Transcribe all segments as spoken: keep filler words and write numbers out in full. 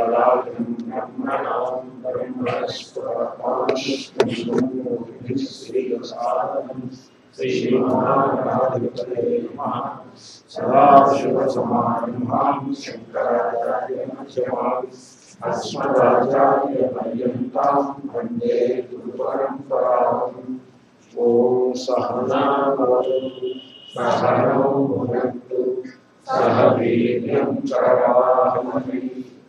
సదాశివసమారంభాం శంకరాచార్యమధ్యమాం అస్మదాచార్యపర్యంతాం వందే గురుపరంపరాం. ఓం సహనావతు సహనౌ భునక్తు సహ వీర్యం కరవావహై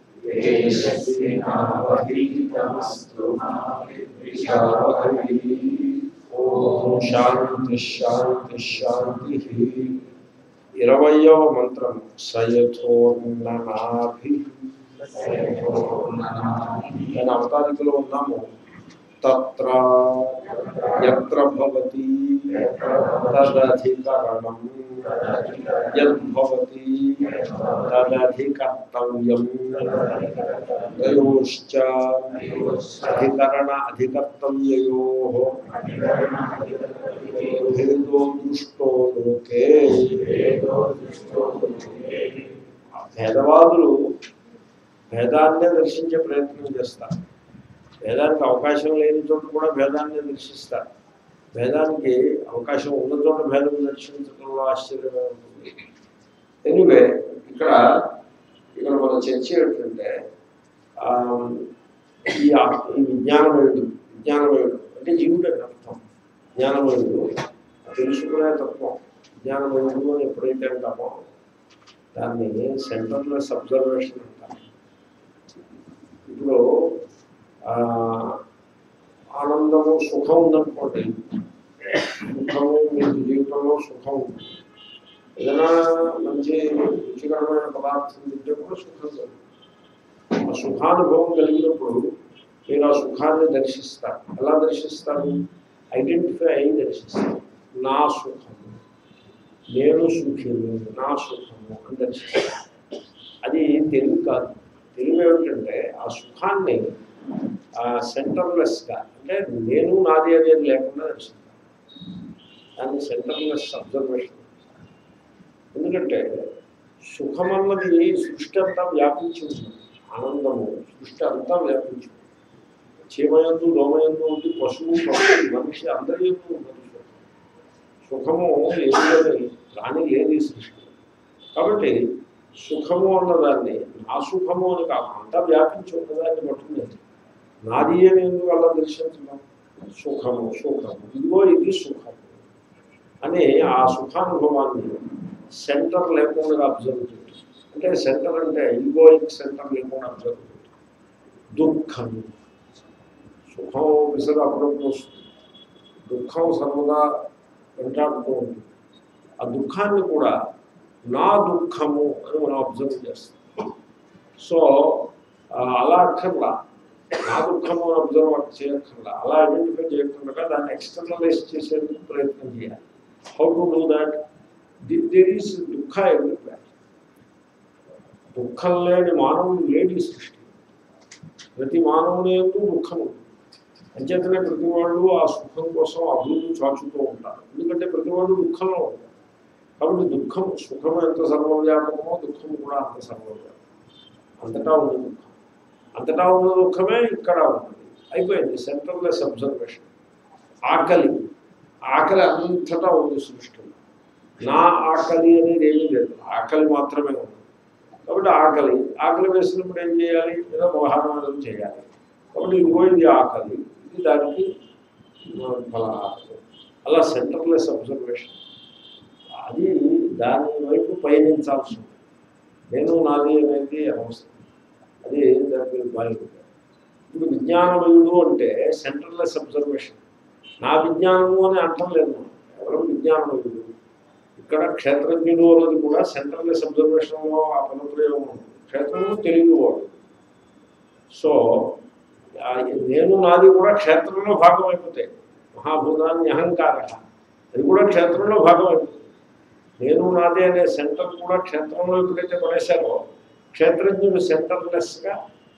తేజస్వినావధీతమస్తు మా విద్విషావహై. ఓం శాంతి శాంతి శాంతి. ఇరవయవ మంత్రం సయథోర్ణనాభి. నేను అవతారికలో ఉన్నాము. తత్ర యత్ర భవతి తదధికరణం యద్భవతి తదధికర్తవ్యం తయోశ్చ అధికరణ అధికర్తవ్యయోః భేదో దృష్టో లోకే. భేదవాదులు భేదాన్నే దర్శించే ప్రయత్నం చేస్తారు. భేదానికి అవకాశం లేని చోట కూడా భేదాన్ని దర్శిస్తారు. భేదానికి అవకాశం ఉన్న చోట భేదం దర్శించడంలో ఆశ్చర్యమే ఉంటుంది. ఎనివే ఇక్కడ ఇక్కడ మన చర్చ ఏంటంటే ఈ ఈ విజ్ఞానమయుడు విజ్ఞానమయుడు అంటే జీవుడు అని అర్థం. జ్ఞానమయుడు తెలుసుకునే తత్వం విజ్ఞానమయుడు అని ఎప్పుడైతే అంటామో దాన్ని సెంటర్లెస్ అబ్జర్వేషన్ అంటారు. ఇప్పుడు ఆనందము సుఖం ఉందనుకోండి, సుఖము మీకు జీవితంలో సుఖం ఉంది. ఏదైనా మంచి రుచికరమైన పదార్థం తింటే కూడా సుఖం కలుగుతుంది. ఆ సుఖానుభవం కలిగినప్పుడు మీరు ఆ సుఖాన్ని దర్శిస్తారు. ఎలా దర్శిస్తారు? ఐడెంటిఫై అయి దర్శిస్తారు. నా సుఖము, నేను సుఖిని, నా సుఖము అని దర్శిస్తారు. అది తెలివి కాదు. తెలివి ఏమిటంటే ఆ సుఖాన్ని సెంటర్లెస్గా, అంటే నేను నాది అనేది లేకుండా దర్శిస్తాను. దాన్ని సెంటర్లెస్ అబ్జర్వేషన్. ఎందుకంటే సుఖం అన్నది సృష్టి అంతా వ్యాపించి ఉంటుంది. ఆనందము సృష్టి అంతా వ్యాపించి ఉంటుంది. చీమయందు దోమయందు ఉంది, పశువు పశువు మనిషి అందరి ఎందు ఉన్నది సుఖం. సుఖము ఏది రాని లేదు ఈ సృష్టి. కాబట్టి సుఖము అన్నదాన్ని నా సుఖము అని కాదు, అంతా వ్యాపించి ఉన్నదాన్ని పట్టుకునేది. నాది అని ఎందుకు అలా దర్శించడం? సుఖము సుఖము ఇదిగో ఇది సుఖము అని ఆ సుఖానుభవాన్ని సెంటర్ లేకుండా అబ్జర్వ్ చేయడం. అంటే సెంటర్ అంటే ఈగోయిక్ సెంటర్ లేకుండా అబ్జర్వ్ చేయడం. దుఃఖం, సుఖం విసరు అప్పుడప్పుడు వస్తుంది, దుఃఖం సర్వదా వెంటాడుతూ ఉంటుంది. ఆ దుఃఖాన్ని కూడా నా దుఃఖము అని మనం అబ్జర్వ్ చేస్తాం. సో అలా అక్కర్లా, నా దుఃఖము అని అబ్జర్వ్ చేయక్కర్లా. అలా ఐడెంటిఫై చేయకుండా దాన్ని ఎక్స్టర్నలైజ్ చేసేందుకు ప్రయత్నం చేయాలి. How to do that? There is దుఃఖ ఎవ్రీవేర్. దుఃఖం లేని మానవుడు లేని సృష్టి. ప్రతి మానవుని యందు దుఃఖం ఉంటుంది. అంచేతనే ప్రతి వాళ్ళు ఆ సుఖం కోసం అభివృద్ధి చాచుతూ ఉంటారు. ఎందుకంటే ప్రతి వాళ్ళు దుఃఖంలో ఉంటారు. కాబట్టి దుఃఖం, సుఖం ఎంత సర్వవ్యాపకమో దుఃఖం కూడా అంత సర్వవ్యాపకం. అంతటా ఉంది దుఃఖం. అంతటా ఉన్న దుఃఖమే ఇక్కడ ఉంటుంది. అయిపోయింది సెంటర్లెస్ అబ్జర్వేషన్. ఆకలి, ఆకలి అంతటా ఉంది సృష్టిలో. నా ఆకలి అనేది ఏమీ లేదు, ఆకలి మాత్రమే ఉంది. కాబట్టి ఆకలి ఆకలి వేసినప్పుడు ఏం చేయాలి? ఏదో వ్యవహారం చేయాలి. కాబట్టి ఇది పోయింది ఆకలి, ఇది దానికి ఫలహారం. అలా సెంటర్లెస్ అబ్జర్వేషన్. అది దాని వైపు పయనించాల్సి ఉంది. నేను నాది అనేది అవసరం. అది దానికి బయలు. ఇప్పుడు విజ్ఞానమయుడు అంటే సెంటర్లెస్ అబ్జర్వేషన్. నా విజ్ఞానము అని అంటం లేదు. ఎవరు విజ్ఞానమయుడు? ఇక్కడ క్షేత్రజ్ఞుడు అన్నది కూడా సెంటర్లెస్ అబ్జర్వేషన్లో ఆ పదప్రయోగం ఉంటుంది. క్షేత్రము తెలియవాడు. సో నేను నాది కూడా క్షేత్రంలో భాగం అయిపోతాయి. మహాభూతాన్ని అహంకార అది కూడా క్షేత్రంలో భాగం అయిపోతుంది. నేను నాదే అనే సెంటర్ కూడా క్షేత్రంలో ఎప్పుడైతే పడేశారో క్షేత్రజ్ఞుడు సెంటర్లెస్గా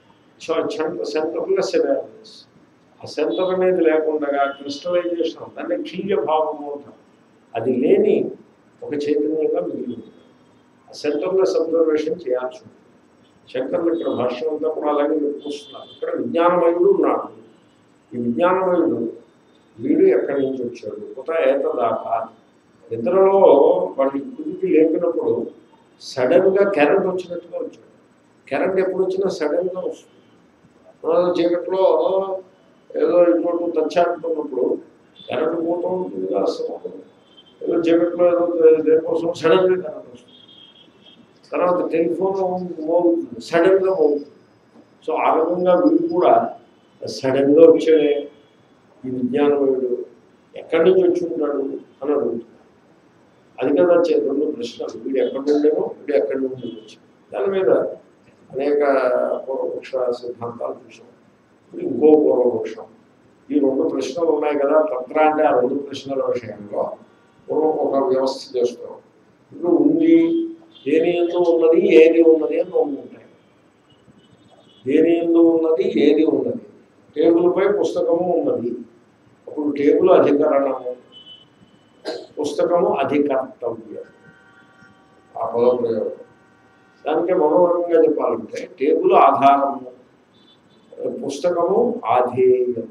సెంటర్లెస్ అవేర్నెస్. ఆ సెంటర్ అనేది లేకుండా క్రిస్టలైజేషన్, దాన్ని క్షీయ భావము అంటారు. అది లేని ఒక చైతన్యంగా మిగిలి ఉంటుంది. ఆ సెంటర్లెస్ అబ్జర్వేషన్ చేయాల్సి ఉంటుంది. శంకరులు ఇక్కడ భాష్యం అంతా కూడా అలాగే చెప్పుకొస్తున్నారు. ఇక్కడ విజ్ఞానమయుడు ఉన్నాడు. ఈ విజ్ఞానమయుడు వీడు ఎక్కడి నుంచి వచ్చాడు? కొత్త ఏతదాకా నిద్రలో వాళ్ళు కుదికి లేపినప్పుడు సడన్గా కరెంట్ వచ్చినట్టుగా వచ్చాడు. కరెంట్ ఎప్పుడు వచ్చినా సడన్గా వస్తుంది. చీకట్లో ఏదో ఇంకోటి తచ్చాడుతున్నప్పుడు కరెంట్ పోతూ ఉంటుంది అసలు. ఏదో చీకట్లో ఏదో దేనికోసం సడన్గా కరెంట్ వస్తుంది. తర్వాత టెలిఫోన్ మోగుతుంది, సడన్గా మోగుతుంది. సో ఆ రకంగా వీడు కూడా సడన్గా వచ్చాడే ఈ విజ్ఞానమయుడు ఎక్కడి నుంచి వచ్చి ఉంటాడు అని అడుగుతున్నాడు. అది కదా రెండు ప్రశ్నలు, వీడు ఎక్కడి నుండేమో వీడు ఎక్కడి నుండి వచ్చాడు. దాని మీద అనేక పూర్వపక్ష సిద్ధాంతాలు చూసాం. ఇప్పుడు ఇంకో పూర్వపక్షం. ఈ రెండు ప్రశ్నలు ఉన్నాయి కదా, తంత్ర అంటే ఆ రెండు ప్రశ్నల విషయంలో పూర్వం ఒక వ్యవస్థ చేస్తాం. ఇప్పుడు ఉంది, దేని ఎందు ఉన్నది, ఏది ఉన్నది అని రెండు ఉంటాయి. దేని ఎందు ఉన్నది, ఏది ఉన్నది. టేబుల్పై పుస్తకము ఉన్నది, అప్పుడు టేబుల్ అధికరణము, పుస్తకము అధికర్తవ్యం. ఆ పదప్రయోగం దానికే మనోరంగా చెప్పాలంటే టేబుల్ ఆధారము, పుస్తకము ఆధేయము.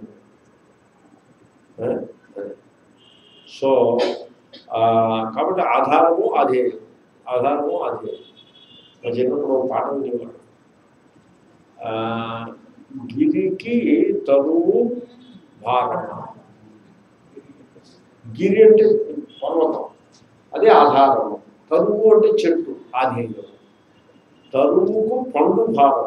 సో కాబట్టి ఆధారము ఆధేయం, ఆధారము ఆధేయం. మా చిన్నప్పుడు ఒక పాఠం చెప్పారు, గిరికి తరువు భారణ. గిరి అంటే పర్వతం, అదే ఆధారము. తరువు అంటే చెట్టు, ఆధేయం. తరువుకు పండు భారణ.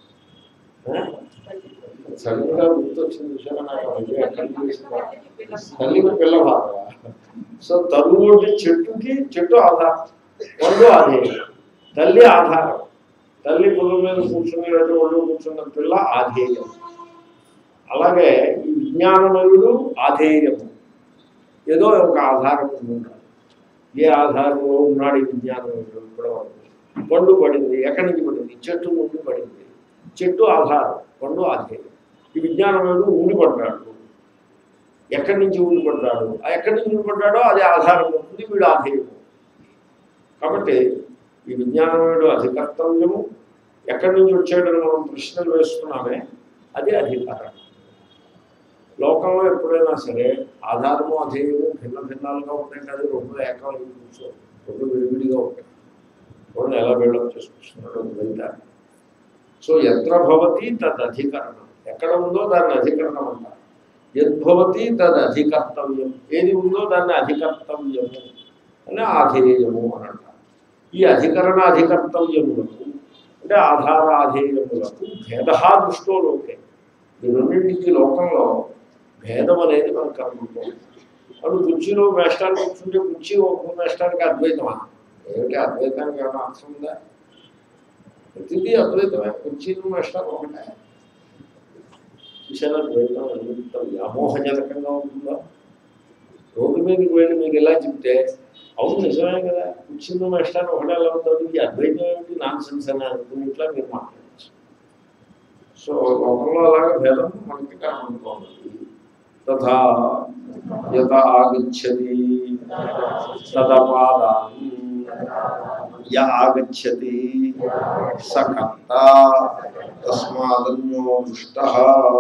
సరిగ్గా గుర్తొచ్చింది విషయం నాకు. తల్లికి పిల్ల భారణ. సో తరువు అంటే చెట్టుకి, చెట్టు ఆధారం, పండు ఆధేయం. తల్లి ఆధారం, తల్లి పొలం మీద కూర్చుని లేదా ఒళ్ళు కూర్చున్న పిల్ల ఆధేయం. అలాగే ఈ విజ్ఞానమయుడు ఆధేయము, ఏదో ఒక ఆధారం ఉంటాడు. ఏ ఆధారంలో ఉన్నాడు ఈ విజ్ఞానమయుడు? ఇప్పుడు పండు పడింది, ఎక్కడి నుంచి పడింది? చెట్టు నుండి పడింది. చెట్టు ఆధారం, పండు ఆధేయం. ఈ విజ్ఞానమయుడు ఊడిపడ్డాడు. ఎక్కడి నుంచి ఊడిపడ్డాడు? ఎక్కడి నుంచి ఊడిపడ్డాడో అది ఆధారం ఉంటుంది, వీడు ఆధేయము. కాబట్టి ఈ విజ్ఞానమయుడు అధికర్తవ్యము, ఎక్కడి నుంచి వచ్చాడని మనం ప్రశ్నలు వేస్తున్నామే, అది అధికారం. లోకంలో ఎప్పుడైనా సరే ఆధారము అధేయము భిన్న భిన్నాలుగా ఉంటాయి కదా, రెండు ఏకాలు కూర్చో, రెండు విడివిడిగా ఉంటాయి. రెండు ఎలా బిల్డప్ చేసుకొస్తున్నాడు వెళ్తారు. సో ఎత్ర భవతి తద్ అధికరణం, ఎక్కడ ఉందో దాన్ని అధికరణం అంటారు. యద్భవతి తద్ అధికర్తవ్యం, ఏది ఉందో దాన్ని అధికర్తవ్యము అని ఆధేయము అని అంటారు. ఈ అధికరణ అధికర్తవ్యములకు అంటే ఆధారాధేయములకు భేద దృష్టో లోకే, ఈ రెండింటికి లోకంలో భేదం అనేది మనకు కనుకుంటుంది. అప్పుడు కుర్చీలో మేష్టానికి కూర్చుంటే కుర్చీ ఒక మేష్టానికి అద్వైతమా? ఏమిటి అద్వైతానికి ఏమైనా అర్థం ఉందా? ప్రతిదీ అద్వైతమే, కుర్చీలు మేష్టాలు ఒకటే. చూసారా ద్వైతం ఎంత వ్యామోహజనకంగా ఉంటుందో? రోడ్డు మీదకి వెళ్ళి మీకు ఎలా చెప్తే అవును నిజమే కదా, కుర్చీలు మేష్టాన్ని ఒకటే ఎలా ఉంటుంది, ఈ అద్వైతం ఏమిటి నాన్ సెన్స్ అని అనుకుని ఇట్లా మీరు మాట్లాడచ్చు. సో లోకంలో అలాగే భేదం మనకి కనబడుతోంది. తథా యత ఆగచ్చతి తదపాదాన్ య ఆగచ్చతి సకర్త తస్మాదన్యో దుష్టః.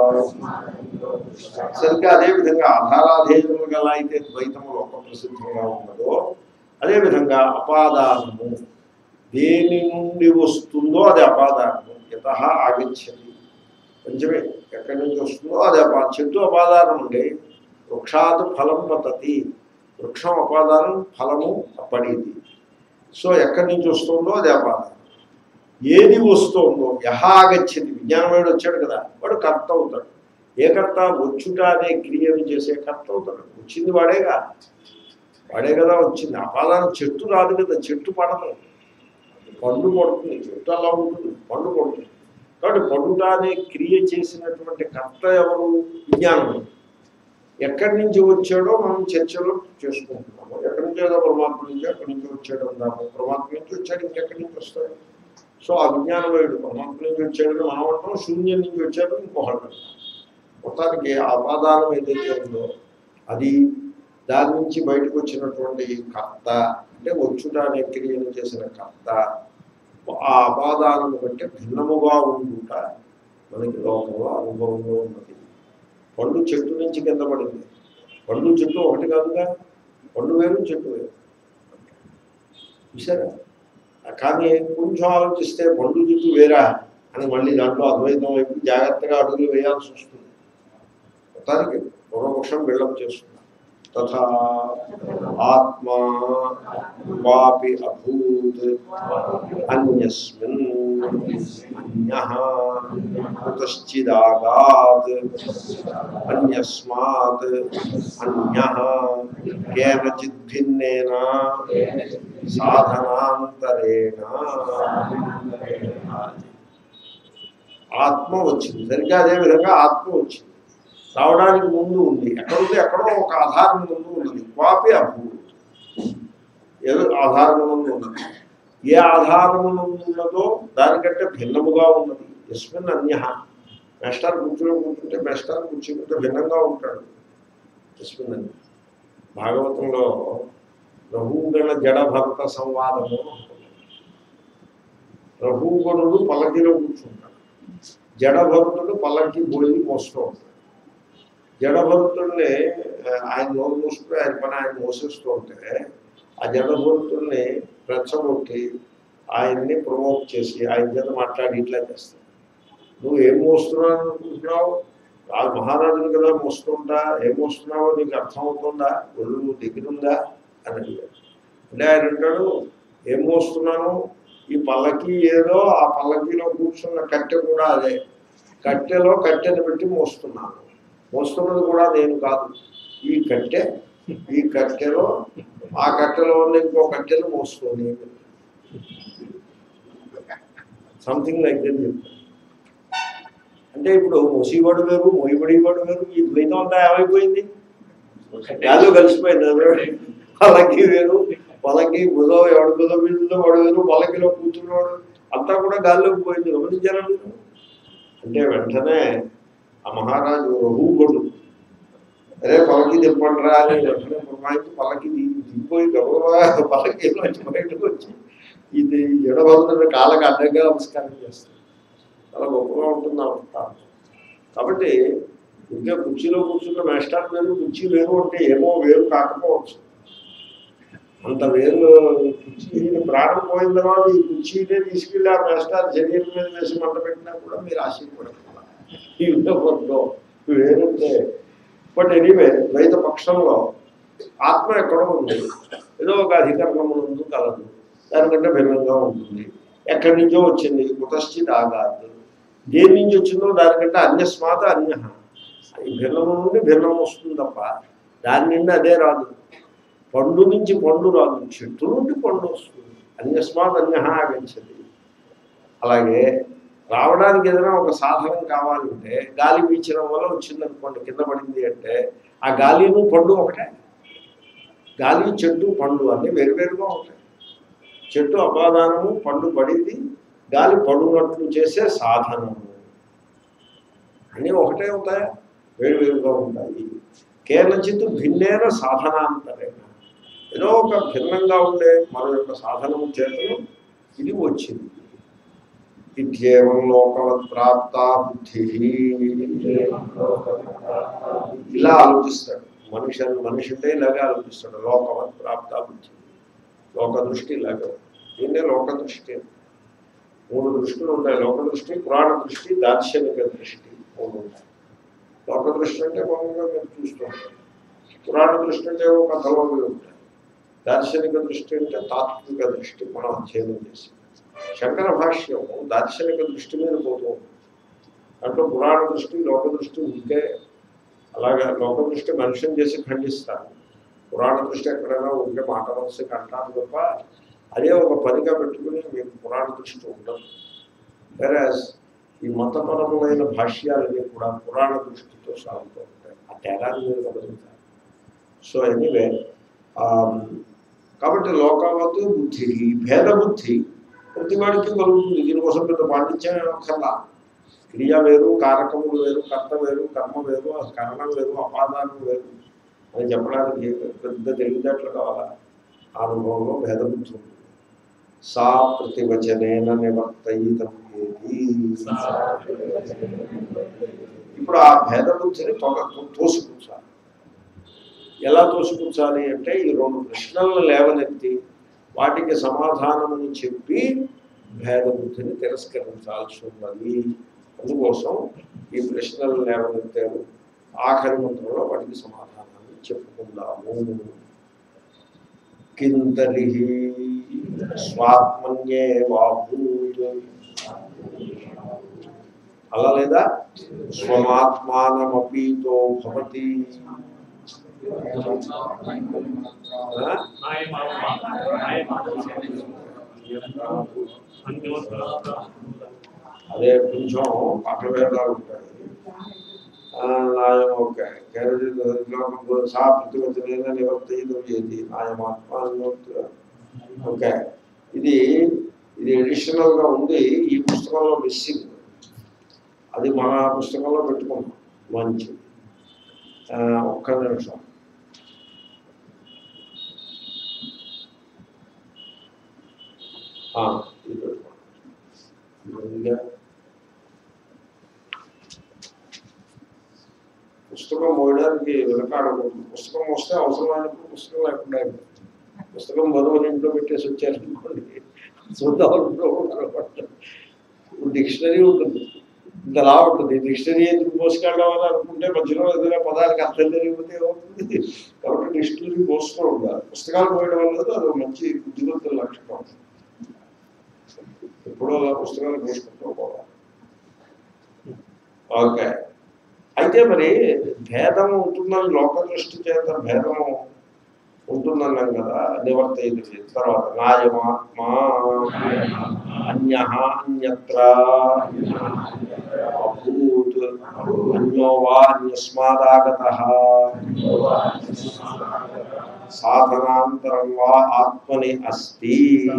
సరిగ్గా అదేవిధంగా ఆధారాధేయములుగా ఎలా అయితే ద్వైతము లోక ప్రసిద్ధంగా ఉన్నదో, అదేవిధంగా అపాదానము దేని నుండి వస్తుందో అది అపాదానము. యత ఆగచ్చతి పంచమే, ఎక్కడి నుంచి వస్తుందో అది అపా. చెట్టు అపాదానం ఉండే, వృక్షాత్ ఫలం పతతి, వృక్షం అపాదానం, ఫలము పడేది. సో ఎక్కడి నుంచి వస్తుందో అది అపాదానం. ఏది వస్తుందో యహ ఆగచ్చతి, విజ్ఞానమయుడు వచ్చాడు కదా, వాడు కర్త అవుతాడు. ఏ కర్త? వచ్చుట అనే క్రియను చేసే కర్త అవుతాడు. వచ్చింది వాడేగా, వాడే కదా వచ్చింది. అపాదానం చెట్టు రాదు కదా, చెట్టు పడదు, పండు పడుతుంది. చెట్టు అలా ఉంటుంది, పండు పడుతుంది. కాబట్టి పడుట అనే క్రియ చేసినటువంటి కర్త ఎవరు? విజ్ఞానము. ఎక్కడి నుంచి వచ్చాడో మనం చర్చలో చేసుకుంటున్నాము. ఎక్కడి నుంచి ఏదో పరమాత్మ నుంచి, ఎక్కడి నుంచి వచ్చాడు అందాము. పరమాత్మ నుంచి వచ్చాడు, ఇంకెక్కడి నుంచి వస్తాడు? సో ఆ విజ్ఞానమయుడు పరమాత్మ నుంచి వచ్చాడని మనం అంటాం, శూన్యం నుంచి వచ్చాడు ఇంకొకటి. మొత్తానికి ఆపాదానం ఏదైతే ఉందో అది, దాని నుంచి బయటకు వచ్చినటువంటి కర్త అంటే వచ్చుట అనే క్రియను చేసిన కర్త, ఆ అపాదానము కంటే భిన్నముగా ఉండుట మనకి లోకంలో అనుభవంలో ఉన్నది. పండు చెట్టు నుంచి కింద పడింది, పండు చెట్టు ఒకటి కాదుగా, పండు వేరు చెట్టు వేరు చూసారా. కానీ కొంచెం ఆలోచిస్తే పండు చెట్టు వేరా అని మళ్ళీ దాంట్లో అద్వైతం వైపు జాగ్రత్తగా అడుగులు వేయాల్సి వస్తుంది. మొత్తానికి పూర్వపక్షం బిల్డప్ చేస్తున్నారు. తథా ఆత్మా వాపి అభూత్ అన్యస్మిన్ అన్యః కుతశ్చిదాగాత్ అన్యస్మాత్ అన్యః కేనచిత్ భిన్నేన సాధనాంతరేణ. ఆత్మ వచ్చింది, సరిగ్గా అదేవిధంగా ఆత్మ వచ్చింది. రావడానికి ముందు ఉంది, ఎక్కడుంది, ఎక్కడో ఒక ఆధారం ముందు ఉన్నది. వాపి అభూత్, ఏదో ఆధారం ముందు ఉన్నది. ఏ ఆధారము ఉన్నదో దానికంటే భిన్నముగా ఉన్నది. యస్మిన్ అన్య, మెస్టర్ కూర్చులో కూర్చుంటే మెస్టర్ కూర్చుంటే భిన్నంగా ఉంటాడు. యస్మిన్ అన్య. భాగవతంలో రఘుగణ జడభరత సంవాదము, రఘుగణుడు పల్లకిలో కూర్చుంటాడు, జడభరతుడు పల్లకి పోయి మోస్తూ ఉంటాడు. జడభరతుడిని ఆయన నోరు మూసుకుని ఆయన పని ఆయన మోసేస్తూ ఉంటే ఆ జడభరతుడిని రెచ్చగొట్టి ఆయన్ని ప్రమోట్ చేసి ఆయన చేత మాట్లాడి ఇట్లా చేస్తాడు. నువ్వు ఏం మోస్తున్నావు అనుకుంటున్నావు, ఆ మహారాజుని కదా మోస్తుంటా, ఏం మోస్తున్నావో నీకు అర్థమవుతుందా, ఒళ్ళు దగ్గరుందా అని అడిగాడు. అంటే ఆయన అంటాడు, ఏం మోస్తున్నాను, ఈ పల్లకి ఏదో, ఆ పల్లకీలో కూర్చున్న కట్టె కూడా అదే, కట్టెలో కట్టెను పెట్టి మోస్తున్నాను, మోస్తున్నది కూడా నేను కాదు, ఈ కట్టె, ఈ కట్టెలో ఆ కట్టెలో ఉన్న ఇంకో కట్టెను మోస్తుంది, సంథింగ్ లైక్ దట్ చెప్తాను. అంటే ఇప్పుడు మోసేవాడు వేరు, మోయబడేవాడు వేరు, ఈ ద్వైతం అంతా ఏమైపోయింది, గాల్లో కలిసిపోయింది. పల్లకి వేరు, పల్లకి బుధం ఎవడు బుధం మీద వాడు వేరు, పల్లకిలో కూర్చున్నవాడు అంతా కూడా గాల్లోకి పోయింది. గమనించారా మీరు? అంటే వెంటనే ఆ మహారాజు రఘుగణుడు, అరే పల్లకి తిప్పండిరా అని వెంటనే పురమాయించి పల్లకి దిగిపోయి గౌరవ పల్లకీలో వచ్చి బయటకు వచ్చి ఇది ఎడబడుతున్న కాళ్ళకి అడ్డంగా నమస్కారం చేస్తాడు. చాలా గొప్పగా ఉంటుంది అవతారం. కాబట్టి ఇంకా కుర్చీలో కూర్చున్న మేస్టర్ వేరు, కుర్చీ వేరు అంటే ఏమో వేరు కాకపోవచ్చు, అంత వేరు. కుర్చీ ప్రాణం పోయిన తర్వాత ఈ కుర్చీనే తీసుకెళ్ళి ఆ మేస్టర్ శరీరం మీద వేసి మంట పెట్టినా కూడా మీరు ఆశ్చర్యపడతారు. ఈ విధంగా వేరంటే బట్ ఎనీవే ద్వైత పక్షంలో ఆత్మ ఎక్కడో ఉంది, ఏదో ఒక అధికరణము ముందు కలదు, దానికంటే భిన్నంగా ఉంటుంది. ఎక్కడి నుంచో వచ్చింది, కుతశ్చిత్ ఆగాత్, దేని నుంచి వచ్చిందో దానికంటే అన్యస్మాత అన్య, భిన్నము నుండి భిన్నం వస్తుంది తప్ప దాని నుండి అదే రాదు. పండు నుంచి పండు రాదు, చెట్టు నుండి పండు వస్తుంది. అన్యస్మాత్ అన్య ఆగచ్చది. అలాగే రావడానికి ఏదైనా ఒక సాధనం కావాలంటే గాలి పీల్చడం వల్ల వచ్చిందనుకోండి, కింద పడింది అంటే ఆ గాలిను పండు ఒకటే. గాలి, చెట్టు, పండు అన్నీ వేరువేరుగా ఉంటాయి. చెట్టు అపాదానము, పండు పడింది, గాలి పడునట్లు చేసే సాధనము అన్నీ ఒకటే ఉంటాయా? వేరువేరుగా ఉంటాయి. కేనచిత్ భిన్నేన సాధనాంతరేణ, ఏదో ఒక భిన్నంగా ఉండే మన యొక్క సాధనము చేతను ఇది వచ్చింది. ఇత్యేవం లోకవత్ ప్రాప్త బుద్ధి, ఇలా ఆలోచిస్తాడు మనిషి. మనిషి అంటే ఇలాగే ఆలోచిస్తాడు. లోకవత్ ప్రాప్త బుద్ధి, లోక దృష్టి ఇలాగే. దీన్నే లోక దృష్టి. మూడు దృష్టిలు ఉంటాయి. లోక దృష్టి, పురాణ దృష్టి, దార్శనిక దృష్టి మూడు ఉంటాయి. లోక దృష్టి అంటే మామూలుగా మీరు చూస్తూ ఉంటారు. పురాణ దృష్టి అంటే ఒక కథలో ఉంటాయి. దార్శనిక దృష్టి అంటే తాత్విక దృష్టి, మనం అధ్యయనం చేసి. శంకర భాష్యం దార్శనిక దృష్టి మీద పోతూ ఉంటుంది. దాంట్లో పురాణ దృష్టి, లోక దృష్టి ఉంటే అలాగే లోక దృష్టి మనుషుని చేసి ఖండిస్తారు. పురాణ దృష్టి ఎక్కడైనా ఉంటే మాట వలసకి అంటారు తప్ప అదే ఒక పనిగా పెట్టుకుని మీకు పురాణ దృష్టి ఉండదు. వేరే ఈ మతపరమైన భాష్యాలన్నీ కూడా పురాణ దృష్టితో సాగుతూ ఉంటాయి. ఆ తేడాన్ని మీరు గమనించాలి. సో ఎనీవే, కాబట్టి లోకవత్ బుద్ధి, భేద బుద్ధి ప్రతి వాడికి కలుగుతుంది. దీనికోసం పెద్ద పాండిత్యం కల్లా. క్రియ వేరు, కారకములు వేరు, కర్త వేరు, కర్మ వేరు, కరణం వేరు, అపాదానం వేరు అని చెప్పడానికి పెద్ద తెలివితేటలు కావాలా? ఆ అనుభవంలో భేద బుద్ధి ఉంటుంది. సా ప్రతివచనేన నివర్తయితం ఏది. ఇప్పుడు ఆ భేద బుద్ధిని తొగ తోసిపుచ్చాలి. ఎలా తోసిపుచ్చాలి అంటే ఈ రెండు ప్రశ్నలను లేవనెత్తి వాటికి సమాధానముని చెప్పి భేద బుద్ధిని తిరస్కరించాల్సి ఉన్నది. అందుకోసం ఈ ప్రశ్నలు లేవనెత్తారు. ఆఖరి మంత్రంలో వాటికి సమాధానాన్ని చెప్పుకుందాము. కింతరిహి స్వాత్మన్యేవాభూత్, అలా లేదా స్వమాత్మానమపీతో భవతి. అదే కొంచెం పాఠభేదాలు ఉంటాయి. నాయం ఓకే సా ప్రతివచనైన నివర్తయితం ఏది నాయమాత్మ. ఓకే, ఇది ఇది ఎడిషనల్గా ఉంది ఈ పుస్తకంలో, మిస్సింగ్. అది మన పుస్తకంలో పెట్టుకున్నాం. మంచి ఒక్క నిమిషం. ఇది పెట్టుకోండి. పుస్తకం మోయడానికి వెనకాడకూడదు. పుస్తకం వస్తే అవసరమైనప్పుడు పుస్తకం లేకుండా పుస్తకం బరువుని ఇంట్లో పెట్టేసి వచ్చారనుకోండి, చూద్దాం. డిక్షనరీ ఉంటుంది, ఇంతలా ఉంటుంది. డిక్షనరీ ఎందుకు మోసుకెళ్ళాలని అనుకుంటే మధ్యలో ఏదైనా పదానికి అర్థం తెలియకపోతే ఏమవుతుంది. కాబట్టి డిక్షనరీ మోస్తూ ఉండాలి. పుస్తకాలు పోయడం వల్ల అది మంచి బుద్ధిమంతుల లక్షణం. ఎప్పుడో అలా పుస్తకాలు మోసుకుంటూ పోవాలి. ఓకే, అయితే మరి భేదం ఉంటుందని లోక దృష్టి చేత భేదము ఉంటుందన్నాం కదా. నివర్తయిత తర్వాత నాయమాత్మా అన్యః అన్యత్ర అభూత్ అన్యో వా అన్యస్మాదాగతః సాధనాంతరం వా ఆత్మని అస్తి.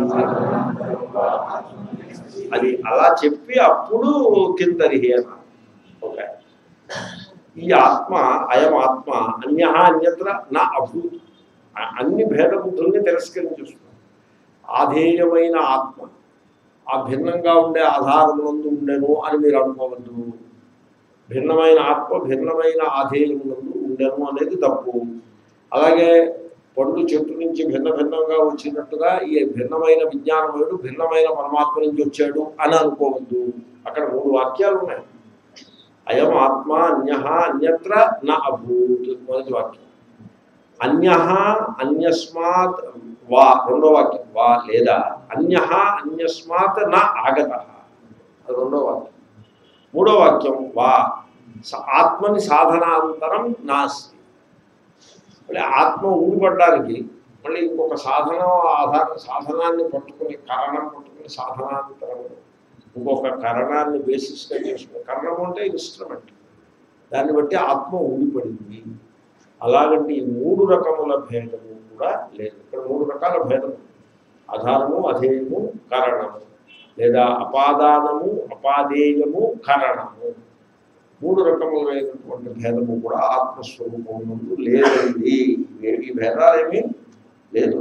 అది అలా చెప్పి అప్పుడు కిందరిహి అన్నారు. ఓకే, ఈ ఆత్మ అయం ఆత్మ అన్య అన్యత్ర నా అభూత్, అన్ని భేద బుద్ధుల్ని తిరస్కరించేస్తుంది. ఆధేయమైన ఆత్మ, ఆ భిన్నంగా ఉండే ఆధారమునందు ఉండెను అని మీరు అనుకోవద్దు. భిన్నమైన ఆత్మ భిన్నమైన ఆధేయమునందు ఉండెను అనేది తప్పు. అలాగే పండు చెట్టు నుంచి భిన్న భిన్నంగా వచ్చినట్టుగా ఈ భిన్నమైన విజ్ఞానమయుడు భిన్నమైన పరమాత్మ నుంచి వచ్చాడు అని అనుకోవద్దు. అక్కడ మూడు వాక్యాలు ఉన్నాయి. అయం ఆత్మ అన్యః అన్యత్ర న అభూత్ మొదటి వాక్యం. అన్యః అన్యస్మాత్ వా రెండో వాక్యం. వా లేదా అన్యః అన్యస్మాత్ న ఆగతః అది రెండో వాక్యం. మూడో వాక్యం వా ఆత్మని సాధనాంతరం నాస్తి. మళ్ళీ ఆత్మ ఊడిపడ్డానికి మళ్ళీ ఇంకొక సాధన ఆధార సాధనాన్ని పట్టుకుని కారణం పట్టుకుని సాధనాంతరం ఇంకొక కరణాన్ని బేసిస్గా చేసుకుని, కరణం అంటే ఇన్స్ట్రుమెంట్, దాన్ని బట్టి ఆత్మ ఊడిపడింది. అలాగంటే ఈ మూడు రకముల భేదము కూడా లేదు. ఇక్కడ మూడు రకాల భేదము: ఆధారము, అధేయము, కారణము, లేదా అపాదానము, అపాదేయము, కారణము. మూడు రకములైనటువంటి భేదము కూడా ఆత్మస్వరూపం ముందు లేదండి. ఈ భేదాలేమీ లేదు.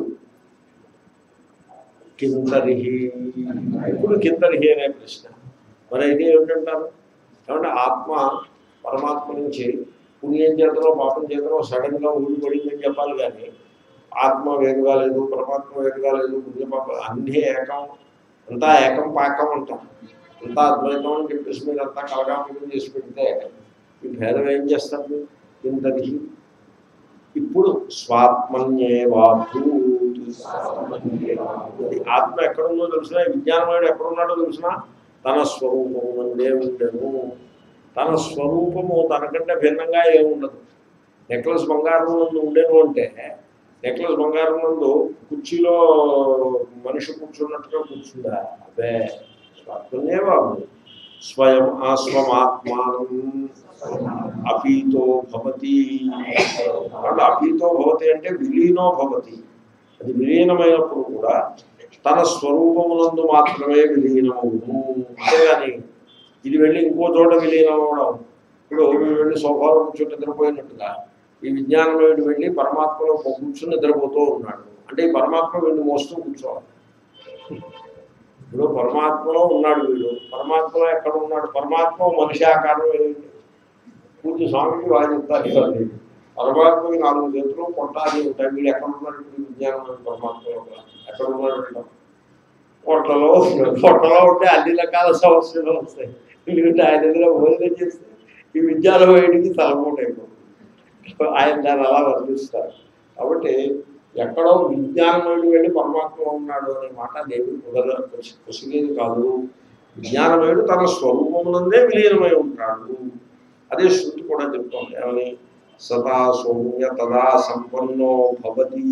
కింతరిహి, ఇప్పుడు కింతరిహి అనే ప్రశ్న. మరి అయితే ఏమిటంటారు? కాబట్టి ఆత్మ పరమాత్మ నుంచి పుణ్యం చేతనో పాపం చేతనో సడన్గా ఊడిపడిందని చెప్పాలి. కానీ ఆత్మ వేరుగా లేదు, పరమాత్మ వేరుగా లేదు, పుణ్య పాపం అన్నీ ఏకం, అంతా ఏకం పాకం అంటారు. అంతా అద్వైతం అని చెప్పేసి మీరు అంతా కలగాపురం చేసి పెడితే ఈ భేదం ఏం చేస్తారు? కింతరిహి. ఇప్పుడు స్వాత్మన్యేవాభూత్, ఆత్మ ఎక్కడుందో తెలిసినా, విజ్ఞానమయుడు ఎక్కడున్నాడో తెలిసినా తన స్వరూపము నందే ఉండెను. తన స్వరూపము తనకంటే భిన్నంగా ఏముండదు. నెక్లెస్ బంగారం నందు ఉండేను అంటే నెక్లెస్ బంగారం నందు కుర్చీలో మనిషి కూర్చున్నట్టుగా కూర్చుందా? అదే స్వాత్మన్యేవాభూత్. స్వయం ఆస్వమాత్మానం అపీతో భవతి. అంటే అపీతో భవతి అంటే విలీనో భవతి. అది విలీనమైనప్పుడు కూడా తన స్వరూపమునందు మాత్రమే విలీనమవును. అంతేగాని ఇది వెళ్ళి ఇంకో చోట విలీనం అవడం. ఇప్పుడు వీడు వెళ్ళి సోఫాలో కూర్చొని నిద్రపోయినట్టుగా ఈ విజ్ఞానమయుడు వెళ్ళి పరమాత్మలో కూర్చొని నిద్రపోతూ ఉన్నాడు. అంటే ఈ పరమాత్మ వీడిని మోస్తూ కూర్చోవాలి. ఇప్పుడు పరమాత్మలో ఉన్నాడు వీడు, పరమాత్మలో ఎక్కడ ఉన్నాడు? పరమాత్మ మనిషి ఆకారం ఏమిటి? పూజ స్వామికి బాగా చెప్తారు ఇవన్నీ. పరమాత్మకి నాలుగు చేతులు పొట్టాది ఉంటాయి. వీడు ఎక్కడ ఉన్నాడు? విజ్ఞానం పరమాత్మలో ఎక్కడ ఉన్నాడు? పొట్టలో పొట్టలో ఉంటే అన్ని రకాల సమస్యలు వస్తాయి. వీళ్ళు ఆయన దగ్గర భోజనం చేస్తే ఈ విద్యాలయుడికి తలపోటు అయిపోతుంది. ఆయన దాన్ని అలా వర్ణిస్తారు. కాబట్టి ఎక్కడో విజ్ఞానమయుడు వెళ్ళి పరమాత్మ ఉన్నాడు అనే మాట దేవి కుదర కుసిగేది కాదు. విజ్ఞానమయుడు తన స్వరూపమునందే విలీనమై ఉంటాడు. అదే శృతి కూడా చెప్తోంది. ఏమని? సదా సౌమ్య తదా సంపన్నో భవతి.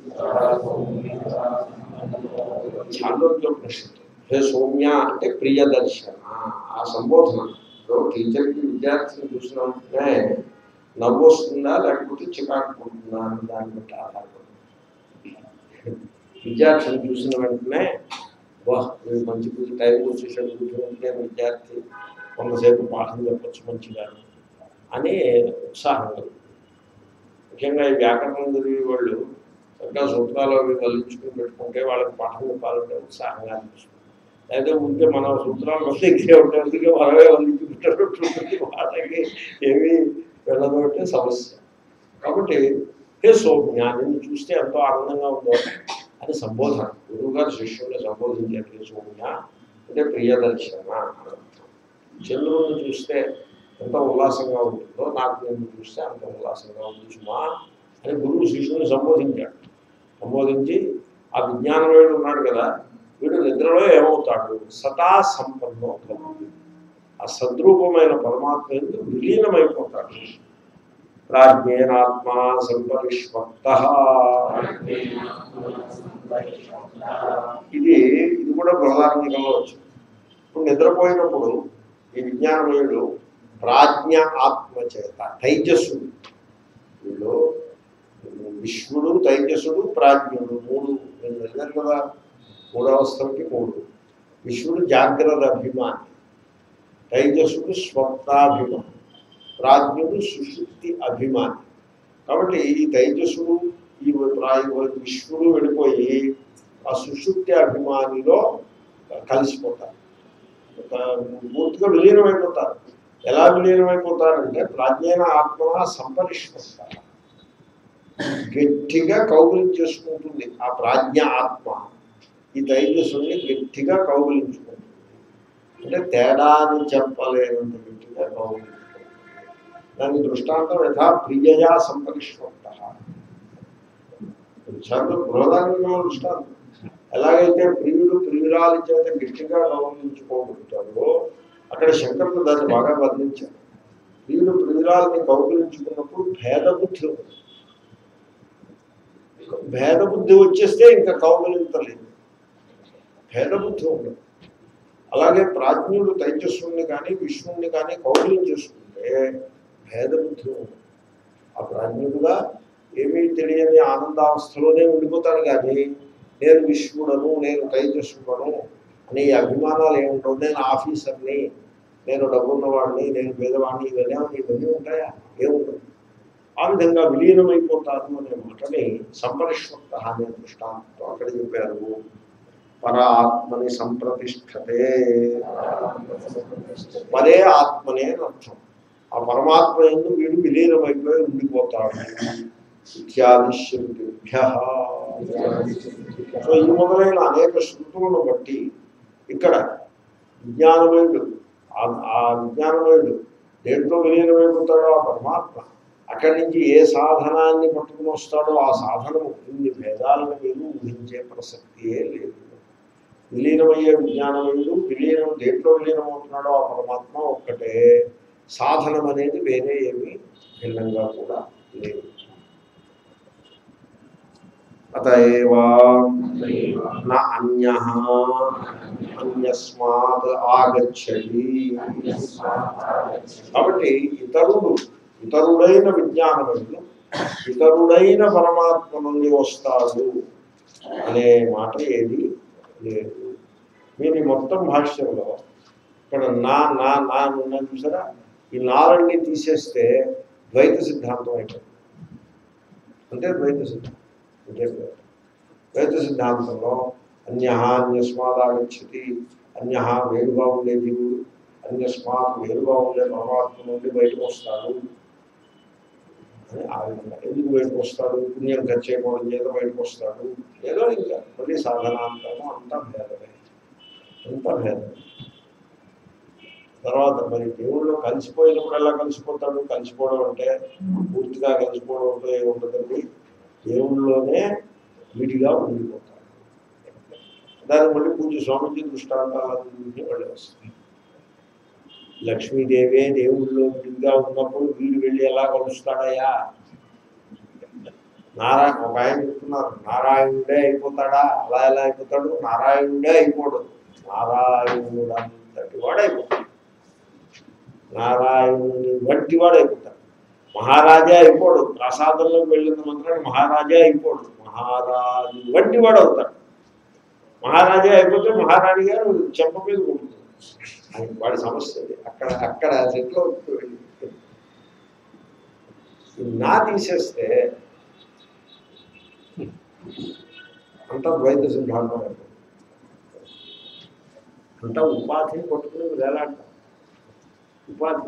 ఛాందోగ్యోపనిషత్తు. హే సౌమ్య అంటే ప్రియదర్శన. ఆ సంబోధన టీచర్కి విద్యార్థిని చూసిన వెంటనే నవ్వు వస్తుందా లేకపోతే చికాకు పుడుతుందా అని దాన్ని బట్టి ఆధారపడుతుంది. విద్యార్థిని చూసిన వెంటనే వాహ్ మంచి పూజ టైంకి వచ్చేసాడు, కూర్చుంటే విద్యార్థి కొంతసేపు పాఠం చెప్పచ్చు మంచిగా అని ఉత్సాహం కలుగుతుంది. ముఖ్యంగా ఈ వ్యాకరణం చదివే వాళ్ళు చక్కగా సూత్రాలు అవి వల్లించుకుని పెట్టుకుంటే వాళ్ళకి పాఠం చెప్పాలంటే ఉత్సాహంగా అనిపిస్తుంది. అయితే ఉంటే మన సూత్రాలు వల్లించే ఉండేందుకే మనమే వల్లించుకుంటే వాళ్ళకి ఏమీ వెళ్ళదంటే సమస్య. కాబట్టి హే సౌమ్య నిన్ను చూస్తే ఎంతో ఆనందంగా ఉందో అని సంబోధన. గురువు గారు శిష్యుల్ని సంబోధించారు. హే సౌమ్య అంటే ప్రియదర్శన అని. చంద్రుడిని చూస్తే ఎంత ఉల్లాసంగా ఉంటుందో నాకు నిన్ను చూస్తే అంత ఉల్లాసంగా ఉంది సుమా అని గురువు శిష్యుని సంబోధించాడు. సంబోధించి ఆ విజ్ఞానమయుడు ఉన్నాడు కదా, వీడు నిద్రలో ఏమవుతాడు? సతా సంపన్నో భవతి. ఆ సద్రూపమైన పరమాత్మ ఎందుకు విలీనమైపోతాడు. ప్రాజ్ఞేనాత్మా సంపరిష్వక్త. ఇది ఇది కూడా బృహదారణ్యకంలో వచ్చింది. ఇప్పుడు నిద్రపోయినప్పుడు ఈ విజ్ఞానమయుడు ప్రాజ్ఞ ఆత్మ చేత తైజస్సుడు, వీళ్ళు విశ్వడు తైజస్సుడు ప్రాజ్ఞుడు మూడు వెళ్ళారు కదా. మూడవస్థలకి మూడు. విశ్వడు జాగ్రత్త అభిమాని, తైజస్సుడు స్వప్నాభిమాని, ప్రాజ్ఞుడు సుషుప్తి అభిమాని. కాబట్టి ఈ తైజస్సుడు ఈ విశ్వడు వెళ్ళిపోయి ఆ సుషుప్తి అభిమానిలో కలిసిపోతారు, పూర్తిగా విలీనమైపోతారు. ఎలా విలీనమైపోతారంటే ప్రాజ్ఞైన ఆత్మ సంపరిష్కరిస్తారు. గట్టిగా కౌగులించేసుకుంటుంది ఆ ప్రాజ్ఞ ఆత్మ ఈ తైజస్సుని గట్టిగా కౌగులించుకుంటుంది. అంటే తేడాని చెప్పలేనంత గట్టిగా కౌగులించుకుంటుంది. దాని దృష్టాంతం యథా ప్రియయా సంపరిష్కృత. చాలా బృహదారణ్యమైన దృష్టాంతం. ఎలాగైతే ప్రియుడు ప్రియురాలి చేత గట్టిగా కౌగులించుకోగలుగుతాడో అక్కడ శంకరులు దాన్ని బాగా వర్ణించారు. ప్రియుడు ప్రియురాలని కౌగులించుకున్నప్పుడు భేదబుద్ధి భేదబుద్ధి వచ్చేస్తే ఇంకా కౌగులించలేదు, భేదబుద్ధి ఉండదు. అలాగే ప్రాజ్ఞుడు తైజస్సుని కానీ విష్ణువుని కానీ కౌగులించేసుకుంటే భేదబుద్ధి ఉండదు. ఆ ప్రాజ్ఞుడుగా ఏమీ తెలియని ఆనందావస్థలోనే ఉండిపోతాడు. కానీ నేను విష్ణుడను నేను తైజస్సుడను అనే అభిమానాలు ఏముండవు. నేను ఆఫీసర్ని, నేను డబ్బున్నవాడిని, నేను పేదవాడిని, ఇవన్నీ ఇవన్నీ ఉంటాయా? ఏముండవు. ఆ విధంగా విలీనమైపోతారు అనే మాటని సంపరిష్కృత అనే దృష్టాంతం అక్కడ చెప్పారు. పరాత్మని సంప్రతిష్టతే, పరే ఆత్మనే అర్థం. ఆ పరమాత్మ ఎందు వీడు విలీనమైపోయి ఉండిపోతాడు. ఇత్యాది శృతిభ్య. సో ఈ మొదలైన అనేక శృతులను బట్టి ఇక్కడ విజ్ఞానమయుడు ఆ విజ్ఞానమయుడు దేంట్లో విలీనమైపోతాడో ఆ పరమాత్మ అక్కడి నుంచి ఏ సాధనాన్ని పట్టుకుని వస్తాడో ఆ సాధనము ఇన్ని భేదాలను మీరు ఊహించే ప్రసక్తియే లేదు. విలీనమయ్యే విజ్ఞానమయుడు విలీనం దేంట్లో విలీనమవుతున్నాడో ఆ పరమాత్మ ఒక్కటే. సాధనం అనేది వేరే ఏమీ భిన్నంగా కూడా లేదు. అతయేవ న అన్యః అన్యస్మాత్ ఆగచ్చతి. కాబట్టి ఇతరుడు ఇతరుడైన విజ్ఞానమయుడు ఇతరుడైన పరమాత్మ నుండి వస్తాడు అనే మాట ఏది లేదు. మీరు ఈ మొత్తం భాష్యంలో ఇక్కడ నా నా నా ఉన్నా చూసారా, ఈ నాలన్నీ తీసేస్తే ద్వైత సిద్ధాంతం అయిపోయింది. అంటే ద్వైత సిద్ధాంతం అంటే ద్వైత సిద్ధాంతంలో అన్య అన్యస్మాత్ ఆగచ్చతి, అన్య వేరుగా ఉండే జీవుడు అన్యస్మాత్ వేరుగా ఉండే పరమాత్మ నుండి బయటకు వస్తాడు అని ఆ విధంగా. ఎందుకు బయటకు వస్తాడు? పుణ్యం ఖర్చు చేయకపోవడం చేత బయటకు వస్తాడు. ఏదో ఇంకా మళ్ళీ సాధనాంతరము అంతా భేదమే, అంతా భేదమే. తర్వాత మరి దేవుళ్ళు కలిసిపోయినప్పుడు ఎలా కలిసిపోతాడు? కలిసిపోవడం అంటే పూర్తిగా కలిసిపోవడం అంటే ఏముంటుందండి, దేవుళ్ళలోనే విడిగా ఉండిపోతాడు. దానికి మళ్ళీ పూజ స్వామీజీ దృష్టాంతాలన్నీ మళ్ళీ వస్తాయి. లక్ష్మీదేవే దేవుళ్ళలో విడిగా ఉన్నప్పుడు వీడు వెళ్ళి ఎలా కలుస్తాడయ్యా? నారాయణ ఒక ఆయన చెప్తున్నారు, నారాయణుడే అయిపోతాడా? అలా ఎలా అయిపోతాడు? నారాయణుడే అయిపోడు, నారాయణుడు అంతటి వాడు అయిపోతాడు, నారాయణుని వంటి వాడు అయిపోతాడు. మహారాజా అయిపోడు, ప్రసాదంలోకి వెళ్ళిన మాత్రం మహారాజా అయిపోడు, మహారాజు వంటి వాడు అవుతాడు. మహారాజా అయిపోతే మహారాణి గారు చెంప మీద ఉంటుంది, అది వాడి సమస్య. అక్కడ అక్కడ సెట్లో నా తీసేస్తే అంతా ద్వైత సిద్ధాంతం అయిపోతుంది. అంతా ఉపాధిని పట్టుకుని వేలాడతాం. ఉపాధి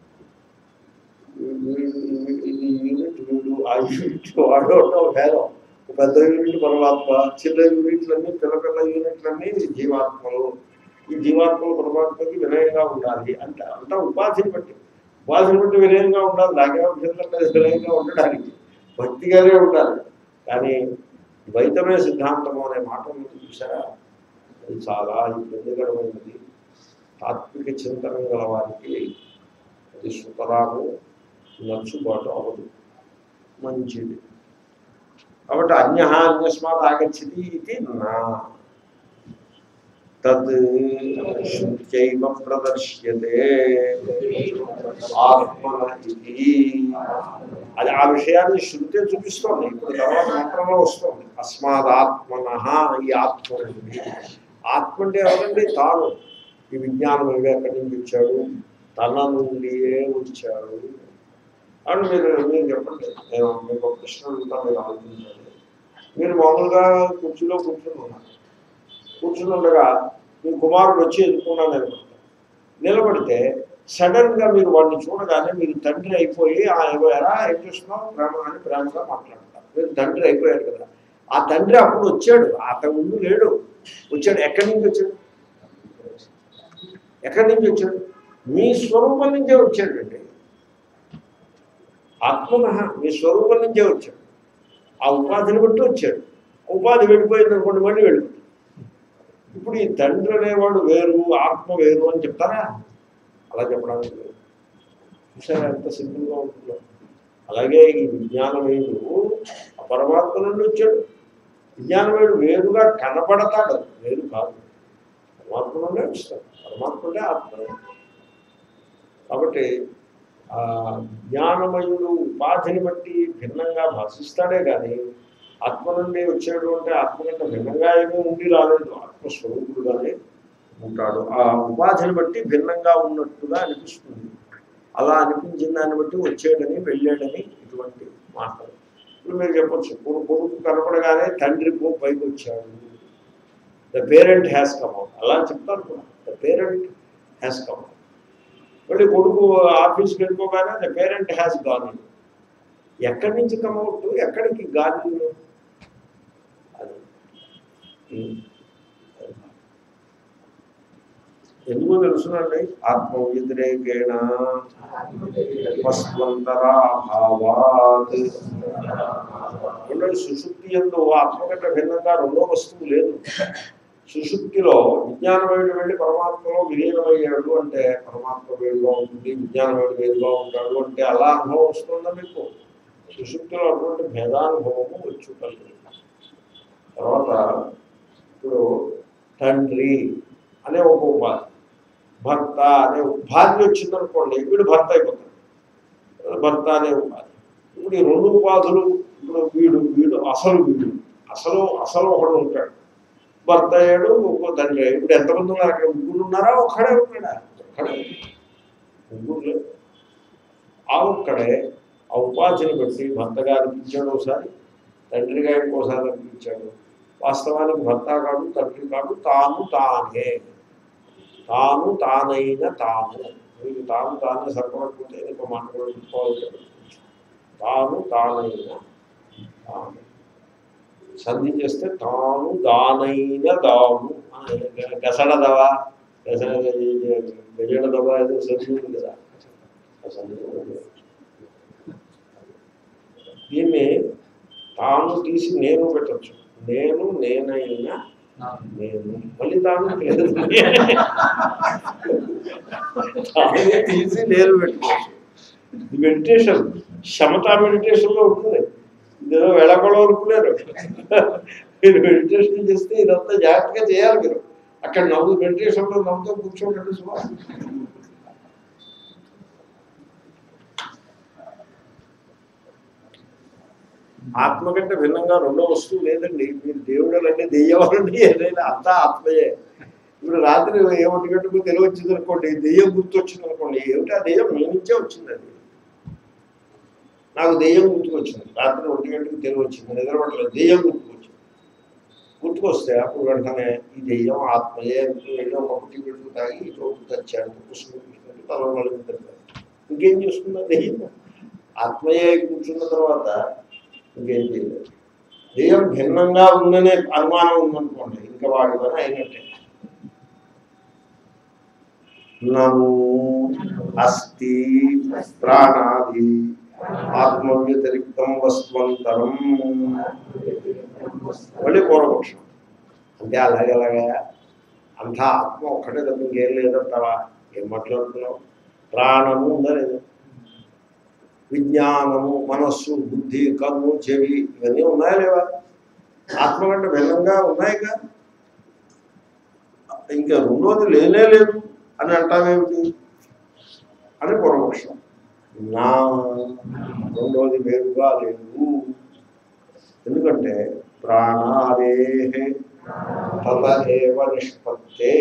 ఇది యూనిట్ వీడు, ఆ యూనిట్ వాడు భేదం. పెద్ద యూనిట్ పరమాత్మ, చిన్న యూనిట్లన్నీ పిల్ల పిల్ల యూనిట్లన్నీ జీవాత్మలు. ఈ జీవాత్మలు పరమాత్మకి వినయంగా ఉండాలి అంటే అంతా ఉపాధిని బట్టి, ఉపాధిని బట్టి వినయంగా ఉండాలి. నాకే అభ్యంతరం వినయంగా ఉండడానికి, భక్తిగానే ఉండాలి. కానీ ద్వైతమే సిద్ధాంతము అనే మాట మీరు చూసారా, అది చాలా ఇబ్బందికరమైనది. తాత్విక చింతనం గల వారికి అది సుతరాము నచ్చుబాటు అవ్వదు, మంచిది. కాబట్టి అన్య అన్యస్మాత్ ఆగచ్చతి ఇది నా తద్ శృత్యైవ ప్రదర్శ్యతే ఆత్మన ఇది. అది ఆ విషయాన్ని శృతే చూపిస్తోంది. ఇప్పుడు తర్వాత మంత్రంలో వస్తుంది, అస్మాదాత్మన, ఈ ఆత్మ నుండి. ఆత్మ అంటే ఎవరండి? తాను. ఈ విజ్ఞానం ఎక్కడి నుంచి వచ్చాడు? తన నుండియే వచ్చాడు అని మీరు మీరు చెప్పండి. నేను మీకు ఒక ప్రశ్న అడుగుతాను, మీరు ఆలోచించండి. మీరు మామూలుగా కుర్చీలో కూర్చుని ఉన్నారు. కూర్చుని ఉండగా మీ కుమారుడు వచ్చి ఎదుర్కొన్నా నిలబడతారు. నిలబడితే సడన్ గా మీరు వాడిని చూడగానే మీరు తండ్రి అయిపోయి ఆ ఎవరా ఏం చేస్తున్నావు ప్రేమ అని ప్రేమగా మాట్లాడతారు. మీరు తండ్రి అయిపోయారు కదా. ఆ తండ్రి అప్పుడు వచ్చాడు, అతను ముందు లేడు, వచ్చాడు. ఎక్కడి నుంచి వచ్చాడు? ఎక్కడి నుంచి వచ్చాడు? మీ స్వరూపం నుంచే వచ్చాడండి. ఆత్మన మీ స్వరూపం నుంచే వచ్చాడు. ఆ ఉపాధిని బట్టి వచ్చాడు. ఉపాధి వెళ్ళిపోయింది అనుకోండి, మళ్ళీ వెళ్ళిపోతుంది. ఇప్పుడు ఈ తండ్రి అనేవాడు వేరు, ఆత్మ వేరు అని చెప్తారా? అలా చెప్పడానికి లేదు. చూసారా ఎంత సింపుల్గా ఉంటుందో. అలాగే ఈ విజ్ఞానమయుడు ఆ పరమాత్మ నుండి వచ్చాడు. విజ్ఞానమయుడు వేరుగా కనపడతాడు, వేరు కాదు. పరమాత్మ నుండే వస్తాడు. పరమాత్మ అంటే ఆత్మ. కాబట్టి ఆ జ్ఞానమయుడు ఉపాధిని బట్టి భిన్నంగా భాషిస్తాడే కానీ ఆత్మ నుండి వచ్చాడు అంటే ఆత్మ కంటే భిన్నంగా ఏమీ ఉండి రాలేదు, ఆత్మస్వరూపుడుగానే ఉంటాడు. ఆ ఉపాధిని బట్టి భిన్నంగా ఉన్నట్టుగా అనిపిస్తుంది. అలా అనిపించిన దాన్ని బట్టి వచ్చాడని వెళ్ళాడని ఇటువంటి మాటలు. ఇప్పుడు మీరు చెప్పచ్చు, కొడుకు కనపడగానే తండ్రి పైకి వచ్చాడు, the parent has come out, అలా చెప్తారు కూడా. The parent has come out. మళ్ళీ కొడుకు ఆఫీస్కి వెళ్ళిపోగానే the parent has gone in. ఎక్కడి నుంచి కమ్ అవుట్, ఎక్కడికి గాన్ ఇన్? అది ఎందుకో తెలుసునండి. ఆత్మ వ్యతిరేకేణ వస్త్వంతరాభావాత్. సుషుప్తి యందు ఆత్మ కంటే భిన్నంగా రెండో వస్తువు లేదు. సుషుప్తిలో విజ్ఞానమయుడు వెళ్ళి పరమాత్మలో విలీనమయ్యాడు అంటే పరమాత్మ వేరుగా ఉంటుంది, విజ్ఞానమయుడు వేరుగా ఉంటాడు అంటే అలా అనుభవం వస్తుందా మీకు? సుషుప్తిలో అటువంటి భేదానుభవము వచ్చుంటుంది. తర్వాత ఇప్పుడు తండ్రి అనే ఒక ఉపాధి, భర్త అనే భార్య వచ్చిందనుకోండి, వీడు భర్త అయిపోతాడు, భర్త అనే ఉపాధి. ఇప్పుడు ఈ రెండు ఉపాధులు, ఇప్పుడు వీడు వీడు అసలు వీడు అసలు అసలు ఒకడు ఉంటాడు, భర్త అయ్యాడు, ఒక్కో తండ్రి. ఇప్పుడు ఎంతమంది ఉన్నారు అక్కడ? ముగ్గురు ఉన్నారా? ఒక్కడే ఉన్నాడా? ఒక్కడే, ముగ్గురు లేదు. ఆ ఒక్కడే ఆ ఉపాధిని బట్టి భర్తగా అనిపించాడు ఒకసారి, తండ్రిగా ఇంకోసారి అనిపించాడు, వాస్తవానికి భర్త కాదు, తండ్రి కాదు, తాను తానే, తాను తానైన తాను. మీకు తాను తానే సరిపడకపోతే ఇంకో మాట కూడా చెప్పుకోవాలి. తాను తానైన తాను సంధి చేస్తే తాను దానైన దాము. గసడదవా గసడ గజడదవా ఏదో సంధి ఉంది కదా, దీన్ని తాను తీసి నేను పెట్టచ్చు. నేను నేనైనా నేను మళ్ళీ తాను తాను తీసి నేను పెట్టుకోవచ్చు. ఇది మెడిటేషన్, శమతా మెడిటేషన్లో ఉంటుంది. ఇదేదో వెళ్ళకూడదు అనుకున్నారు. మీరు మెడిటేషన్ చేస్తే ఇదంతా జాగ్రత్తగా చేయాలి. మీరు అక్కడ నవ్వు మెడిటేషన్లో నవ్వుతో కూర్చోండి. సుమా ఆత్మ కంటే భిన్నంగా రెండో వస్తువు లేదండి. మీరు దేవుడులంటే దెయ్యవాలండి, ఏదైనా అంతా ఆత్మయే. ఇప్పుడు రాత్రి ఏ ఒంటి గంటకు తెలివి వచ్చింది అనుకోండి, దెయ్యం గుర్తు వచ్చింది అనుకోండి, ఏమిటి ఆ దెయ్యం మీ నుంచే వచ్చింది. అది నాకు దెయ్యం గుర్తుకొచ్చింది. రాత్రి ఒంటి గంటకు తెలివి వచ్చింది, నిద్రపడలేదు, దెయ్యం గుర్తుకొచ్చింది. గుర్తుకొస్తే అప్పుడు వెంటనే ఈ దెయ్యం ఆత్మయే వెళ్ళి ఒక పుట్టి పెట్టుకు తాగి చోటు తెచ్చాడు, పుష్పించుకుంటూ తల మళ్ళీ ఇంకేం చేసుకున్నా దెయ్యం ఆత్మయే కూర్చున్న తర్వాత ఇంకేం చేయలేదు. దెయ్యం భిన్నంగా ఉందనే అనుమానం ఉందనుకోండి, ఇంకా వాడి పని అయినట్టే. నను అస్తి ప్రాణాది ఆత్మ వ్యతిరిక్తం వస్త్వంతరం. మళ్ళీ పూర్వపక్షం. అంటే అలాగేలాగా అంతా ఆత్మ ఒక్కటే తప్ప ఇంకేం లేదంటావా? ఏం మాట్లాడుతున్నావు? ప్రాణము ఉందా లేదు, విజ్ఞానము, మనస్సు, బుద్ధి, కన్ను, చెవి ఇవన్నీ ఉన్నాయా లేవా? ఆత్మ కంటే భిన్నంగా ఉన్నాయిగా. ఇంకా రెండోది లేనే లేదు అని అంటావేమిటి అని పూర్వపక్షం. నా రెండోది వేరుగా లేదు. ఎందుకంటే ప్రాణాదే తత ఏవ నిష్పత్తే.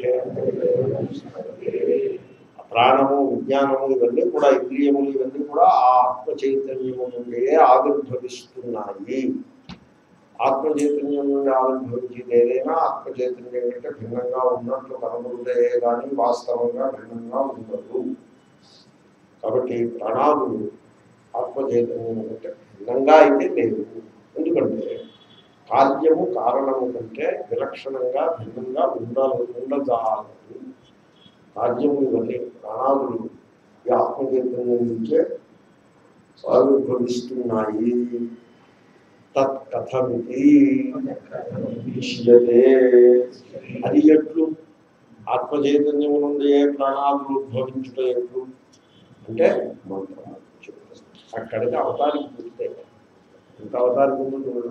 ప్రాణము, విజ్ఞానము ఇవన్నీ కూడా, ఇంద్రియములు ఇవన్నీ కూడా ఆత్మ చైతన్యము నుండి ఆవిర్భవిస్తున్నాయి. ఆత్మ చైతన్యం నుండి ఆవిర్భవించేది ఏదైనా ఆత్మ చైతన్యం కంటే భిన్నంగా ఉన్నట్లు కనబడుతే కానీ వాస్తవంగా భిన్నంగా ఉండదు. కాబట్టి ప్రాణాదులు ఆత్మ చైతన్యం కంటే భిన్నంగా అయితే లేవు. ఎందుకంటే కార్యము కారణము కంటే విలక్షణంగా భిన్నంగా ఉండాలి ఉండజాలదు. కార్యము ఇవన్నీ ప్రాణాదులు ఈ ఆత్మ చైతన్యం నుంచే ఆవిర్భవిస్తున్నాయి. తత్కథమితి విష్యతే. అది ఎట్లు? ఆత్మ చైతన్యము నుండి ఏ ప్రాణాదులు ఉద్భవించుట ఎట్లు అంటే మంత్రం అక్కడికి అవతారికి పూర్తయి. ఇంత అవతారికి ముందు చూడండి.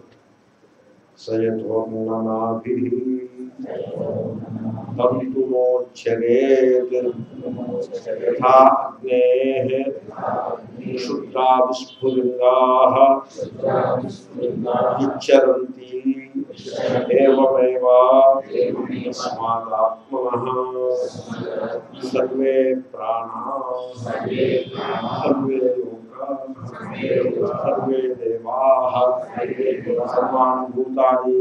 సయథోన్ననాభి తంతుమోచ్యరేత్ యథా అగ్నేః క్షుద్రా విస్ఫులింగాః విచ్చరంతి ఏవమేవ తస్మాదాత్మనః సర్వే ప్రాణాః సర్వే లోకాః సర్వే దేవాః సర్వాణి భూతాని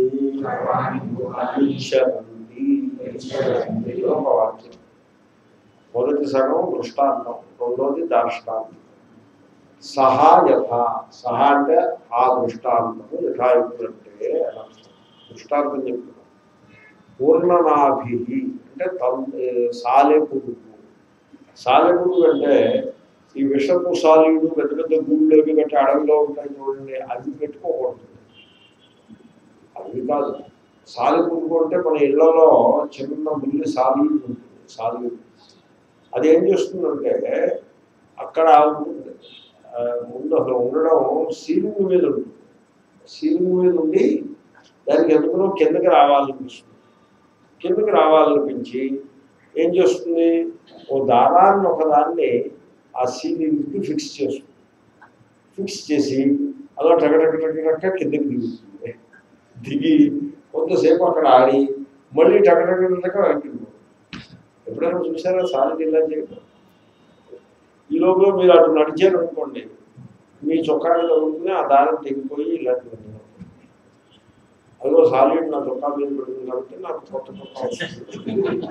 విచ్చరంతి. ఒక వాక్యం. మొదటి సగం దృష్టాంతం, రెండోది దార్ష్టాంతం. సహా యథా, సహా అంటే ఆ దృష్టాంతము యథా ఎప్పుడంటే దృష్టాంతం చెప్తున్నాం. పూర్ణనాభి అంటే సాలెపురుగు. సాలెపురుగు అంటే ఈ విషపు సాలీడు పెద్ద పెద్ద గూళ్ళకి గట్టి అడవిలో ఉంటాయి చూడండి, అవి పెట్టుకోకూడదు. అవి కాదు. సాలెపురుగు అంటే మన ఇళ్లలో చిన్న బుల్లి సాలీడు ఉంటుంది. సాలీడు అది ఏం చేస్తుందంటే అక్కడ ఉంటుంది ముందు అసలు ఉండడం సీలింగ్ మీద ఉంటుంది. సీలింగ్ మీద ఉండి దానికి ఎందుకునో కిందకి రావాలనిపిస్తుంది. కిందకి రావాలనిపించి ఏం చేస్తుంది, ఓ దారాన్ని ఒకదాన్ని ఆ సీలింగ్కి ఫిక్స్ చేస్తుంది. ఫిక్స్ చేసి అలా టగటగటగటక కిందకి దిగుతుంది. దిగి కొంతసేపు అక్కడ ఆడి మళ్ళీ టగటగటక వెళ్తుంది. ఎప్పుడైనా చూసారా సాలిడ్ ఇలా చేయడం? ఈ లోపల మీరు అటు నడిచారు అనుకోండి, మీ చొక్కాకి తగులుకుని ఆ దారం తెగిపోయి ఇలాంటివన్నీ. అదో సాలిడ్ నా చొక్కా మీద పెడుతుంది కాబట్టి నాకు కొత్త చొక్కా వస్తుంది.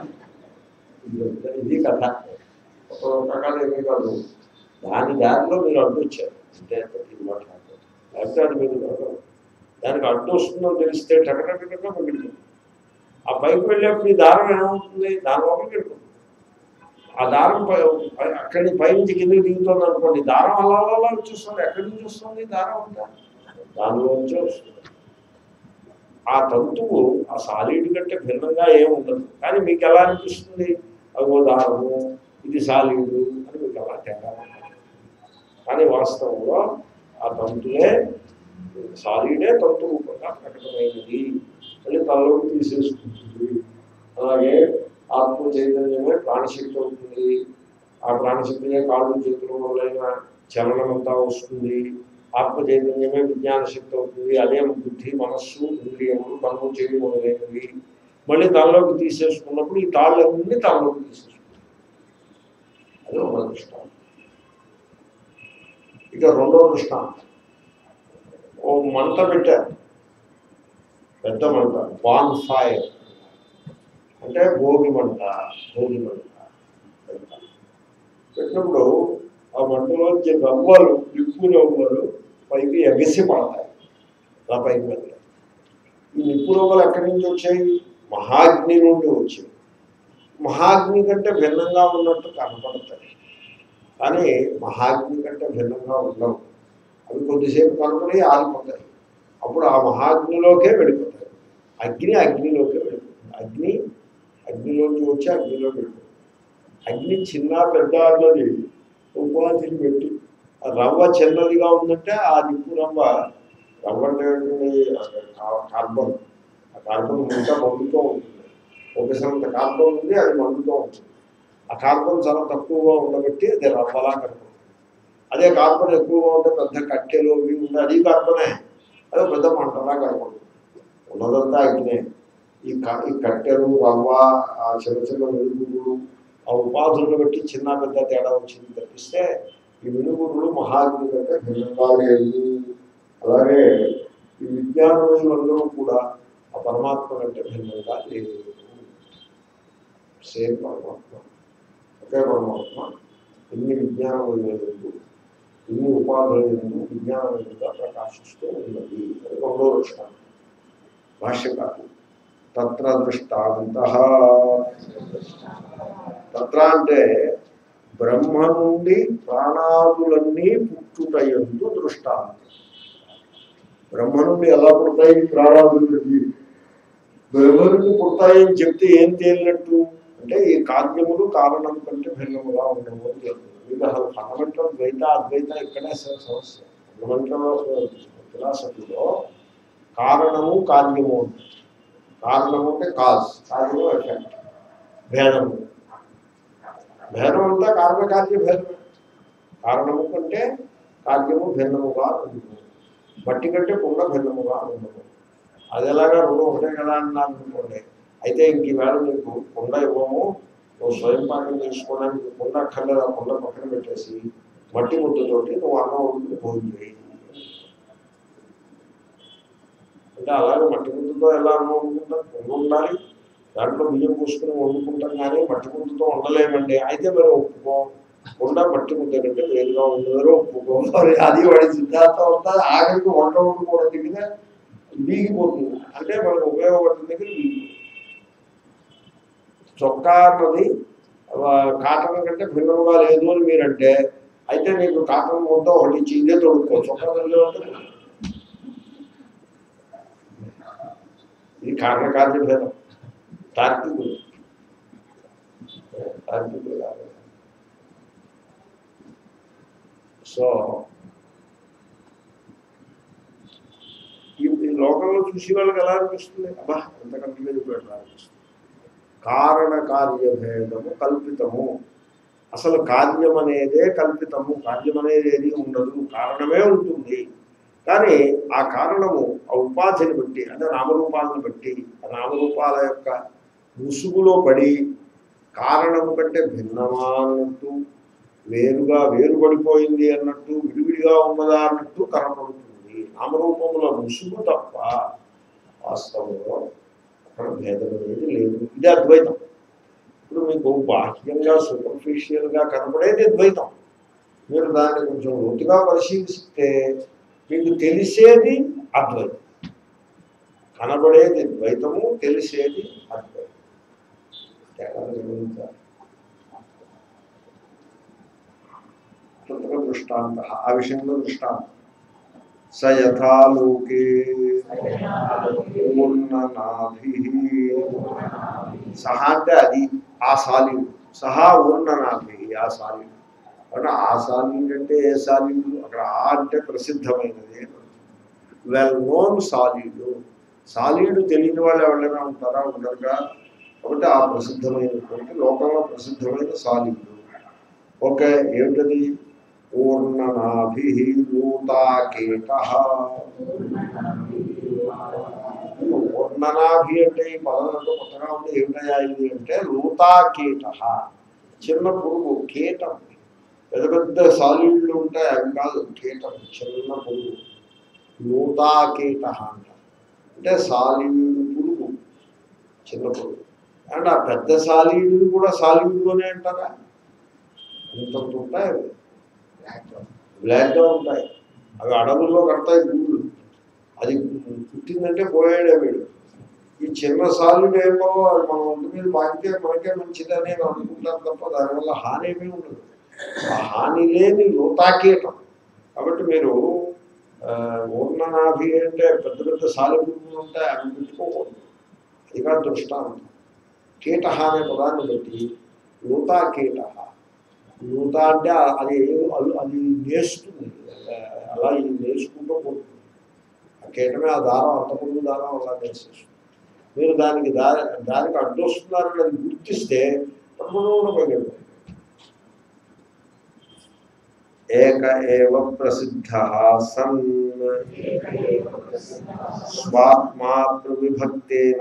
ఇది కథ. ఒక రకాలు ఏమీ కాదు, దాని దారిలో మీరు అడ్డు వచ్చారు అంటే లేకపోతే అది మీరు దానికి అడ్డు వస్తుందని తెలిస్తే టకటకటగా పగిలిపోతుంది. ఆ పైకి వెళ్ళేప్పుడు ఈ దారం ఏమవుతుంది, దాని లోపలికి వెళ్ళిపోతుంది. ఆ దారం అక్కడి పైనుంచి కిందకి దిగుతుంది అనుకోండి, దారం అలా అలా వచ్చేస్తుంది. ఎక్కడి నుంచి వస్తుంది దారం అంతా? దానిలోంచే వస్తుంది. ఆ తంతువు ఆ సాలిడ్ కంటే భిన్నంగా ఏముండదు. కానీ మీకు ఎలా అనిపిస్తుంది, అగో దారము ఇది సాలిడ్ అని మీకు ఎలా తేడా. కానీ వాస్తవంలో ఆ తంతులే సాలిడే తంతు రూపంగా ప్రకటమైనది. మళ్ళీ తనలోకి తీసేసుకుంటుంది. అలాగే ఆత్మ చైతన్యమే ప్రాణశక్తి అవుతుంది. ఆ ప్రాణశక్తినే కాళ్ళు చేతుల వలన చలనం అంతా వస్తుంది. ఆత్మ చైతన్యమే విజ్ఞాన శక్తి అవుతుంది. అదే బుద్ధి, మనస్సు, ఇంద్రియములు, కన్ను, చెవి మొదలైనవి. మళ్ళీ తనలోకి తీసేసుకున్నప్పుడు ఈ తాళ్ళన్నీ తనలోకి తీసేసుకుంటాయి. అదే ఒక దృష్టాంతం. ఇక రెండో దృష్టాంతం, ఓ మంట పెట్టారు, పెద్ద మంట, బాన్ ఫైర్ అంటే భోగి మంట. భోగి మంట పెట్టినప్పుడు ఆ మంటలోంచి రవ్వలు, నిప్పు రవ్వలు పైకి ఎగసి పడతాయి. ఆ పైకి వెళ్ళాయి. ఈ నిప్పు రవ్వలు ఎక్కడి నుంచి వచ్చాయి? మహాగ్ని నుండి వచ్చాయి. మహాగ్ని కంటే భిన్నంగా ఉన్నట్టు కనపడతాయి, కానీ మహాగ్ని కంటే భిన్నంగా ఉండవు. అవి కొద్దిసేపు కనపడి ఆరిపోతాయి. అప్పుడు ఆ మహాగ్నిలోకే వెళ్ళిపోతాయి. అగ్ని అగ్నిలోకే వెళ్ళిపోతుంది. అగ్ని అగ్నిలోకి వచ్చి అగ్నిలోకి వెళ్ళిపోతుంది. అగ్ని చిన్న పెద్ద అన్నది ఉపాధిని పెట్టి, ఆ రవ్వ చిన్నదిగా ఉందంటే ఆ నిప్పు రవ్వ, రవ్వ అంటే కార్బన్, ఆ కార్బన్ ఇంకా మండుతూ ఉంటుంది. ఒకసారి కార్బన్ ఉంది, అది మండుతూ ఉంటుంది. ఆ కార్బన్ చాలా తక్కువగా ఉండబట్టి అది రవ్వలా కనపడుతుంది. అదే కార్బన్ ఎక్కువగా ఉంటే పెద్ద కట్టెలు ఇవి ఉంది, అది కార్బనే, అదే పెద్ద మంటలా కనపడుతుంది. ఉన్నదంతా అగ్నే. ఈ ఈ కట్టెలు, రవ్వ, ఆ చిన్న చిన్న వెలుగులు, ఆ ఉపాధులను బట్టి చిన్న పెద్ద తేడా వచ్చింది తప్పిస్తే ఈ వెలుగులు మహాగ్ని కంటే భిన్నంగా లేదు. అలాగే ఈ విజ్ఞానములందరూ కూడా ఆ పరమాత్మ కంటే భిన్నంగా లేదు. సేమ్ పరమాత్మ, ఒకే పరమాత్మ ఎన్ని విజ్ఞానములు, ఎన్ని ఉపాధులు విజ్ఞానములుగా ప్రకాశిస్తూ ఉన్నది. అది రెండో దృష్టాంతం. భాష్యకారు తత్ర దృష్టాంతః, తత్ర అంటే బ్రహ్మ నుండి ప్రాణాదులన్నీ పుట్టుటయందు దృష్టాంతం. బ్రహ్మ నుండి ఎలా పుడతాయి ప్రాణాదులన్నీ? బ్రహ్మ నుండి పుడతాయని చెప్తే ఏం తేలినట్టు అంటే ఈ కార్యములు కారణం కంటే భిన్నముగా ఉండవు అని చెప్తుంది. మీకు అసలు ఫండమెంటల్ ద్వైత అద్వైత ఇక్కడే సమస్య. ఫండమెంటల్ ఫిలాసఫీలో కారణము కార్యము, కారణము అంటే కాజ్, కార్యము ఎఫెక్ట్, భేదము. భేదం అంతా కారణకార్య భేదమే. కారణము కంటే కార్యము భిన్నముగా ఉండదు. మట్టి కంటే కుండ భిన్నముగా ఉండదు. అది ఎలాగా రెండు ఒకటే కదా అన్నారు అనుకోండి. అయితే ఇంక ఈవేళ నీకు కుండ ఇవ్వము, నువ్వు స్వయం పాకం చేసుకోవడానికి కుండ అక్కర్లేదు, ఆ కుండ పక్కన పెట్టేసి మట్టి ముద్దతోటి నువ్వు అన్నం వండుకుని భోజనం చేయి అంటే, అలాగే మట్టి ముద్దతో ఎలా అన్నం వండుకుంటారు? కుండ ఉండాలి, దాంట్లో బియ్యం పూసుకుని వండుకుంటాం, కానీ మట్టి ముద్దతో ఉండలేమండి. అయితే మరి ఒప్పుకో, కుండ మట్టి ముద్ద కంటే వేరుగా ఉండదు, ఒప్పుకో. అది వాడి సిద్ధాంతం అంతా ఆఖరికి వంట వండుకోవడం దగ్గర బీగిపోతుంది. అంటే మనకు ఉపయోగపడుతుంది దగ్గర బీగిపోతుంది. చొక్కా అన్నది కాటన్ కంటే భిన్నముగా లేదు అని మీరంటే, అయితే నీకు కాటన్ ముద్ద ఒకటి ఇచ్చి ఇదే తొడుక్కో, చొక్కా తల్లి ఉంటుంది. ఇది కారణకార్య భేదం. తార్కికులు తార్కికులు కాదు. సో ఈ లోకంలో చూసి వాళ్ళకి ఎలా అనిపిస్తుంది? అబ్బా ఎంత కంటిగా చెప్పాడు అనిపిస్తుంది. కారణ కార్య భేదము కల్పితము. అసలు కార్యం అనేదే కల్పితము. కార్యం అనేది ఏది ఉండదు, కారణమే ఉంటుంది. కానీ ఆ కారణము ఆ ఉపాధిని బట్టి, అంటే నామరూపాలను బట్టి, ఆ నామరూపాల యొక్క ముసుగులో పడి కారణము కంటే భిన్నమా అన్నట్టు, వేరుగా వేరుపడిపోయింది అన్నట్టు, విడివిడిగా ఉన్నదా అన్నట్టు కనపడుతుంది. నామరూపముల ముసుగు తప్ప వాస్తవంలో అక్కడ భేదం అనేది లేదు. ఇది అద్వైతం. ఇప్పుడు మీకు బాహ్యంగా సూపర్ఫిషియల్గా కనపడేది ద్వైతం. మీరు దాన్ని కొంచెం లోతుగా పరిశీలిస్తే మీకు తెలిసేది అద్వైతం. కనబడేది ద్వైతము, తెలిసేది అద్వైతం. తత్ర దృష్టాంత, ఆ విషయంలో దృష్టాంతం. స యథా లోకే పూర్ణనాభిః, సహా అంటే అది ఆ సాలిడ్, సహా ఊర్ణనాభిః ఆ సాలిడ్. అంటే ఆ సాలిడ్ అంటే ఏ సాలిడ్? అక్కడ ఆ అంటే ప్రసిద్ధమైనది, వెల్ నోన్ సాలిడ్. సాలిడ్ తెలియని వాళ్ళు ఎవరైనా ఉంటారా? ఉండరుగా. కాబట్టి ఆ ప్రసిద్ధమైనటువంటి లోకంలో ప్రసిద్ధమైన సాలిడ్. ఓకే, ఏమిటది? పూర్ణనాభిః లూతాకేటః. పూర్ణనాభి అంటే ఈ పదంలో కొత్తగా ఉంది. ఏమిటయా ఇది అంటే లూతాకేటః, చిన్న పురుగు, కీటం. పెద్ద పెద్ద సాలిడ్లు ఉంటాయి, అవి కాదు, కీటం, చిన్న పురుగు. లూతాకేటః అంట అంటే సాలిడ్ పురుగు, చిన్న పురుగు. అండ్ ఆ పెద్ద సాలిడ్లు కూడా సాలిడ్లోనే అంటారా? అంత ఉంటాయి అవి, బ్లాక్గా ఉంటాయి. అవి అడవుల్లో కడతాయి గుళ్ళు. అది పుట్టిందంటే పోయాడే వీడు. ఈ చిన్న సాలిడ్ ఏమో మనం ఒంటి మీద పాకితే మనకే మంచిదని నేను అనుకుంటాను తప్ప దానివల్ల హాని ఏమీ ఉండదు. ఆ హాని లేని లోతాకీటం. కాబట్టి మీరు ఊర్ణనాభి అంటే పెద్ద పెద్ద సాలిపురుగులు ఉంటాయి, అవి పెట్టుకోకూడదు. అది కాదు దృష్టాంతం. కీట అనే పదాన్ని బట్టి లూతాకీట. లూత అంటే అది అది నేస్తుంది, అలా ఇది నేర్చుకుంటూ పోతుంది. ఆ కీటమే ఆ దారం, అంతకుముందు దారం అలా నేర్చేస్తుంది. మీరు దానికి దారి దానికి అడ్డొస్తున్నారని అది గుర్తిస్తే తప్పకుండా పోయి ఏక ఏవ ప్రసిద్ధః సన్ స్వాత్మా ప్రవిభక్తేన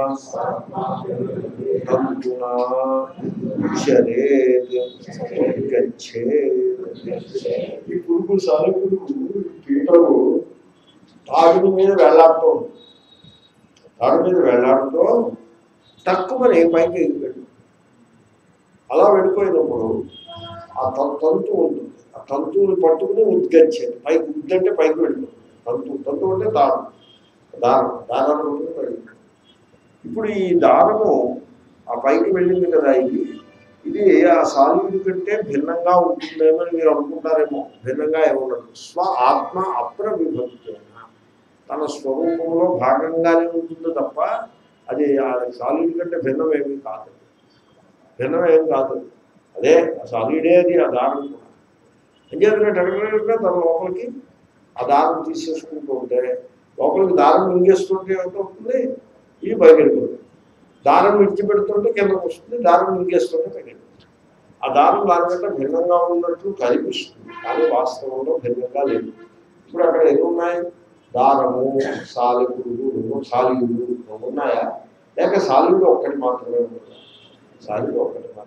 తంతునా ఉచ్యరేత్ గచ్చేత్. ఈ పురుగు సాలి పురుగు కీటలు తాడు మీద వెళ్లాడుతూ ఉంటుంది. తాడు మీద వెళ్లాడుతూ తక్కువని పైకి వెళ్ళిపోయాడు. అలా వెళ్ళిపోయినప్పుడు ఆ తంతు ఉంటుంది, ఆ తంతువుని పట్టుకుని ఉద్గచ్చేది. పైకి ఉద్దంటే పైకి వెళ్ళిపోతుంది. తంతు తంతు అంటే దారం, దారం దారాన్ని పట్టుకుని పైకి. ఇప్పుడు ఈ దారము ఆ పైకి వెళ్ళింది కదా, ఇది ఇది ఆ సాలిడ్ కంటే భిన్నంగా ఉంటుందేమని మీరు అనుకుంటారేమో. భిన్నంగా ఏముండదు. స్వ ఆత్మ అప్రవిభక్తేన, తన స్వరూపంలో భాగంగానే ఉంటుంది తప్ప అది ఆ సాలిడ్ కంటే భిన్నం ఏమీ కాదు. భిన్నం ఏం కాదు, అదే ఆ సాలిడే అది. ఆ దారం కూడా అంచేతనే టెక్నగా తన లోపలికి ఆ దారం తీసేసుకుంటూ ఉంటే లోపలికి దారం మింగేస్తుంటే ఏమవుతుంది, ఇది పైకి వెళ్ళిపోతుంది. దారం విడిచిపెడుతుంటే కిందకు వస్తుంది, దారం మింగేస్తుంటే పైకి వెళ్ళిపోతుంది. ఆ దారం దానికంటే భిన్నంగా ఉన్నట్లు కనిపిస్తుంది, కానీ వాస్తవంలో భిన్నంగా లేదు. ఇప్పుడు అక్కడ ఎన్ని ఉన్నాయి? దారము, సాలిపురుగు, సాలిడు ఉన్నాయా? లేక సాలిడు ఒక్కటి మాత్రమే ఉందా? సాలిడు ఒక్కటి మాత్రమే.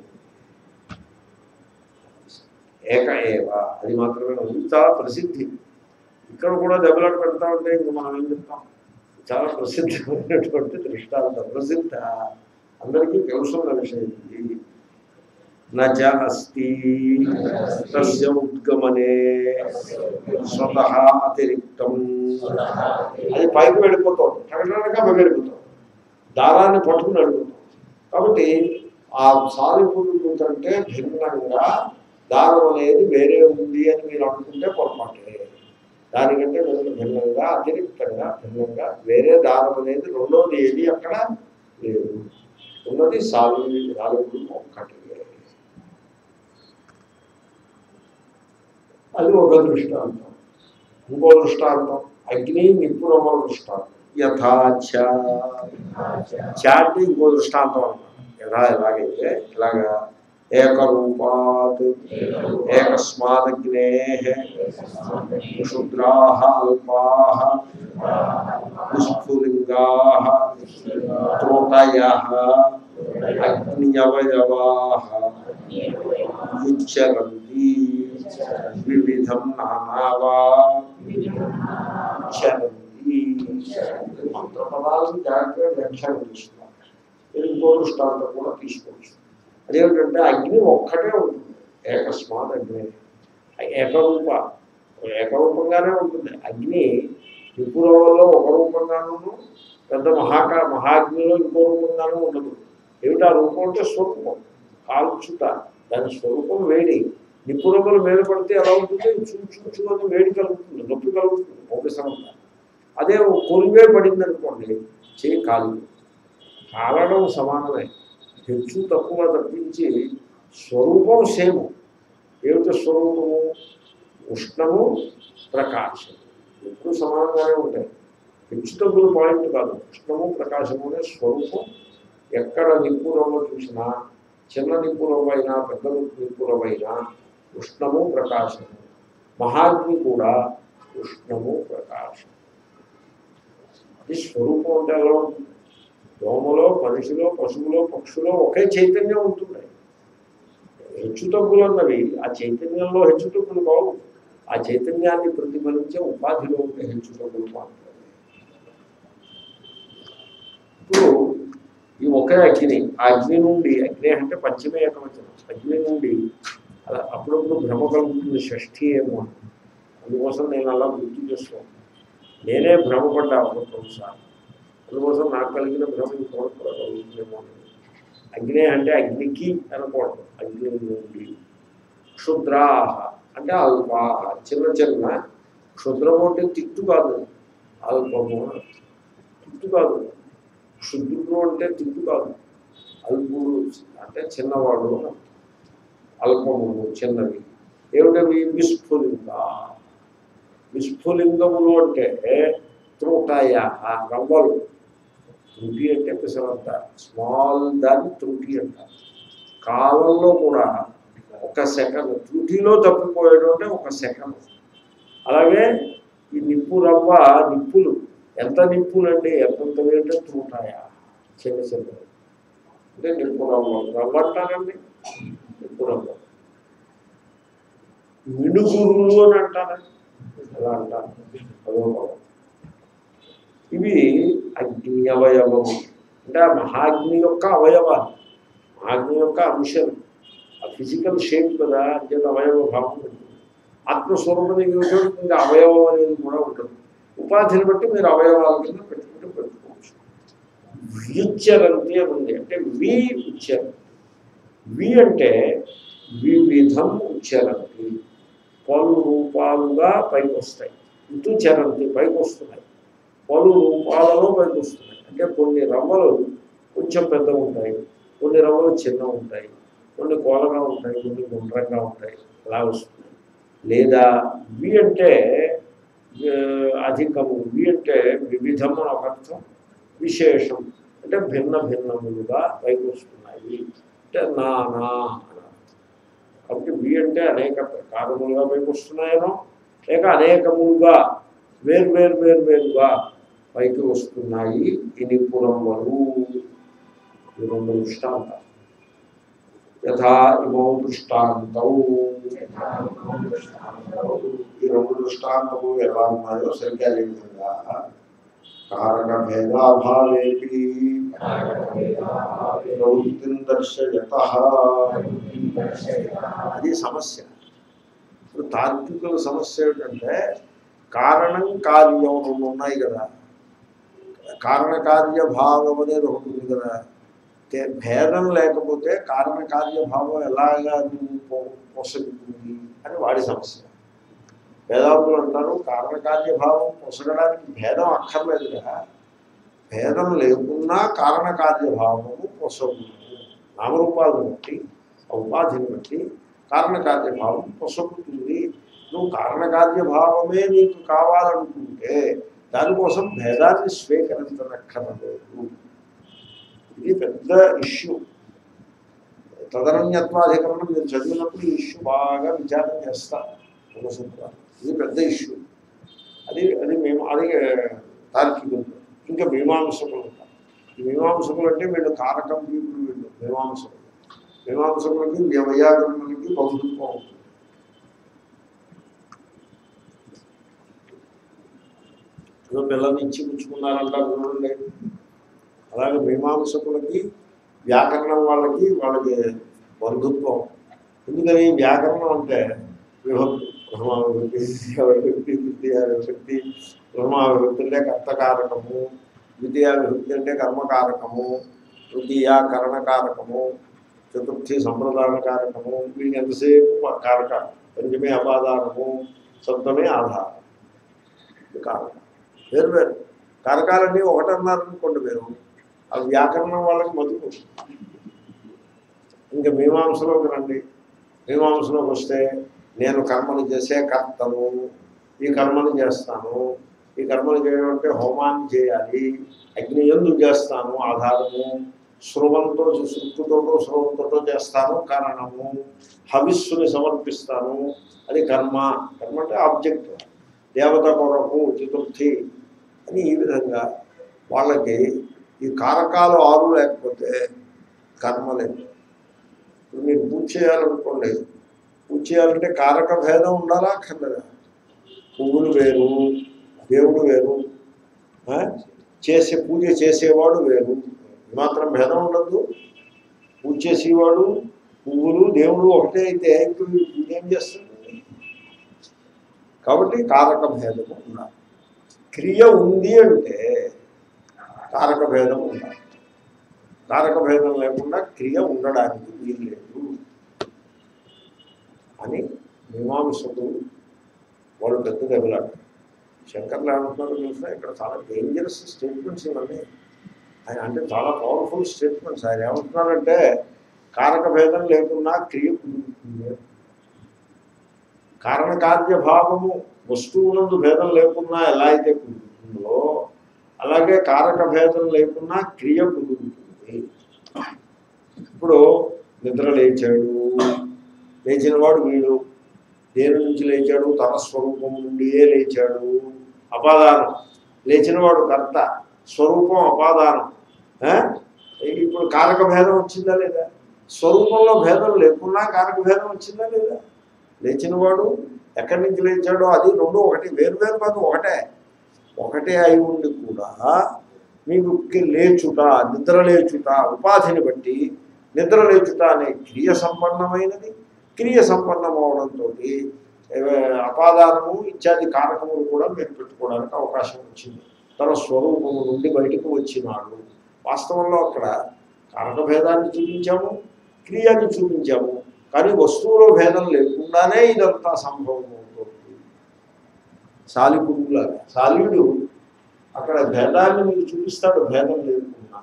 ఏక ఏవ, అది మాత్రమే ఉంది. చాలా ప్రసిద్ధి. ఇక్కడ కూడా దెబ్బలాట పెడతా ఉంటే ఇంకా మనం ఏం చెప్తాం? చాలా ప్రసిద్ధమైనటువంటి దృష్టాంతం. ప్రసిద్ధ అందరికీ తెలుసున్న విషయం ఇది. నచ అస్తి తస్య ఉద్గమనే స్వతః అతిరిక్తం. అది పైకి వెళ్ళిపోతుంది, టగటగా పైకి వెళ్ళిపోతాం, దారాన్ని పట్టుకుని వెళ్ళిపోతాం. కాబట్టి ఆ సాలిపురుగు కంటే భిన్నంగా దారం అనేది వేరే ఉంది అని మీరు అనుకుంటే పొరపాటే. దానికంటే భిన్న భిన్నంగా అతిరిక్తంగా భిన్నంగా వేరే దారం అనేది రెండోది ఏది అక్కడ లేదు. ఉన్నది సాలి సాలిపురుగు ఒక్కటి. అది ఒక దృష్టాంతం. ఇంకో దృష్టాంతం అగ్ని నిపుణమ దృష్టాంతం. యథాచ చాటి ఇంకో దృష్టాంతం అన్నమాట. యథా ఎలాగైతే ఇలాగా ఏకరూపాత్ ఏకస్మాదగ్నే క్షుద్రాః అల్పాః నిష్ఫులింగాః త్రోతయః అగ్నియవయవాః ఉచ్యరంతి వివిధం నానావా చరంతి. మంత్రం పదాలను జాగ్రత్తగా వ్యాఖ్యానం చేస్తున్నారు. నేను ఇంకో దృష్టాంతం కూడా తీసుకోవచ్చు. అదేమిటంటే అగ్ని ఒక్కటే ఉంటుంది, ఏకస్మాత్ అగ్ని, ఏకరూప ఏకరూపంగానే ఉంటుంది. అగ్ని నిపుణంలో ఒక రూపంగానూ, పెద్ద మహాకా మహాగ్నిలో ఇంకో రూపంగానూ ఉండదు. ఏమిటా రూపం అంటే స్వరూపం, కాల్చుట, దాని స్వరూపం వేడి. నిపుణములు వేడి పడితే ఎలా ఉంటుంది, చూచు అని వేడి కలుగుతుంది, నొప్పి కలుగుతుంది, ఉపశమంగా. అదే కొలివే పడింది అనుకోండి, చేయి కాలు కాలడం సమానమే, హెచ్చు తక్కువ తప్పించి స్వరూపం సేము. ఏమిటి స్వరూపము? ఉష్ణము, ప్రకాశం ఎప్పుడు సమానంగానే ఉంటాయి. హెచ్చు తగ్గుల పాయింట్ కాదు, ఉష్ణము ప్రకాశము అనే స్వరూపం. ఎక్కడ నిపుణంలో చూసినా, చిన్న నిపుణమైనా పెద్ద నిపుణమైనా ఉష్ణము ప్రకాశము. మహాగ్ని కూడా ఉష్ణము ప్రకాశం. అది స్వరూపం అంటే ఎలా ఉంటుంది? దోమలో, మనిషిలో, పశువులో, పక్షులో ఒకే చైతన్యం ఉంటుంది. హెచ్చు తగ్గులు అన్నవి ఆ చైతన్యంలో హెచ్చు తగ్గులు కావు, ఆ చైతన్యాన్ని ప్రతిఫలించే ఉపాధిలో ఉండే హెచ్చు తగ్గులు మాత్రమే. ఇప్పుడు ఈ ఒకే అగ్ని, ఆ అగ్ని నుండి, అగ్ని అంటే పంచమే ఏకవచనం, అగ్ని నుండి అలా అప్పుడప్పుడు భ్రమ కలుగుతుంది, షష్ఠి ఏమో. అందుకోసం నేను అలా గుర్తు చేస్తాను. నేనే భ్రమపడ్డా ఒకసారి, అందుకోసం నాకు కలిగిన భ్రమ ఇంకోటి కూడా కలుగుతుందేమో. అగ్ని అంటే అగ్నికి అనకూడదు, అగ్ని నుండి. క్షుద్రాహ అంటే అల్పాహ, చిన్న చిన్న. క్షుద్రము అంటే తిట్టు కాదు, అల్పము తిట్టు కాదు. క్షుద్రుడు అంటే తిట్టు కాదు, అల్పుడు అంటే చిన్నవాడు. అల్పము చిన్నవి. ఏమిటవి? విస్ఫులింగ. విస్ఫులింగములు అంటే త్రుటాయ, రవ్వలు. త్రుటి అంటే పిసరంత, స్మాల్ దాన్ని త్రుటి అంటారు. కాలంలో కూడా ఒక సెకండ్, త్రుటిలో తప్పిపోయాడు అంటే ఒక సెకండ్. అలాగే ఈ నిప్పు రవ్వ, నిప్పులు ఎంత నిప్పులు అండి, ఎంతంత వేటే త్రుటాయ, చిన్న చిన్న అంటే నిప్పు రవ్వ. రవ్వ అంటారండి, నిప్పు రవ్వ. మినుగురులు అని అంటారండి, ఎలా అంటారు, అదో. ఇవి అగ్ని అవయవము అంటే ఆ మహాగ్ని యొక్క అవయవాలు, మహాగ్ని యొక్క అంశాలు. ఆ ఫిజికల్ షేప్ కదా, అంచేత అవయవ భావం ఉంటుంది. ఆత్మస్వరూపం దగ్గర ఇంకా అవయవం అనేది కూడా ఉంటుంది. ఉపాధిని బట్టి మీరు అవయవాల కింద పెట్టుకుంటూ పెట్టుకోవచ్చు. వ్యుచ్చరంతి అని ఉంది, అంటే వి ఉచ్చరం. వి అంటే వివిధం ఉచ్చరంతి, పలు రూపాలుగా పైకి వస్తాయి. ఇటు చరంతి పైకి వస్తున్నాయి, పలు రూపాలలో పైకి వస్తున్నాయి. అంటే కొన్ని రవ్వలు కొంచెం పెద్దగా ఉంటాయి, కొన్ని రవ్వలు చిన్నగా ఉంటాయి, కొన్ని కోలగా ఉంటాయి, కొన్ని గుండ్రంగా ఉంటాయి, అలా వస్తున్నాయి. లేదా వి అంటే అధికము, వి అంటే వివిధము అని ఒక అర్థం, విశేషం అంటే భిన్న భిన్నములుగా పైకి వస్తున్నాయి, అంటే నానా అని అర్థం. కాబట్టి వి అంటే అనేక ప్రకారములుగా పైకి వస్తున్నాయనో, లేక అనేకములుగా వేరు వేరు వేరు వేరుగా పైకి వస్తున్నాయి ఈ నిపుణములు. ఈ రెండు దృష్టాంతాలు. యథా ఇమౌ దృష్టాంతౌ, ఈ రెండు దృష్టాంతము ఎలా ఉన్నాయో సరిగ్గా అదే విధంగా కారక భేదాభావేపి ప్రవృత్తిం దర్శయతః. అది సమస్య. ఇప్పుడు తార్కికుల సమస్య ఏమిటంటే, కారణం కార్యం రెండు ఉన్నాయి కదా, కారణకార్యభావం అనేది ఒకటి ఉంది కదా. భేదం లేకపోతే కారణకార్యభావం ఎలాగా నువ్వు పొసగుతుంది అని వాడి సమస్య. వేదాంతులు అంటారు కారణకార్యభావం పొసగడానికి భేదం అక్కర్లేదు కదా, భేదం లేకున్నా కారణకార్యభావము పొసగుతుంది. నామరూపాలను బట్టి, ఉపాధిని బట్టి కారణకార్యభావం పొసగుతుంది. నువ్వు కారణకార్యభావమే నీకు కావాలనుకుంటే దానికోసం భేదాన్ని స్వీకరించనక్కర్లేదు. ఇది పెద్ద ఇష్యూ. తదనన్యత్వాధికరణం మీరు చదివినప్పుడు ఈ ఇష్యూ బాగా విచారం చేస్తారు సూత్రాలు. ఇది పెద్ద ఇష్యూ. అది అది మేము అది తార్కికులు. ఇంకా మీమాంసకులు ఉంటారు. ఈ మీమాంసకులు అంటే వీళ్ళు కారకం పీపులు, వీళ్ళు మీమాంసకులు. మీమాంసకులకి వైయాకరణులకి బౌద్ధత్వం ఉంటుంది. ఏదో పిల్లల్ని ఇచ్చి పుచ్చుకున్నారంటారు చూడండి. అలాగే మీమాంసకులకి వ్యాకరణం వాళ్ళకి వాళ్ళకి బంధుత్వం. ఎందుకని వ్యాకరణం అంటే విభక్తి, ప్రథమా విభక్తి, ద్వితీయ విభక్తి, తృతీయ విభక్తి. ప్రథమా విభక్తి అంటే కర్తకారకము, ద్వితీయ విభక్తి అంటే కర్మకారకము, తృతీయ కరణకారకము, చతుర్థి సంప్రదాన కారకము. వీళ్ళకి ఎంతసేపు కారకాలు. పంచమే అపాదానము, సప్తమే ఆధారం. కారకం వేరు వేరు. కారకాలన్నీ ఒకటన్నారనుకోండి మీరు, ఆ వ్యాకరణం వాళ్ళకి మదుపు. ఇంకా మీమాంసలోకి రండి. మీమాంసలోకి వస్తే నేను కర్మను చేసే కర్తను, ఈ కర్మను చేస్తాను. ఈ కర్మను చేయడం అంటే హోమాన్ని చేయాలి, అగ్ని యందు చేస్తాను ఆధారము, స్రవంతో శృతుతోటో స్రవంతో చేస్తాను కారణము, హవిస్సుని సమర్పిస్తాను అది కర్మ. కర్మ అంటే ఆబ్జెక్ట్, దేవత కొరకు చతుర్థి అని. ఈ విధంగా వాళ్ళకి ఈ కారకాలు ఆరు లేకపోతే కర్మ లేదు. ఇప్పుడు మీరు పూజ చేయాలనుకోండి, పూజ చేయాలంటే కారక భేదం ఉండాలా అక్కర్లేదా? పువ్వులు వేరు, దేవుడు వేరు, చేసే పూజ చేసేవాడు వేరు, మాత్రం భేదం ఉండద్దు. పూజ చేసేవాడు, పువ్వులు, దేవుడు ఒకటే అయితే ఇప్పుడు పూజ ఏం చేస్తుంది? కాబట్టి కారక భేదము ఉండాలి. క్రియ ఉంది అంటే కారక భేదం ఉండాలి. కారక భేదం లేకుండా క్రియ ఉండడానికి వీల్లేదు అని మీమాంసకులు వాళ్ళు పెద్ద దెబ్బలాట. శంకర్లు ఏమంటున్నారు చూసినా ఇక్కడ చాలా డేంజరస్ స్టేట్మెంట్స్ ఇవన్నీ. ఆయన అంటే చాలా పవర్ఫుల్ స్టేట్మెంట్స్. ఆయన ఏమంటున్నారంటే కారక భేదం లేకున్నా క్రియ కుదురుతుంది. కారణకార్యభావము వస్తువులందు భేదం లేకున్నా ఎలా అయితే కుదురుతుందో అలాగే కారక భేదం లేకున్నా క్రియ కుదురుతుంది. ఇప్పుడు నిద్ర లేచాడు, లేచిన వాడు వీడు. దేని నుంచి లేచాడు? తన స్వరూపం నుండియే లేచాడు. అపాదానం. లేచినవాడు కర్త, స్వరూపం అపాదానం. ఇప్పుడు కారక భేదం వచ్చిందా లేదా? స్వరూపంలో భేదం లేకున్నా కారక భేదం వచ్చిందా లేదా? లేచినవాడు ఎక్కడి నుంచి లేచాడో అది రెండు ఒకటి, వేరు వేరు కాదు, ఒకటే. ఒకటే అయి ఉండి కూడా మీకు లేచుట, నిద్ర లేచుట, ఉపాధిని బట్టి నిద్ర లేచుట అనే క్రియ సంపన్నమైనది. క్రియ సంపన్నం అవడంతో అపాదానము ఇత్యాది కారకములు కూడా మీరు పెట్టుకోవడానికి అవకాశం వచ్చింది. తన స్వరూపము నుండి బయటకు వచ్చినాడు. వాస్తవంలో అక్కడ కారక భేదాన్ని చూపించాము, క్రియని చూపించాము, కానీ వస్తువులో భేదం లేకుండానే ఇదంతా సంభవం అవుతుంది. సాలిపుడులాగా సాలిడు అక్కడ భేదాన్ని మీకు చూపిస్తాడు, భేదం లేకుండా.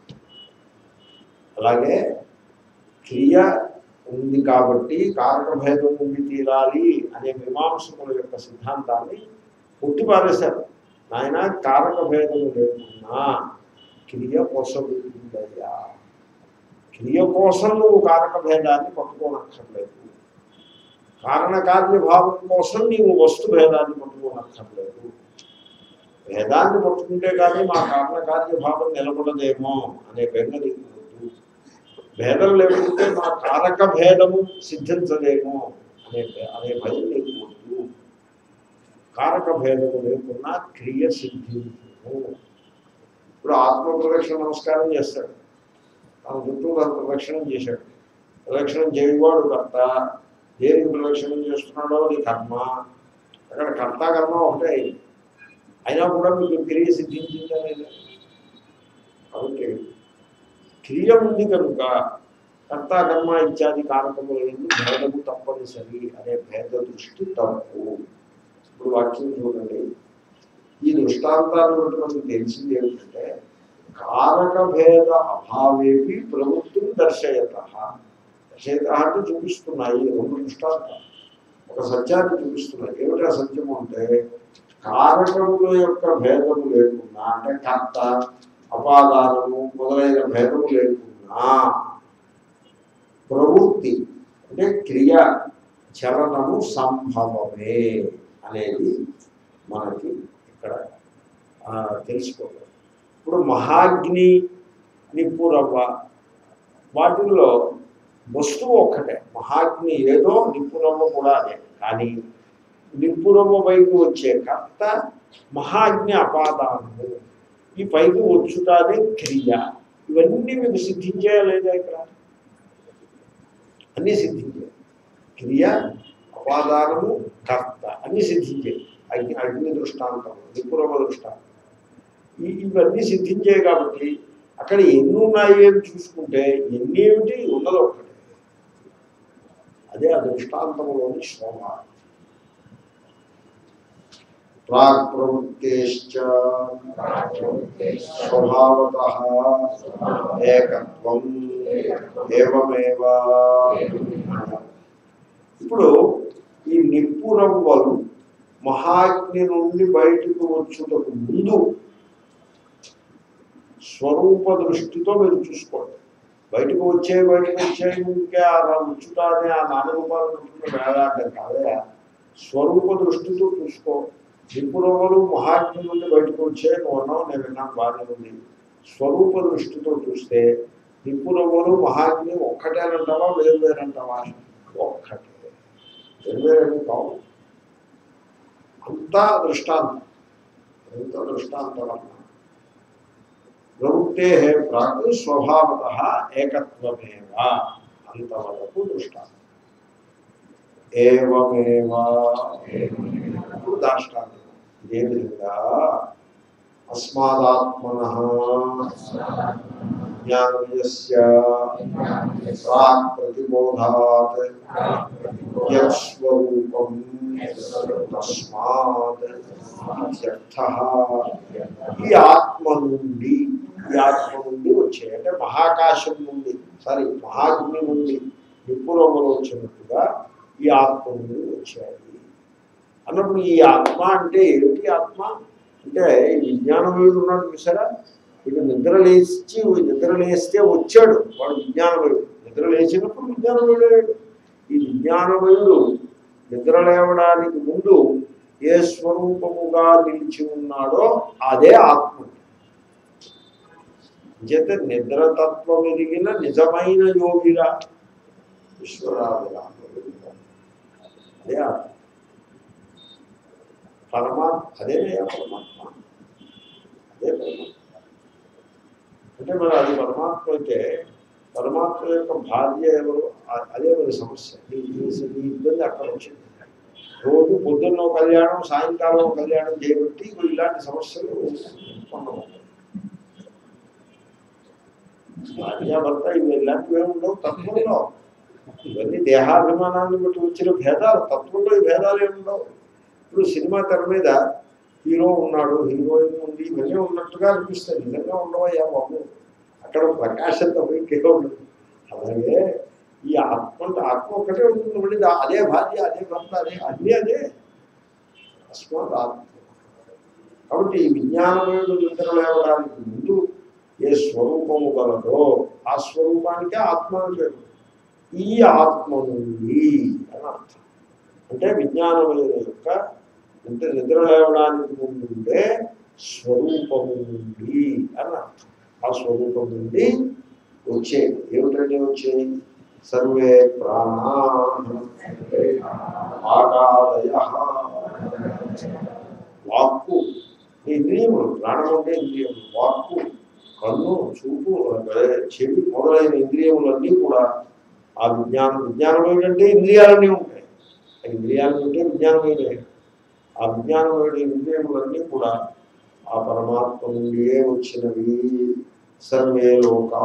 అలాగే క్రియ ఉంది కాబట్టి కారక భేదం ఉండి తీరాలి అనే మీమాంసకుల యొక్క సిద్ధాంతాన్ని పుట్టిపారేశారు. నాయన కారక భేదం లేకున్నా క్రియ కొసగుతుందయ్యా. క్రియ కోసం నువ్వు కారక భేదాన్ని పట్టుకోనక్కర్లేదు. కారణకార్యభావం కోసం నీవు వస్తు భేదాన్ని పట్టుకోనక్కర్లేదు. భేదాన్ని పట్టుకుంటే కానీ మా కారణకార్యభావం నిలబడదేమో అనే బెంగ నీకు వద్దు. భేదం లేకుంటే మా కారక భేదము సిద్ధించదేమో అనే అనే భయం నీకు వద్దు. కారక భేదము లేకున్నా క్రియ సిద్ధించును. ఇప్పుడు ఆత్మ ప్రదక్షిణ నమస్కారం చేస్తాడు, తన చుట్టూ తన ప్రదక్షిణం చేశాడు. ప్రదక్షిణం చేయవాడు కర్త, దేనికి ప్రదక్షిణం చేస్తున్నాడో అది కర్మ. అక్కడ కర్త కర్మ ఒకటే అయింది. అయినా కూడా మీకు క్రియ సిద్ధించిందా లేదా? కాబట్టి క్రియ ఉంది కనుక కర్త కర్మ ఇత్యాది కారకములందు భేదము తప్పనిసరి అనే భేద దృష్టి తప్పు. ఇప్పుడు వాక్యం చూడండి. ఈ దృష్టాంతాన్ని బట్టి మనకు తెలిసింది ఏమిటంటే కారక భేద అభావేపి ప్రవృత్తి దర్శయత. దర్శయత అంటే చూపిస్తున్నాయి రెండు దృష్టాంతాలు. ఒక సత్యాన్ని చూపిస్తున్నాయి. ఏమిటా సత్యము అంటే కారకముల యొక్క భేదము లేకున్నా, అంటే కర్త అపాదానము మొదలైన భేదము లేకున్నా ప్రవృత్తి అంటే క్రియ చలనము సంభవమే అనేది మనకి ఇక్కడ తెలుసుకోవాలి. ఇప్పుడు మహాగ్ని, నిప్పురవ్వ వాటిల్లో వస్తువు ఒక్కటే. మహాగ్ని ఏదో, నిప్పురవ్వ కూడా అదే. కానీ నిప్పురవ్వ వైపు వచ్చే కర్త మహాజ్ఞ అపాదానము, ఈ పైకి వచ్చుటానే క్రియ. ఇవన్నీ మీకు సిద్ధించేయా లేదా? ఇక్కడ అన్నీ సిద్ధించాయి. క్రియ, అపాదానము, కర్త అన్నీ సిద్ధించాయి. అగ్ని అగ్ని దృష్టాంతం, నిపురమ దృష్టాంతం, ఈ ఇవన్నీ సిద్ధించాయి. కాబట్టి అక్కడ ఎన్ని ఉన్నాయి అని చూసుకుంటే ఎన్ని ఏమిటి ఉన్నది ఒక్కటే. అదే ఆ దృష్టాంతంలోని శోభ. ప్రాక్ ప్రవృత్తేశ్చ స్వభావతః ఏకత్వం ఏవమేవ. ఇప్పుడు ఈ నిప్పురవ్వలు మహాగ్ని నుండి బయటకు వచ్చుటకు ముందు స్వరూప దృష్టితో మీరు చూసుకోండి. బయటకు వచ్చే బయటకు వచ్చే ముందుకే ఆ వచ్చుట అనే ఆ నామరూపాలు వేలాడడం కాదే, స్వరూప దృష్టితో చూసుకో. నిపుణులు మహాజ్ఞ నుండి బయటకు వచ్చే నువ్వు నేను విన్నాను బాగానే ఉంది. స్వరూప దృష్టితో చూస్తే నిపుణులు మహాజ్ఞ ఒక్కటేనంటావా వేరు వేరంటావా? ఒక్కటే, వేరు వేరేమి కావు. అంతా దృష్టాంతం, ఎంత దృష్టాంతం. ప్రవృత్తే ప్రాక్ స్వభావతః ఏకత్వమేవ, అంతవరకు దృష్టాంతం. ఏవమేవ, ఇప్పుడు దాష్టాంతం. ఇదే విధంగా అస్మాదాత్మనః జ్ఞానమయస్య ప్రాక్ ప్రతిబోధాత్ యత్స్వరూపం తస్మాత్ ఇత్యర్థః. ఈ ఆత్మ నుండి, ఈ ఆత్మ నుండి వచ్చాయి అంటే మహాకాశం నుండి, సారీ మహాగ్ని నుండి నిపుణములు వచ్చినట్టుగా ఈ ఆత్మ నుండి వచ్చాయి అన్నప్పుడు ఈ ఆత్మ అంటే ఏమిటి? ఆత్మ అంటే ఈ విజ్ఞానమయుడు ఉన్నాడు చూసారా, వీడు నిద్ర లేచి నిద్ర లేస్తే వచ్చాడు వాడు విజ్ఞానమయుడు. నిద్ర లేచినప్పుడు విజ్ఞానమయుడు. ఈ విజ్ఞానమయుడు నిద్ర లేవడానికి ముందు ఏ స్వరూపముగా నిలిచి ఉన్నాడో అదే ఆత్మ. చేత నిద్రతత్వం ఎదిగిన నిజమైన యోగిగా ఈశ్వరాలుగా అదే ఆత్మ. పరమాత్మ అదే పరమాత్మ, అదే పరమాత్మ. అంటే మరి అది పరమాత్మ అయితే పరమాత్మ యొక్క భార్య ఎవరు? అదే మరి సమస్య. నీ ఇబ్బంది అక్కడ వచ్చింది. రోజు పొద్దున్న కళ్యాణం, సాయంకాలం కళ్యాణం చేయబట్టి ఇలాంటి సమస్యలు ఉత్పన్నమవుతాయి. భార్యాభర్త ఇవి ఇలాంటివి ఉండవు తత్వంలో. ఇవన్నీ దేహాభిమానాన్ని బట్టి వచ్చిన భేదాలు, తత్వంలో ఈ భేదాలు ఏముండవు. ఇప్పుడు సినిమా తెర మీద హీరో ఉన్నాడు, హీరోయిన్ ఉంది, ఇవన్నీ ఉన్నట్టుగా అనిపిస్తాయి. నిజంగా ఉండవయ్యా బాబు, అక్కడ ప్రకాశంత పోయికే ఉండదు. అలాగే ఈ ఆత్మ అంటే ఆత్మ ఒకటే ఉంటుంది. మళ్ళీ అదే భార్య, అదే భర్త, అదే అన్నీ అదే అస్మాత్ ఆత్మ. కాబట్టి ఈ విజ్ఞానమయుడు నిద్ర లేవడానికి ముందు ఏ స్వరూపము గలదో ఆ స్వరూపానికే ఆత్మ అని పేరు. ఈ ఆత్మ నుండి అని అర్థం. అంటే విజ్ఞానమయుడు యొక్క అంటే నిద్ర లేవడానికి ముందు ఉండే స్వరూపము నుండి అని అర్థం. ఆ స్వరూపం నుండి వచ్చేది ఏమిటంటే వచ్చేది సర్వే ప్రాణా ఆగాదయ. వాక్కు ఇంద్రియములు, ప్రాణం అంటే ఇంద్రియములు, వాక్కు, కన్ను, చూపు, చెవి మొదలైన ఇంద్రియములన్నీ కూడా ఆ విజ్ఞానం. విజ్ఞానం ఏంటంటే ఇంద్రియాలన్నీ ఉంటాయి. ఆ ఇంద్రియాలు ఉంటే విజ్ఞానమే. ఆ విజ్ఞానమైన ఇంద్రియములన్నీ కూడా ఆ పరమాత్మ నుండియే వచ్చినవి. సర్వే లోకా.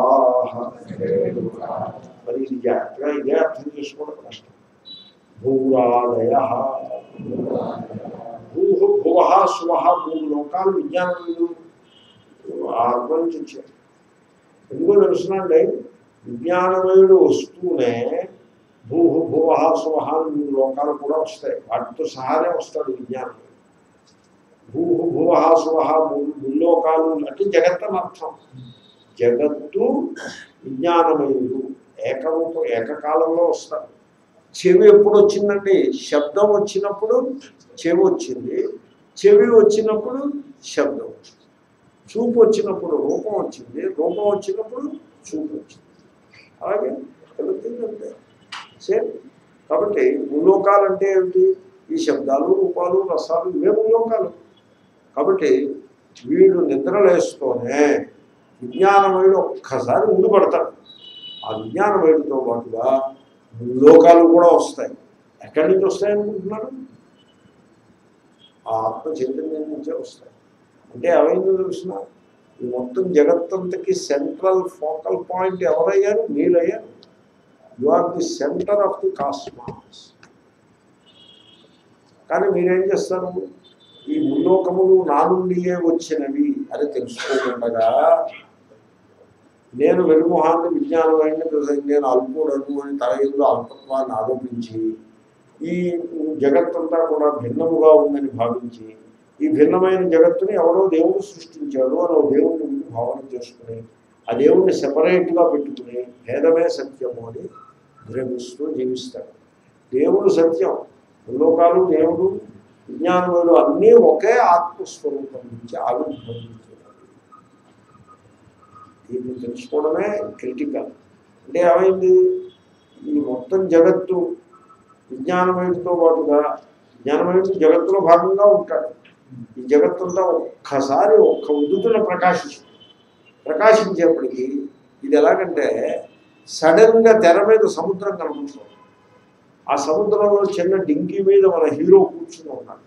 మరి ఇది జాగ్రత్తగా ఇదే అర్థం చేసుకోవడం కష్టం. భూరాదయ, భూ భువ శువ, మూడు లోకాలు విజ్ఞానములు ఆత్మ నుంచి వచ్చాయి. ఎందుకో తెలుసునండి, విజ్ఞానమయుడు వస్తూనే భూ భువ శువ మూడు లోకాలు కూడా వస్తాయి. వాటితో సహానే వస్తాడు విజ్ఞానం. భూ భువ శువ మూడు ముల్లోకాలు అంటే జగత్ అని అర్థం. జగత్తు విజ్ఞానమయుడు ఏకరూప ఏకకాలంలో వస్తాడు. చెవి ఎప్పుడు వచ్చిందండి? శబ్దం వచ్చినప్పుడు చెవి వచ్చింది, చెవి వచ్చినప్పుడు శబ్దం వచ్చింది. చూపు వచ్చినప్పుడు రూపం వచ్చింది, రూపం వచ్చినప్పుడు చూపు వచ్చింది. అలాగే అంటే సేమ్. కాబట్టి ముల్లోకాలు అంటే ఏమిటి? ఈ శబ్దాలు, రూపాలు, రసాలు ఇవే ముల్లోకాలు. కాబట్టి వీడు నిద్రలేస్తూనే విజ్ఞానమయుడు ఒక్కసారి ఊడిపడతాడు. ఆ విజ్ఞానమయుడితో పాటుగా లోకాలు కూడా వస్తాయి. ఎక్కడి నుంచి వస్తాయనుకుంటున్నారు? ఆ ఆత్మ చైతన్యం నుంచే వస్తాయి. అంటే ఏమైందో తెలిసిన ఈ మొత్తం జగత్తంతకి సెంట్రల్ ఫోకల్ పాయింట్ ఎవరయ్యారు? మీరయ్యారు. You are the centre of the cosmos. కానీ మీరేం చేస్తారు? ఈ ముల్లోకములు నా నుండియే వచ్చినవి అని తెలుసుకోకుండా నేను వెలుమొహాన్ని విజ్ఞానమైన నేను అల్పుడను అని తన ఎదురు అల్పత్వాన్ని ఆరోపించి ఈ జగత్తంతా కూడా భిన్నముగా ఉందని భావించి ఈ భిన్నమైన జగత్తుని ఎవరో దేవుడు సృష్టించాడు అని దేవుడిని భావన చేసుకుని ఆ దేవుడిని సెపరేట్గా పెట్టుకుని భేదమే సత్యము అని భ్రమిస్తూ జీవిస్తాడు. దేవుడు సత్యం, లోకాలు దేవుడు విజ్ఞానములు అన్నీ ఒకే ఆత్మస్వరూపం నుంచి ఆవిర్భవించినవి. దీన్ని తెలుసుకోవడమే క్రిటికల్. అంటే ఏమైంది? ఈ మొత్తం జగత్తు విజ్ఞానమయుడితో పాటుగా జ్ఞానమయుడు జగత్తులో భాగంగా ఉంటాడు. ఈ జగత్తంతా ఒక్కసారి ఒక్క ఉదుతున ప్రకాశిస్తుంది. ప్రకాశించేప్పటికీ ఇది ఎలాగంటే సడన్గా తెర మీద సముద్రం కనిపిస్తుంది. ఆ సముద్రంలో చిన్న డింగి మీద మన హీరో కూర్చుని ఉన్నాడు.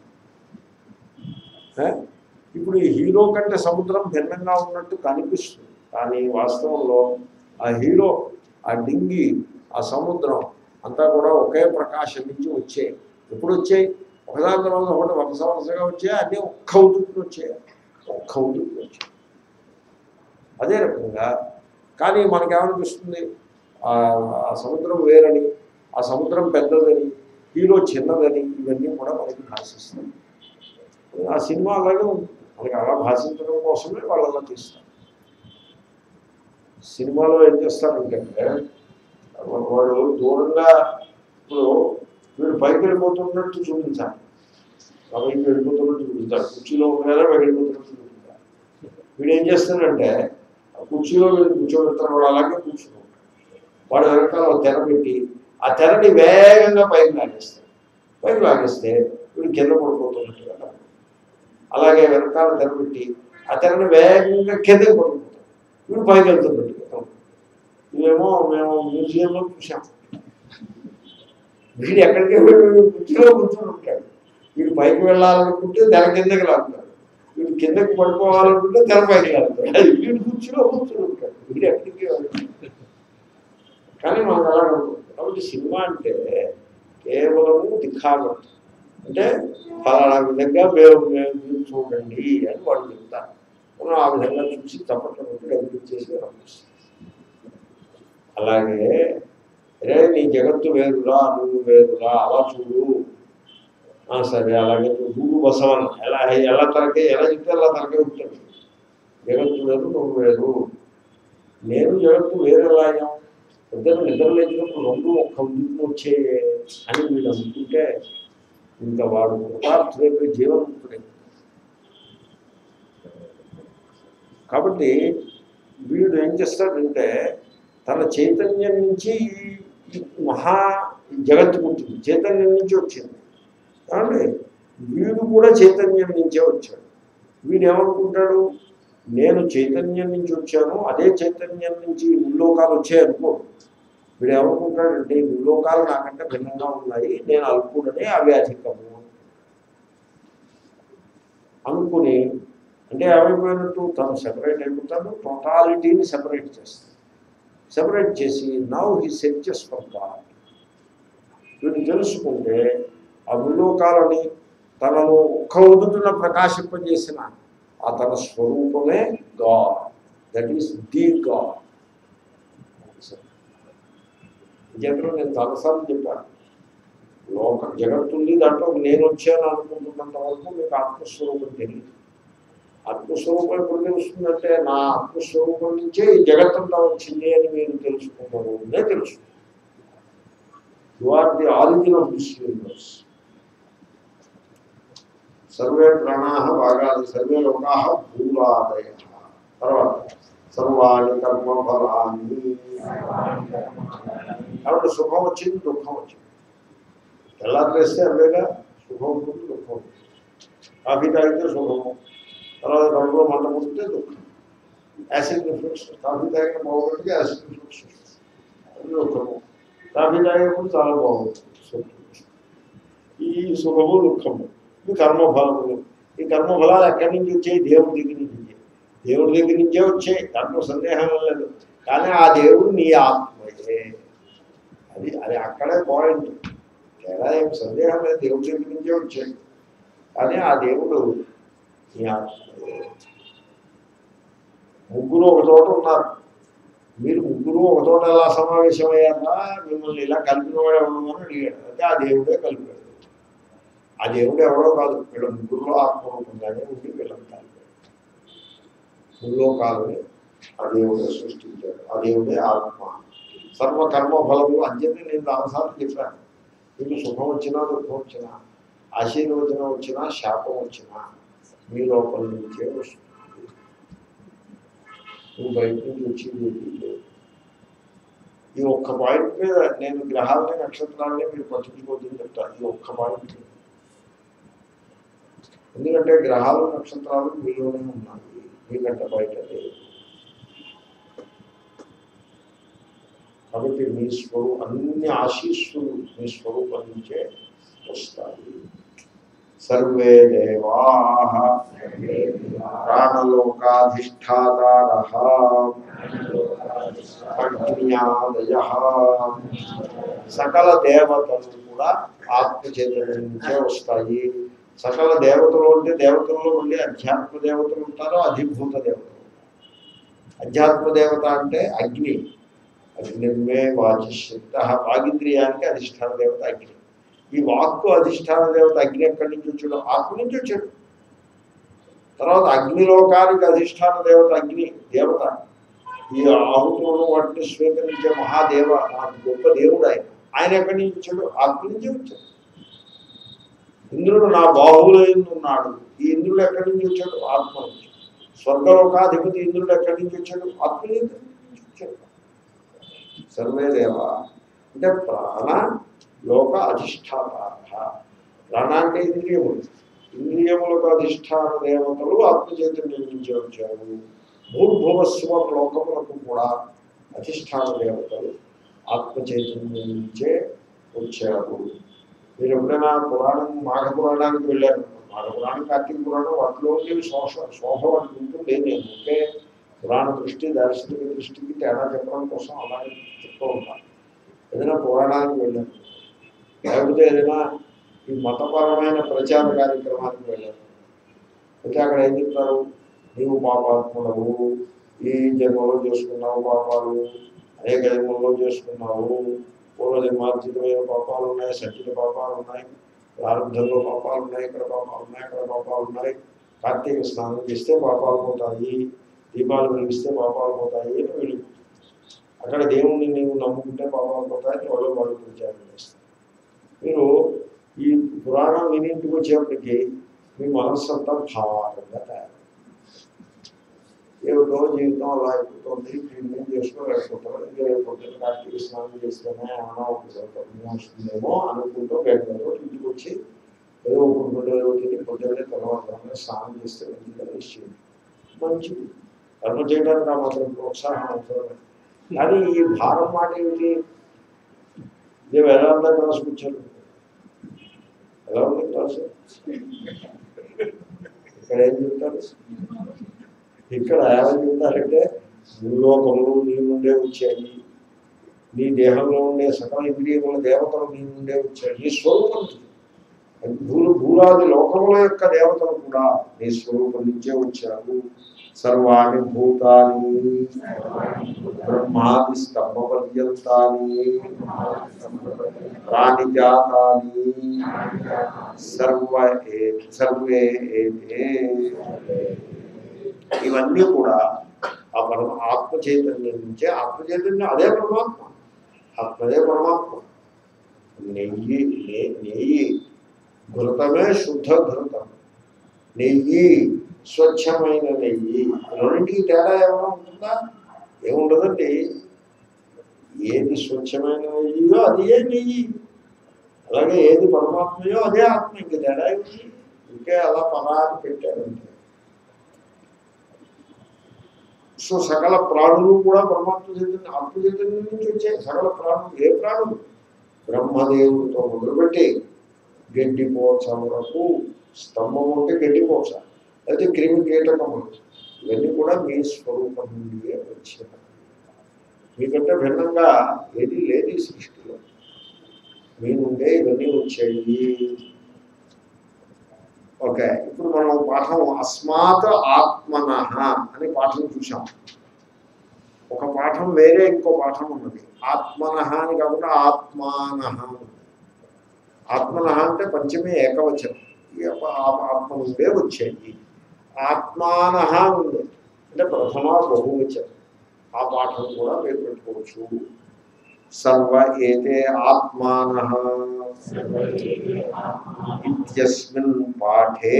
ఇప్పుడు ఈ హీరో కంటే సముద్రం భిన్నంగా ఉన్నట్టు కనిపిస్తుంది, కానీ వాస్తవంలో ఆ హీరో, ఆ డింగి, ఆ సముద్రం అంతా కూడా ఒకే ప్రకాశం నుంచి వచ్చాయి. ఎప్పుడు వచ్చాయి? ఒకదాని తర్వాత ఒకటి వరుస వరుసగా వచ్చాయి. అన్నీ ఒక్క ఉదుపులు వచ్చాయి, ఒక్క ఉదుపులు వచ్చాయి. అదే రకంగా కానీ మనకేమనిపిస్తుంది? ఆ సముద్రం వేరని, ఆ సముద్రం పెద్దదని, హీరో చిన్నదని ఇవన్నీ కూడా మనకి భాషిస్తాయి. ఆ సినిమా అలాగే ఉంటుంది. మనకి అలా భాషించడం కోసమే వాళ్ళు అలా తీస్తారు. సినిమాలో ఏం చేస్తారంటే వాడు దూరంగా ఇప్పుడు వీడు పైకి వెళ్ళిపోతున్నట్టు చూపించాలి, పైకి వెళ్ళిపోతున్నట్టు చూపించాలి. కుర్చీలో ఉండగా వెళ్ళిపోతున్నట్టు చూపించాలి. వీడు ఏం చేస్తాడంటే కుర్చీలో వీడు కూర్చోబెడతాడు, వాడు అలాగే కూర్చుంటాడు. వాడు వెనకాల తెర పెట్టి ఆ తెరని వేగంగా పైకి లాగేస్తాడు. పైకి లాగేస్తే వీడు కింద పడిపోతున్నట్టుగా, అలాగే వెనకాల తెర పెట్టి ఆ తెరని వేగంగా కిందకి పడిపోతాడు, వీడు పైకి వెళ్తున్నట్టుగా. ఇవేమో మేము మ్యూజియంలో చూసాం. వీడు ఎక్కడికి వెళ్ళి కుర్చీలో కూర్చొని ఉంటాడు. వీడు పైకి వెళ్ళాలనుకుంటే తెర కిందకి లాగుతాడు, వీడు కిందకి పడిపోవాలనుకుంటే తెర పైకి లాగుతాడు. వీడు కుర్చీలో కూర్చొని ఉంటాడు, వీడు ఎక్కడికి వెళ్ళాడు. కానీ మనకు అలా ఉంటుంది. కాబట్టి సినిమా అంటే కేవలము దిఖావట్, అంటే ఫలానా విధంగా మేము మేము చూడండి అని వాళ్ళు చెప్తారు. మనం ఆ విధంగా చూసి తప్పట్టు కనిపించేసి పంపిస్తాం. అలాగే అరే నీ జగత్తు వేరురా, నువ్వు వేరురా, అలా చూడు, సరే అలాగే నువ్వు బసవన్న ఎలా ఎలా తరకే ఎలా చెప్తే అలా తరకే ఉంటుంది. జగత్తు వేరు, నువ్వు వేరు. నేను జగత్తు వేరు ఎలా అయ్యాం? ఇద్దరు నిద్ర లేచినప్పుడు రెండు ఒక్క ఉద్యోగం వచ్చేయే అని వీడు అనుకుంటే ఇంకా వాడు కృతార్థులైపోయి జీవన్ముక్తుడే. కాబట్టి వీడు ఏం చేస్తాడంటే తన చైతన్యం నుంచి ఈ మహా జగత్తు పుట్టింది, చైతన్యం నుంచి వచ్చింది. కాబట్టి వీడు కూడా చైతన్యం నుంచే వచ్చాడు. వీడు ఏమనుకుంటాడు? నేను చైతన్యం నుంచి వచ్చాను, అదే చైతన్యం నుంచి ముల్లోకాలు వచ్చాయనుకోడు. వీడు ఏమనుకుంటాడంటే ఈ ముల్లోకాలు నాకంటే భిన్నంగా ఉన్నాయి, నేను అల్పుడనే అవి అధికము అనుకుని, అంటే ఏమైపోయినట్టు తను సెపరేట్ అయిపోతాడు, టోటాలిటీని సెపరేట్ చేస్తాడు. సెపరేట్ చేసి now he searches for God. వీడు తెలుసుకుంటే ఆ ముల్లోకాలని తనను ఒక్క ఉదుటున ప్రకాశింపజేసిన ఆ తన స్వరూపమే God. That is the God. Jagan నేను చాలాసార్లు చెప్పాను, లోక జగత్తుంది దాంట్లో నేను వచ్చాను అనుకుంటున్నంత వరకు మీకు ఆత్మస్వరూపం తెలియదు. ఆత్మస్వరూపం ఎప్పుడు తెలుస్తుందంటే నా ఆత్మస్వరూపం నుంచే ఈ జగత్తంతా వచ్చింది అని మీరు తెలుసుకున్నారు అనే తెలుసు. You are the origin of this universe. సర్వే ప్రాణాః వాగాది సర్వే లోకాః భూరాదయః. తర్వాత సర్వాణి కర్మ ఫలాని. కాబట్టి సుఖం వచ్చింది, దుఃఖం వచ్చింది. ఎలా చేస్తే అవేగా సుఖం ఉంటుంది, దుఃఖం ఉంటుంది. కాఫీ తాగితే సుఖము, తర్వాత కడుపులో మంట పుడితే దుఃఖం. యాసిడ్ రిఫ్లెక్స్, కాఫీ తాగిన బాగుంటుంది, యాసిడ్ రిఫ్లెక్స్ అది దుఃఖము. కాఫీ తాగినప్పుడు చాలా బాగుంటుంది సుఖం. ఈ సుఖము దుఃఖము ఈ కర్మఫలములు. ఈ కర్మఫలాలు ఎక్కడి నుంచి వచ్చాయి? దేవుడి దగ్గర నుంచి వచ్చాయి. దేవుడి దగ్గర నుంచే వచ్చాయి, దాంట్లో సందేహం లేదు. కానీ ఆ దేవుడు నీ ఆత్మయే. అది అది అక్కడే పాయింట్. తేడా ఏం సందేహం లేదు, దేవుడి దగ్గర నుంచే వచ్చాయి. కానీ ఆ దేవుడు నీ ఆత్మయే. ముగ్గురు ఒక చోట ఉన్నారు. మీరు ముగ్గురు ఒక చోట ఎలా సమావేశమయ్యారా? మిమ్మల్ని ఇలా కలిపిన వాడు ఎవరు అని అడిగాడు. అంటే ఆ దేవుడే కలిపాడు. ఆ దేవుడు ఎవరో కాదు, వీళ్ళ ముగ్గురులో ఆత్మరూపంగానే ఉండి వీళ్ళని కలిపాడు. ముల్లోకాలని ఆ దేవుడే సృష్టించాడు. ఆ దేవుడే ఆత్మ. సర్వకర్మ ఫలము అంజని నేను చాలాసార్లు చెప్పాను. మీకు సుఖం వచ్చినా దుఃఖం వచ్చినా, ఆశీర్వచనం వచ్చినా శాపం వచ్చినా మీ లోపల నుంచే వస్తుంది. నువ్వు బయట నుంచి వచ్చింది లేదు. ఈ ఒక్క పాయింట్ మీద నేను గ్రహాలని నక్షత్రాలని మీరు పట్టించుకోవద్దని చెప్తాను. ఈ ఒక్క పాయింట్ మీద. ఎందుకంటే గ్రహాలు నక్షత్రాలు మీలోనే ఉన్నాయి, మీకంటే బయట లేదు. కాబట్టి మీ స్వరూ అన్ని ఆశీస్సులు మీ స్వరూపం నుంచే వస్తాయి. సర్వే దేవాః ప్రాణలోకాధిష్ఠాతారః అగ్న్యాదయః. సకల దేవతలు కూడా ఆత్మ చైతన్యం నుంచే వస్తాయి. సకల దేవతలు అంటే దేవతల్లో మళ్ళీ అధ్యాత్మ దేవతలు ఉంటారు, అధిభూత దేవతలు. అధ్యాత్మ దేవత అంటే అగ్ని. అగ్నిమే వాచిష్యత. వాగింద్రియానికి అధిష్టాన దేవత అగ్ని. ఈ వాక్కు అధిష్టాన దేవత అగ్ని ఎక్కడి నుంచి వచ్చాడు? ఆత్మ నుంచి వచ్చాడు. తర్వాత అగ్నిలోకానికి అధిష్టాన దేవత అగ్ని దేవత. ఈ ఆహుతులను వాటిని స్వీకరించే మహాదేవ, నాకు గొప్ప దేవుడు ఆయన. ఆయన ఎక్కడి నుంచి వచ్చాడు? ఆత్మ నుంచి వచ్చాడు. ఇంద్రుడు నా బాహువులో ఉన్నాడు. ఈ ఇంద్రుడు ఎక్కడి నుంచి వచ్చాడు? ఆత్మ నుంచి. స్వర్గలోకాధిపతి ఇంద్రుడు ఎక్కడి నుంచి వచ్చాడు? ఆత్మ నుంచి వచ్చాడు. సర్వే దేవ అంటే ప్రాణ లోక అధిష్టాత. ప్రాణ అంటే ఇంద్రియములు. ఇంద్రియములకు అధిష్టాన దేవతలు ఆత్మ చైతన్యం నుంచి వచ్చారు. భూర్భువస్వ లోకములకు కూడా అధిష్టాన దేవతలు ఆత్మ చైతన్యం నుంచే వచ్చారు. మీరు ఎప్పుడైనా పురాణం మాఘ పురాణానికి వెళ్ళారు. మాఘ పురాణం, కార్తీక పురాణం వాటిలో శోష శోభ వాటికి ఉంటుంది. నేను ఒకే పురాణ దృష్టి దార్శనిక దృష్టికి తేడా చెప్పడం కోసం అలాగే చెప్తూ ఉంటాను. ఏదైనా పురాణానికి వెళ్ళాను, లేకపోతే ఏదైనా ఈ మతపరమైన ప్రచార కార్యక్రమానికి వెళ్ళాను. అయితే అక్కడ ఏం చెప్తారు? నీవు పాపాత్ముడవు, ఈ జన్మలో చేసుకున్నావు పాపాలు, అనేక జన్మల్లో చేసుకున్నావు, పూర్వజన్మార్జితమైన పాపాలు ఉన్నాయి, సత్యుల పాపాలు ఉన్నాయి, ప్రారంభంలో పాపాలు ఉన్నాయి, ఇక్కడ పాపాలు ఉన్నాయి, అక్కడ పాపాలు ఉన్నాయి. కార్తీక స్నానం చేస్తే పాపాలు పోతాయి, దీపాలు వెలిగిస్తే పాపాలు పోతాయి అని వీళ్ళు. అక్కడ దేవుణ్ణి నీవు నమ్ముకుంటే పాపాలు పోతాయని వాళ్ళు వాళ్ళు ప్రచారం చేస్తారు. మీరు ఈ పురాణం వినింటికి వచ్చేప్పటికీ మీ మనస్సు అంతా భారంగా తయారు. ఏమిటో జీవితం అలా అయిపోతుంది, ట్రీట్మెంట్ చేసుకోలేకపోతారు. ఇంకా రేపు పొద్దున్న కార్తీక స్నానం చేస్తేనే ఏమన్నా ఒకసారి వస్తుందేమో అనుకుంటూ బయటలో ఇంటికి వచ్చి ఏదో ఒకటి ఏదో తిని పొద్దున్నే తర్వాత స్నానం చేస్తే మంచిగా విషయం మంచిది. కర్మ చేయడానికి ఆ మాత్రం ప్రోత్సాహం అవసరమే. కానీ ఈ భారం మాట ఏమిటి? ఇదే వేదాంత క్లాసుకు వచ్చారు. ఎలా ఉంది క్లాసు? ఇక్కడ ఏం చెప్తారు? ఇక్కడ ఏమని చెప్తారంటే భూలోకములు నీ నుండే వచ్చాయి, నీ దేహంలో ఉండే సకల ఇంద్రియముల దేవతలు నీ నుండే వచ్చాయి. నీ స్వరూపం భూ భూరాది లోకముల యొక్క దేవతలు కూడా నీ స్వరూపం నుంచే వచ్చారు. సర్వాణి భూతాని బ్రహ్మాది స్తంభ పర్యంతాని ప్రాణిజాతాని సర్వ సర్వే ఏతే. ఇవన్నీ కూడా ఆ పరమ ఆత్మ చైతన్యం నుంచే. ఆత్మ చైతన్యం అదే పరమాత్మ, ఆత్మదే పరమాత్మ. నెయ్యి నెయ్యి ఘృతమే శుద్ధ ఘృతం, నెయ్యి స్వచ్ఛమైన నెయ్యి. రెండింటికి తేడా ఏమైనా ఉంటుందా? ఏముండదండి. ఏది స్వచ్ఛమైన నెయ్యో అది ఏ నెయ్యి, అలాగే ఏది పరమాత్మయో అదే ఆత్మ. ఇంక తేడా ఏమిటి? ఇంకే అలా పరాన్ని పెట్టారంటే సో సకల ప్రాణులు కూడా పరమాత్మ చైతన్యం ఆత్మ చైతన్యం నుంచి వచ్చాయి. సకల ప్రాణులు ఏ ప్రాణులు? బ్రహ్మదేవుడితో మొదలుపెట్టి గడ్డిపోచ వరకు, స్తంభం అంటే గడ్డిపోచ, అయితే క్రిమి కీటకములు, ఇవన్నీ కూడా మీ స్వరూపం నుండి వచ్చాయి. మీకంటే భిన్నంగా ఏది లేదు ఈ సృష్టిలో, మీ నుండే ఇవన్నీ వచ్చాయి. ఓకే, ఇప్పుడు మనం పాఠం అస్మాత్ ఆత్మనః అని పాఠం చూసాం. ఒక పాఠం వేరే ఇంకో పాఠం ఉన్నది. ఆత్మనః అని కాకుండా ఆత్మానః. ఆత్మనః అంటే పంచమే ఏకవచనం, ఆత్మ నుండే వచ్చాయి. ఆత్మానః ఉంది అంటే ప్రథమ బహువచనం. ఆ పాఠం కూడా మీరు పెట్టుకోవచ్చు. సర్వ ఏతే ఆత్మానః ఇత్యస్మిన్ పాఠే.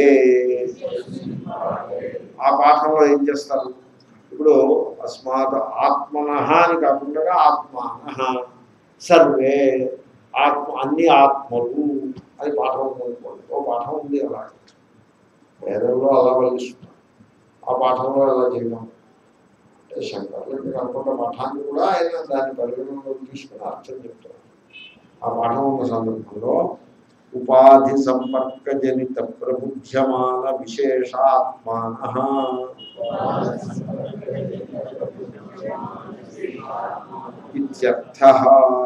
ఆ పాఠంలో ఏం చేస్తారు? ఇప్పుడు అస్మాత్ ఆత్మనః అని కాకుండా ఆత్మానః, సర్వే ఆత్మ, అన్ని ఆత్మలు అని పాఠం ఉందనుకోండి. ఓ పాఠం ఉంది అలా వేదంలో అలా వల్లిస్తున్నారు. ఆ పాఠంలో ఎలా చేయడం అంటే శంకర్లు అనుకున్న పాఠాన్ని కూడా ఆయన దాన్ని పరిగణనలోకి తీసుకుని అర్థం చెప్తారు. ఆ పాఠం ఉన్న సందర్భంలో ఉపాధి సంపర్క జనిత ప్రబుధ్యమాన విశేషాత్మానః ఇత్యర్థః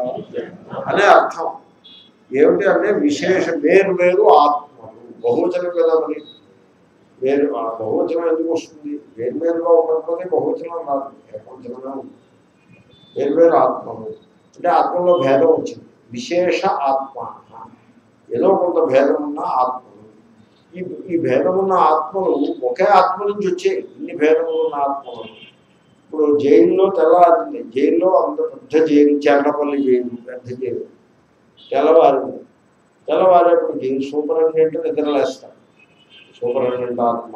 అనే అర్థం. ఏమిటి అంటే విశేష వేరు వేరు ఆత్మలు. బహువచనం కదా మరి, వేరు బహువచనం ఎందుకు వస్తుంది? వేరు వేరుగా ఉండకపోతే బహువచనం రాదు, ఏకవచనమే ఉంది. వేరు వేరు ఆత్మలు అంటే ఆత్మలో భేదం వచ్చింది. విశేష ఆత్మ, ఏదో కొంత భేదం ఉన్న ఆత్మలు. ఈ ఈ భేదం ఉన్న ఆత్మలు ఒకే ఆత్మ నుంచి వచ్చాయి. ఇన్ని భేదములు ఉన్న ఆత్మలు. ఇప్పుడు జైల్లో తెల్లవారింది, జైల్లో అంత పెద్ద జైలు, చెర్లపల్లి జైలు, పెద్ద జైలు. తెల్లవారింది, తెల్లవారేపటికి సూపరింటెండెంట్ నిద్రలేస్తారు, సూపరింటెండెంట్ ఆత్మ.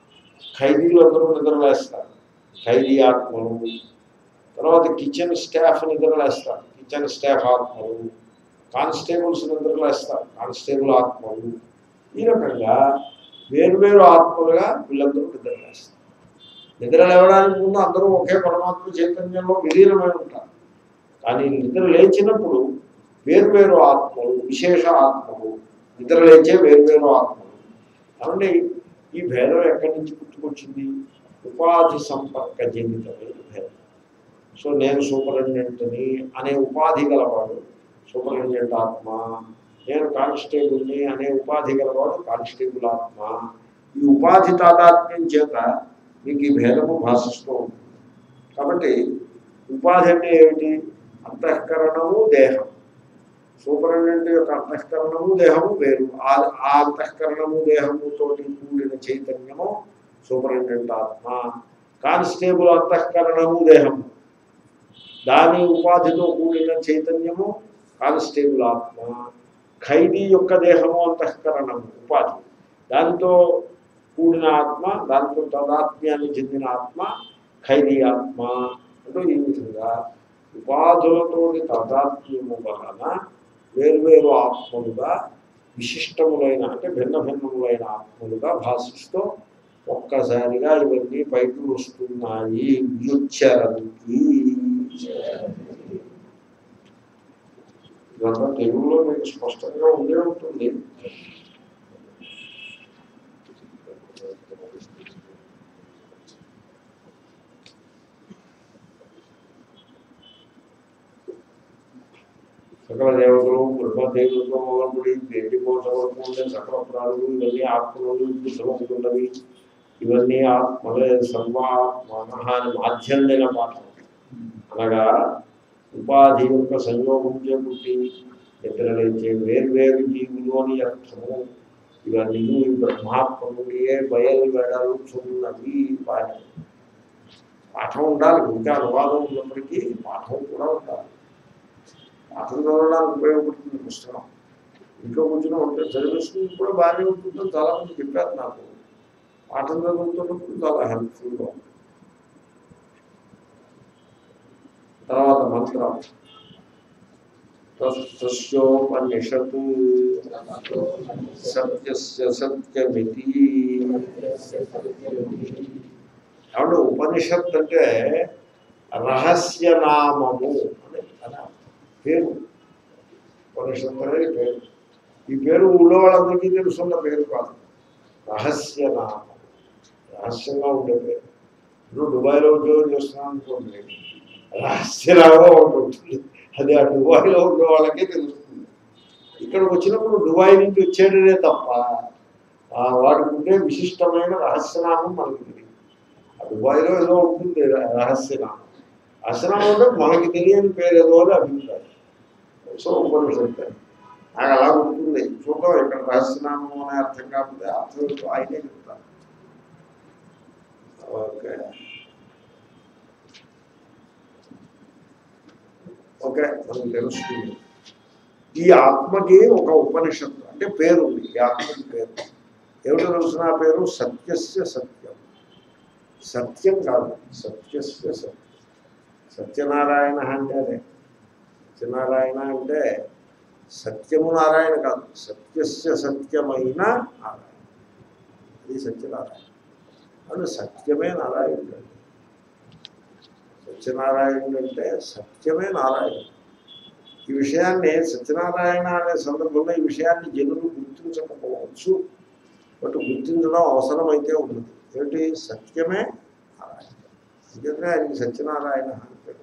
ఖైదీలు అందరూ నిద్రలేస్తారు, ఖైదీ ఆత్మలు. తర్వాత కిచెన్ స్టాఫ్ నిద్రలేస్తారు, కిచెన్ స్టాఫ్ ఆత్మలు. కానిస్టేబుల్స్ నిద్రలేస్తారు, కానిస్టేబుల్ ఆత్మలు. ఈ రకంగా వేరువేరు ఆత్మలుగా వీళ్ళందరూ నిద్రలేస్తారు. నిద్ర లేవడానికి ముందు అందరూ ఒకే పరమాత్మ చైతన్యంలో విలీనమై ఉంటారు. కానీ నిద్ర లేచినప్పుడు వేరువేరు ఆత్మలు, విశేష ఆత్మలు, నిద్ర లేచే వేరువేరు ఆత్మలు. కాబట్టి ఈ భేదం ఎక్కడి నుంచి పుట్టుకొచ్చింది? ఉపాధి సంపర్క జనితమైన భేదం. సో నేను సూపరింటెండెంట్ని అనే ఉపాధి గలవాడు సూపరింటెండెంట్ ఆత్మ, నేను కానిస్టేబుల్ని అనే ఉపాధి గలవాడు కానిస్టేబుల్ ఆత్మ. ఈ ఉపాధి తాదాత్మ్యం చేత మీకు ఈ భేదము భాషిస్తూ ఉంటుంది. కాబట్టి ఉపాధి అంటే ఏమిటి? అంతఃకరణము, దేహం. సూపరింటెండెంట్ యొక్క అంతఃకరణము, దేహము వేరు. ఆ అంతఃకరణము, దేహముతో కూడిన చైతన్యము సూపరింటెండెంట్ ఆత్మ. కానిస్టేబుల్ అంతఃకరణము, దేహము, దాని ఉపాధితో కూడిన చైతన్యము కానిస్టేబుల్ ఆత్మ. ఖైదీ యొక్క దేహము, అంతఃకరణము, ఉపాధి, దానితో కూడిన ఆత్మ, దానితో తదాత్మ్యాన్ని చెందిన ఆత్మ ఖైదీ ఆత్మ. అంటే ఈ విధంగా ఉపాధులతోటి తదాత్మ్యము వలన వేర్వేరు ఆత్మలుగా, విశిష్టములైన అంటే భిన్న భిన్నములైన ఆత్మలుగా భాషిస్తూ ఒక్కసారిగా ఇవన్నీ పైకి వస్తున్నాయి. వ్యుచ్చరంతి. ఇదంతా తెలుగులో మీకు స్పష్టంగా ఉండే ఉంటుంది. సకల దేవతలు, బ్రహ్మదేవులతో మొదలుపడి గడ్డి పోస వరకు ఉండే సకల ప్రాణులు ఇవన్నీ ఆత్మలు పుస్తకమున్నవి. ఇవన్నీ ఆత్మలే. సర్వాత్మనః అని మాధ్యందిన పాఠం. అనగా ఉపాధి యొక్క సంయోగం చేపుట్టి నిద్రలేచే వేర్వేరు జీవులు అని అర్థము. ఇవన్నీ బ్రహ్మాత్మ నుండియే బయలు వెడలుచున్నవి. పాఠం పాఠం ఉండాలి. ఇంకా అనువాదం ఉన్నప్పటికీ పాఠం కూడా ఉండాలి. పాఠం చదవడానికి ఉపయోగపడుతుంది పుస్తకం. ఇంట్లో కూర్చొని ఉంటే చదివేసుకుని కూడా బాగానే ఉంటుందని చాలామంది చెప్పారు నాకు. పాఠం చదువుతున్నప్పుడు చాలా హెల్ప్ఫుల్గా ఉంటుంది. తర్వాత మంత్రం తస్యోపనిషత్ సత్యస్య సత్యమితి కాబట్టి ఉపనిషత్ అంటే రహస్యనామము అని అలా పేరు. ఉపనిషత్ అనేది పేరు. ఈ పేరు ఊళ్ళో వాళ్ళందరికీ తెలుసున్న పేరు కాదు, రహస్యనామం, రహస్యంగా ఉండే పేరు. ఇప్పుడు దుబాయ్లో ఉద్యోగం చేస్తున్నాను అనుకోండి, రహస్యనామం ఉంటుంది, అది ఆ దుబాయ్లో ఉండే వాళ్ళకే తెలుస్తుంది. ఇక్కడికి వచ్చినప్పుడు దుబాయ్ నుంచి వచ్చేటనే తప్ప వాడికి ఉండే విశిష్టమైన రహస్యనామం మనకి తెలియదు. ఆ దుబాయ్లో ఏదో ఉంటుంది రహస్యనామం. రహస్యనామం అంటే మనకి తెలియని పేరు ఏదో అని అభిప్రాయం. సో ఉపనిషత్తు నాకు అలా ఉంటుంది. చూద్దాం ఇక్కడ రహస్యనామం అనే అర్థం కాకపోతే అర్థం ఆయనే చెప్తాను. ఓకే ఓకే మనకు తెలుస్తుంది. ఈ ఆత్మకి ఒక ఉపనిషత్తు అంటే పేరు ఉంది. ఈ ఆత్మకి పేరు ఏమిటో తెలుసిన పేరు సత్యస్య సత్యం. సత్యం కాదు, సత్యస్య సత్యం. సత్యనారాయణ అంటే అదే. సత్యనారాయణ అంటే సత్యము నారాయణ కాదు, సత్యస్య సత్యమైన నారాయణ. అది సత్యనారాయణ. అది సత్యమే నారాయణుడు. సత్యనారాయణుడు అంటే సత్యమే నారాయణుడు. ఈ విషయాన్ని సత్యనారాయణ అనే సందర్భంలో ఈ విషయాన్ని జనులు గుర్తించకపోవచ్చు, బట్ గుర్తించడం అవసరమైతే ఉంటుంది. ఏమిటి? సత్యమే నారాయణ. అందుకనే ఆయనకి సత్యనారాయణ అని పేరు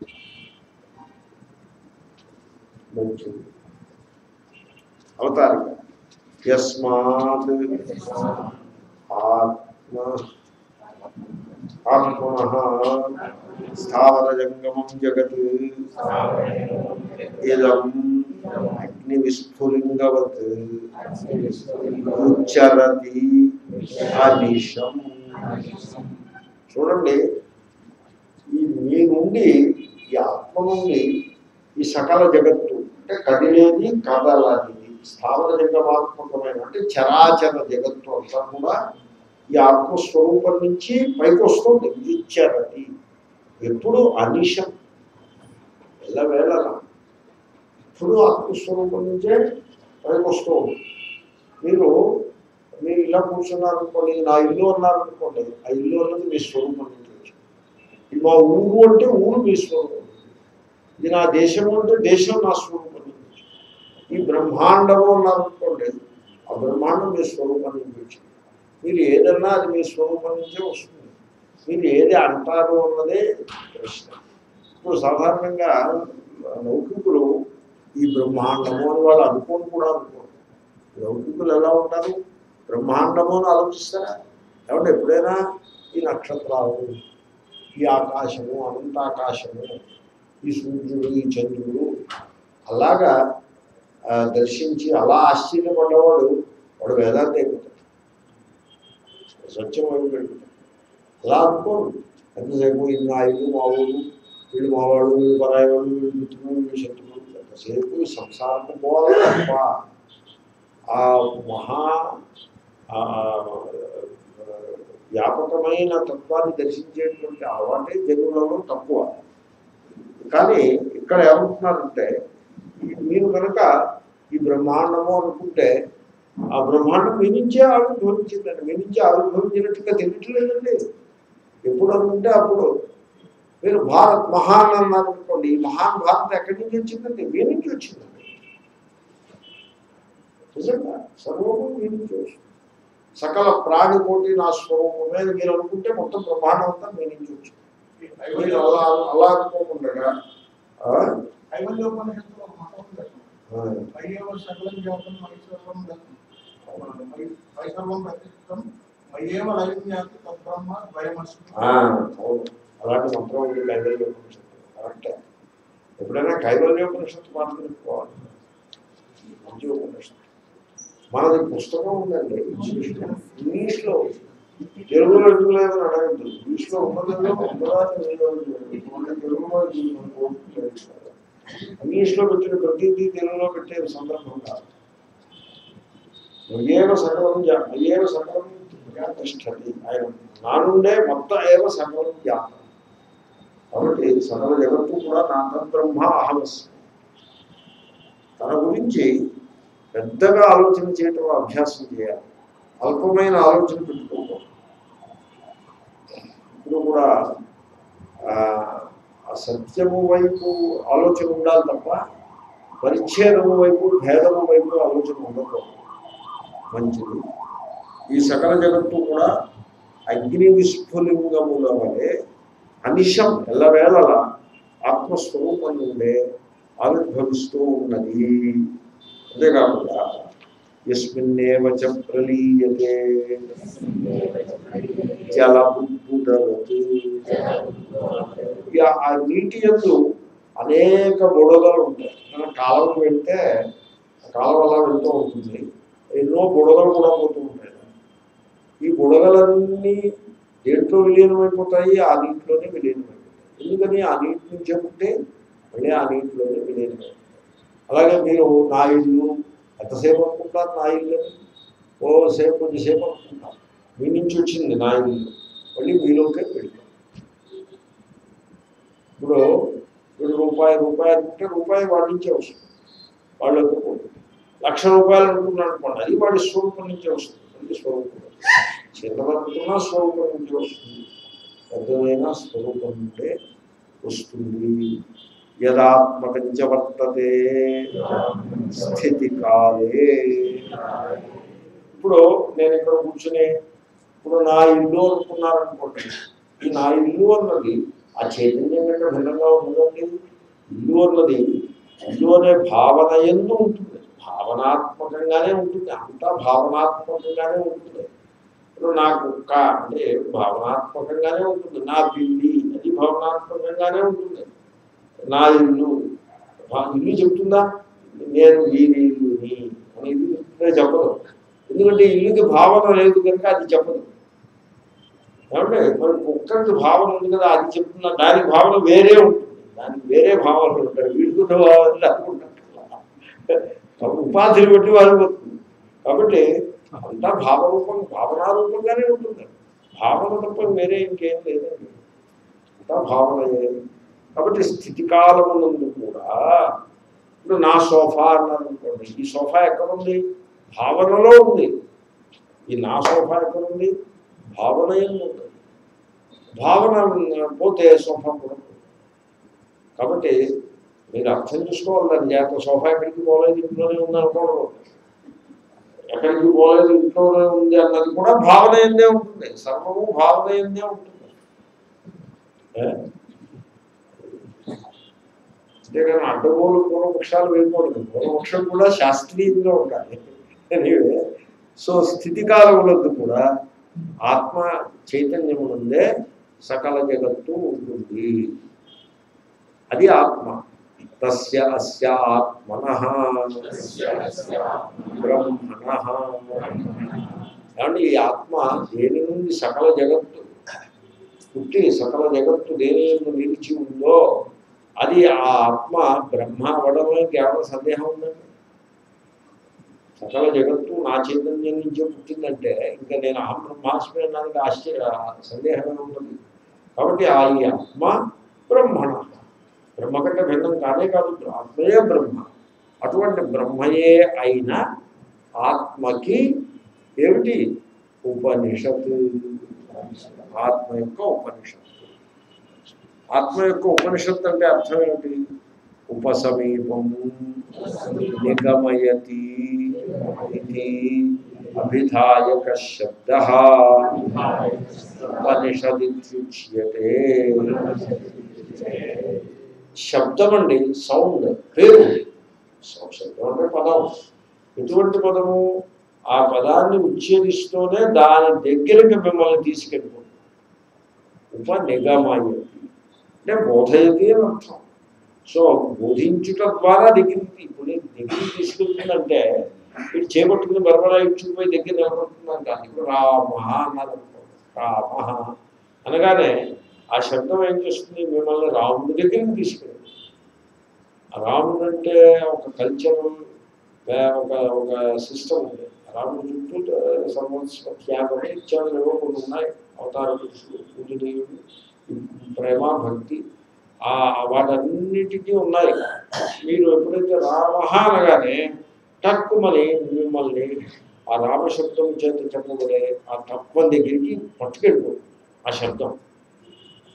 వచ్చింది. అవతారిక యస్మాత్ ఆత్మ ఆత్మనః స్థావరజంగమం జగత్ ఇదం అగ్ని విస్ఫులింగవత్ ఉచ్చరతి అనిశం. చూడండి, ఈ మీ నుండి, ఈ ఆత్మ నుండి ఈ సకల జగత్తు అంటే కదిలేది కదలది స్థావర జంగమాత్మకమైన అంటే చరాచర జగత్తు అంతా కూడా ఈ ఆత్మస్వరూపం నుంచి పైకి వస్తుంది. విచ్చరది ఎప్పుడు అనిశం, ఎల్లవేళ ఎప్పుడు ఆత్మస్వరూపం నుంచే పైకి వస్తూ ఉంటుంది. మీరు మీరు ఇలా కూర్చున్నారనుకోండి, నా ఇల్లు అన్నారనుకోండి, ఆ ఇల్లు అన్నది మీ స్వరూపం నుంచి వచ్చింది. ఇది మా ఊరు అంటే ఊరు మీ స్వరూపం, ఇది నా దేశము అంటే దేశం నా స్వరూపం నుంచి వచ్చింది. ఈ బ్రహ్మాండము అన్నారనుకోండి, ఆ బ్రహ్మాండం మీ స్వరూపం నుంచి వచ్చింది. మీరు ఏదన్నా అది మీ స్వరూపం నుంచే వస్తుంది. మీరు ఏది అంటారు అన్నదే ప్రశ్న. ఇప్పుడు సాధారణంగా లౌకికులు ఈ బ్రహ్మాండము అని వాళ్ళు అనుకోని కూడా అనుకోరు. లౌకికులు ఎలా ఉంటారు? బ్రహ్మాండము అని ఆలోచిస్తారా? కాబట్టి ఎప్పుడైనా ఈ నక్షత్రాలు, ఈ ఆకాశము, అనంతాకాశము, ఈ సూర్యుడు, ఈ చంద్రుడు అలాగా దర్శించి అలా ఆశ్చర్యపడ్డవాడు వాడు వేదాంతి అయిపోతాడు, సత్యం వైపు పెట్టుకుంటాడు. అలా అనుకోరు. ఎంతసేపు ఇది నా ఇల్లు, మా ఊరు, వీళ్ళు మావాడు, వీళ్ళు పరాయవాడు, వీళ్ళు మిత్రులు, వీళ్ళు శత్రువులు, ఎంతసేపు సంసారం పోవాలి తప్ప ఆ మహా వ్యాపకమైన తత్వాన్ని దర్శించేటువంటి అలవాటే జనులలో తక్కువ. కానీ ఇక్కడ ఏమంటున్నారంటే, మీరు కనుక ఈ బ్రహ్మాండము అనుకుంటే ఆ బ్రహ్మాండం మీ నుంచే ఆవిర్భవించిందండి. మీ నుంచే ఆవిర్భవించినట్టుగా తెలియట్లేదండి. ఎప్పుడు అనుకుంటే అప్పుడు. మీరు భారత్ మహాన్ అన్నారనుకోండి, ఈ మహాన్ భారత్ ఎక్కడి నుంచి వచ్చిందండి? మీ నుంచి వచ్చిందండి. నిజంగా సర్వము మీ నుంచి వస్తుంది. సకల ప్రాణికోటి నా స్వరూపమే మీరు అనుకుంటే మొత్తం బ్రహ్మాండం అంతా మీ నుంచి వచ్చింది. మీరు అలా అలా అనుకోకుండా అలాంటి మంత్రం ఉంది కైవల్యోపనిషత్తు. కరెక్టే. ఎప్పుడైనా కైవల్యోపనిషత్తు మాట తెలుసుకోవాలి. మంచి ఉపనిషత్తు. మనది పుస్తకం ఉందండి, ఇంగ్లీష్లో. తెలుగులో ఎందుకు లేదని అడగద్దు. ఇంగ్లీష్లో ఉన్నదో తెలుగులో ఇంగ్లీష్లో పెట్టిన ప్రతిదీ తెలుగులో పెట్టే సందర్భం కాదు. మయ్యేవ సకలం మయ్యేవ సకలం తిష్టతి. ఆయన నా నుండే మొత్తం ఏవ సకలం జ్ఞాతం. కాబట్టి సకల జగత్తు కూడా నా తద్బ్రహ్మ అహమస్మి. తన గురించి పెద్దగా ఆలోచన చేయటం అభ్యాసం చేయాలి. అల్పమైన ఆలోచన పెట్టుకోకూడదు. ఇప్పుడు కూడా ఆ సత్యము వైపు ఆలోచన ఉండాలి తప్ప పరిచ్ఛేదము వైపు భేదము వైపు ఆలోచన ఉండకూడదు. మంచిది. ఈ సకల జగత్తు కూడా అగ్ని విస్ఫులింగముల వలె అనిశం ఎల్లవేళలా ఆత్మస్వరూపం నుండే ఆవిర్భవిస్తూ ఉన్నది. అంతేకాకుండా యస్మిన్నేవ చ ప్రలీయతే జలబుద్బుదవత్, ఆ నీటి యందు అనేక బుడగలు ఉంటాయి. మనం కాలువకు వెళ్తే కాలువ అలా వెళ్తూ ఉంటుంది, ఎన్నో బుడగలు కూడా పోతూ ఉంటాయి. ఈ బుడగలన్నీ దేంట్లో విలీనమైపోతాయి? ఆ నీటిలోనే విలీనమైపోతాయి. ఎందుకని? ఆ నీటి నుంచి ఉంటే మళ్ళీ ఆ నీటిలోనే విలీనమైపోతాయి. అలాగే మీరు నా ఇల్లు ఎంతసేపు అనుకుంటారు? నా ఇల్లు ఓ సేపు కొద్దిసేపు అనుకుంటారు. మీ నుంచి వచ్చింది నా ఇల్లు, మళ్ళీ మీలోకే వెళ్తాం. ఇప్పుడు ఇప్పుడు రూపాయి రూపాయి అనుకుంటే రూపాయి వాడి నుంచే వస్తుంది, వాళ్ళకి పోతుంది. లక్ష రూపాయలు అనుకున్నాను అనుకోండి, అది వాడి స్వరూపం నుంచే వస్తుంది. మళ్ళీ స్వరూపం చిన్నదనుకున్నా స్వరూపం నుంచే వస్తుంది, పెద్దదైనా స్వరూపం నుండే వస్తుంది. యదాత్మకంచ వర్తతే స్థితి కాలే. ఇప్పుడు నేను ఇక్కడ కూర్చుని ఇప్పుడు నా ఇల్లు అనుకున్నారనుకోండి, ఈ నా ఇల్లు అన్నది ఆ చైతన్యం కంటే భిన్నంగా ఉంటుందండి. ఇల్లు అన్నది ఇల్లు అనే భావన ఎందు ఉంటుంది, భావనాత్మకంగానే ఉంటుంది, అంతా భావనాత్మకంగానే ఉంటుంది. ఇప్పుడు నా కుక్క అంటే భావనాత్మకంగానే ఉంటుంది, నా పిల్లి అది భావనాత్మకంగానే ఉంటుంది. నా ఇల్లు ఇల్లు చెప్తుందా నేను వీరి ఇల్లుని అని ఇల్లు చెప్తుందే చెప్పదు. ఎందుకంటే ఇల్లుకి భావన లేదు కనుక అది చెప్పదు. ఏమంటే మరి కుక్కకి భావన ఉంది కదా, అది చెప్తున్నా, దానికి భావన వేరే ఉంటుంది, దానికి వేరే భావనలు ఉంటాయి. వీడుకున్న భావనలు అనుకుంటారు, ఉపాధిని బట్టి వాళ్ళు వస్తుంది. కాబట్టి అంతా భావరూపం భావనారూపంగానే ఉంటుంది. భావన తప్ప వేరే ఇంకేం లేదండి, అంతా భావనయే. కాబట్టి స్థితికాలమునందు కూడా ఇప్పుడు నా సోఫా అన్నారు అనుకోండి, ఈ సోఫా ఎక్కడుంది? భావనలో ఉంది. ఈ నా సోఫా ఎక్కడుంది? భావన ఉంది. భావన పోతే సోఫా కూడా. కాబట్టి మీరు అర్థం చేసుకోవాలి దాని జాగ్రత్త. సోఫా ఎక్కడికి పోలేదు, ఇంట్లోనే ఉంది అనుకోవడం, ఎక్కడికి పోలేదు ఇంట్లోనే ఉంది అన్నది కూడా భావన ఎందే ఉంటుంది. సర్వము భావన ఎందే ఉంటుంది. అంతేగాని అడ్డగోలు పూర్వపక్షాలు వేయకూడదు. పూర్వపక్షం కూడా శాస్త్రీయంగా ఉండాలి. ఎనీవే, సో స్థితికాలములందు కూడా ఆత్మ చైతన్యమునందే సకల జగత్తు ఉంటుంది. అది ఆత్మ. తస్య అస్య ఆత్మనః బ్రహ్మణః. కాబట్టి ఈ ఆత్మ దేని నుండి సకల జగత్తు పుట్టి సకల జగత్తు దేని నుండి నిలిచి ఉందో అది ఆ ఆత్మ బ్రహ్మ అవ్వడంలో కేవలం సందేహం ఉందండి. సకల జగత్తు నా చైతన్యం నుంచే పుట్టిందంటే ఇంకా నేను అహం బ్రహ్మాస్మి అన్నానికి ఆశ్చర్య సందేహమే ఉంటుంది. కాబట్టి ఆ ఈ ఆత్మ బ్రహ్మణ, బ్రహ్మ కంటే భిన్నం కానే కాదు, ఆత్మయే బ్రహ్మ. అటువంటి బ్రహ్మయే అయిన ఆత్మకి ఏమిటి? ఉపనిషత్తు. ఆత్మ యొక్క ఉపనిషత్తు. ఆత్మ యొక్క ఉపనిషత్తు అంటే అర్థం ఏమిటి? ఉపసమీపం నిగమయతి ఇది అభిధాయక శబ్దః ఉపనిషదిత్యుచ్యతే. శబ్దం అండి, సౌండ్, పేరు. శబ్దం అంటే పదం. ఎటువంటి పదము? ఆ పదాన్ని ఉచ్ఛేదిస్తూనే దాని దగ్గరికి మిమ్మల్ని తీసుకెళ్ళిపోతుంది. ఉపనిగమయతి అంటే బోధయతి అని అర్థం. సో బోధించుట ద్వారా దగ్గరికి ఇప్పుడు దగ్గరికి తీసుకెళ్తుందంటే వీడు చేపట్టుకుని బరబరా ఇచ్చుకుపోయి దగ్గర నిలబడుతున్నాను కానీ ఇప్పుడు రామ అన్నారు రామ అనగానే ఆ శబ్దం ఏం చేస్తుంది? మిమ్మల్ని రాముడి దగ్గరికి తీసుకెళ్ళి. ఆ రాముడు అంటే ఒక కల్చర్, ఒక ఒక సిస్టమ్ ఉంది. రాముడి చుట్టూ సర్వత్యాగం ఇత్యాదులు ఏవో కొన్ని ఉన్నాయి. అవతార పురుషుడు, పూజనీయుడు, ప్రేమ, భక్తి, ఆ వాటన్నిటికీ ఉన్నాయి. మీరు ఎప్పుడైతే రామ అనగానే తక్కువని మిమ్మల్ని ఆ రామశబ్దం చేత చెప్పబడే ఆ తక్కువ దగ్గరికి పట్టుకెళ్ళిపోతుంది ఆ శబ్దం.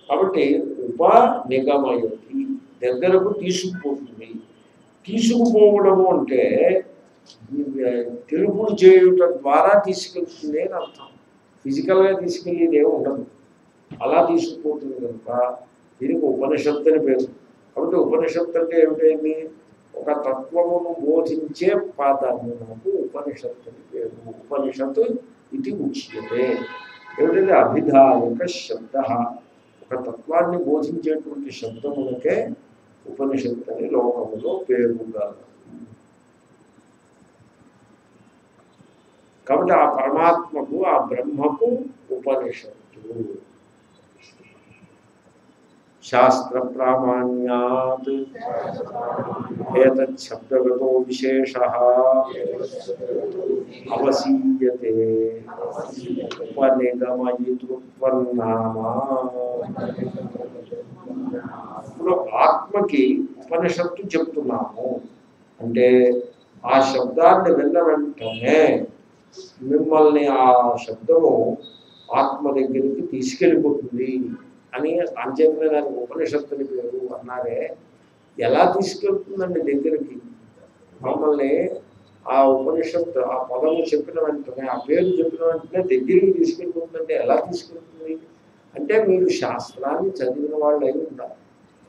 కాబట్టి ఉప నిగమయతి దగ్గరకు తీసుకుపోతుంది. తీసుకుపోవడము అంటే తెలుపుడు చేయుట ద్వారా తీసుకెళ్తుంది అని అర్థం. ఫిజికల్గా తీసుకెళ్ళేది ఏమి ఉండదు, అలా తీసుకుపోతుంది కనుక దీనికి ఉపనిషత్తు అని పేరు. కాబట్టి ఉపనిషత్తు అంటే ఏమిటైంది? ఒక తత్వమును బోధించే పదమునకు ఉపనిషత్తు అని పేరు. ఉపనిషత్తు ఇది ఉచ్యతే. ఏమిటంటే అభిధాయక శబ్ద. ఒక తత్వాన్ని బోధించేటువంటి శబ్దములకే ఉపనిషత్తు అని లోకములో పేరుగా. కాబట్టి ఆ పరమాత్మకు, ఆ బ్రహ్మకు ఉపనిషత్తు. శాస్త్ర ప్రామాణ్యాత్ ఏతత్ శబ్దగతో విశేషః అవసీయతే ఉపనిగమయితృత్వన్నామా. ఇప్పుడు ఆత్మకి ఉపనిషత్తు చెప్తున్నాము అంటే ఆ శబ్దాన్ని విన్న వెంటనే మిమ్మల్ని ఆ శబ్దము ఆత్మ దగ్గరికి తీసుకెళ్ళిపోతుంది అని అంచేతనే దానికి ఉపనిషత్తుని పేరు అన్నారే. ఎలా తీసుకెళ్తుందండి దగ్గరికి? మమ్మల్ని ఆ ఉపనిషత్తు ఆ పదము చెప్పిన వెంటనే, ఆ పేరు చెప్పిన వెంటనే దగ్గరికి తీసుకెళ్ళిపోతుందంటే ఎలా తీసుకెళ్తుంది అంటే మీరు శాస్త్రాన్ని చదివిన వాళ్ళు అయి ఉండాలి.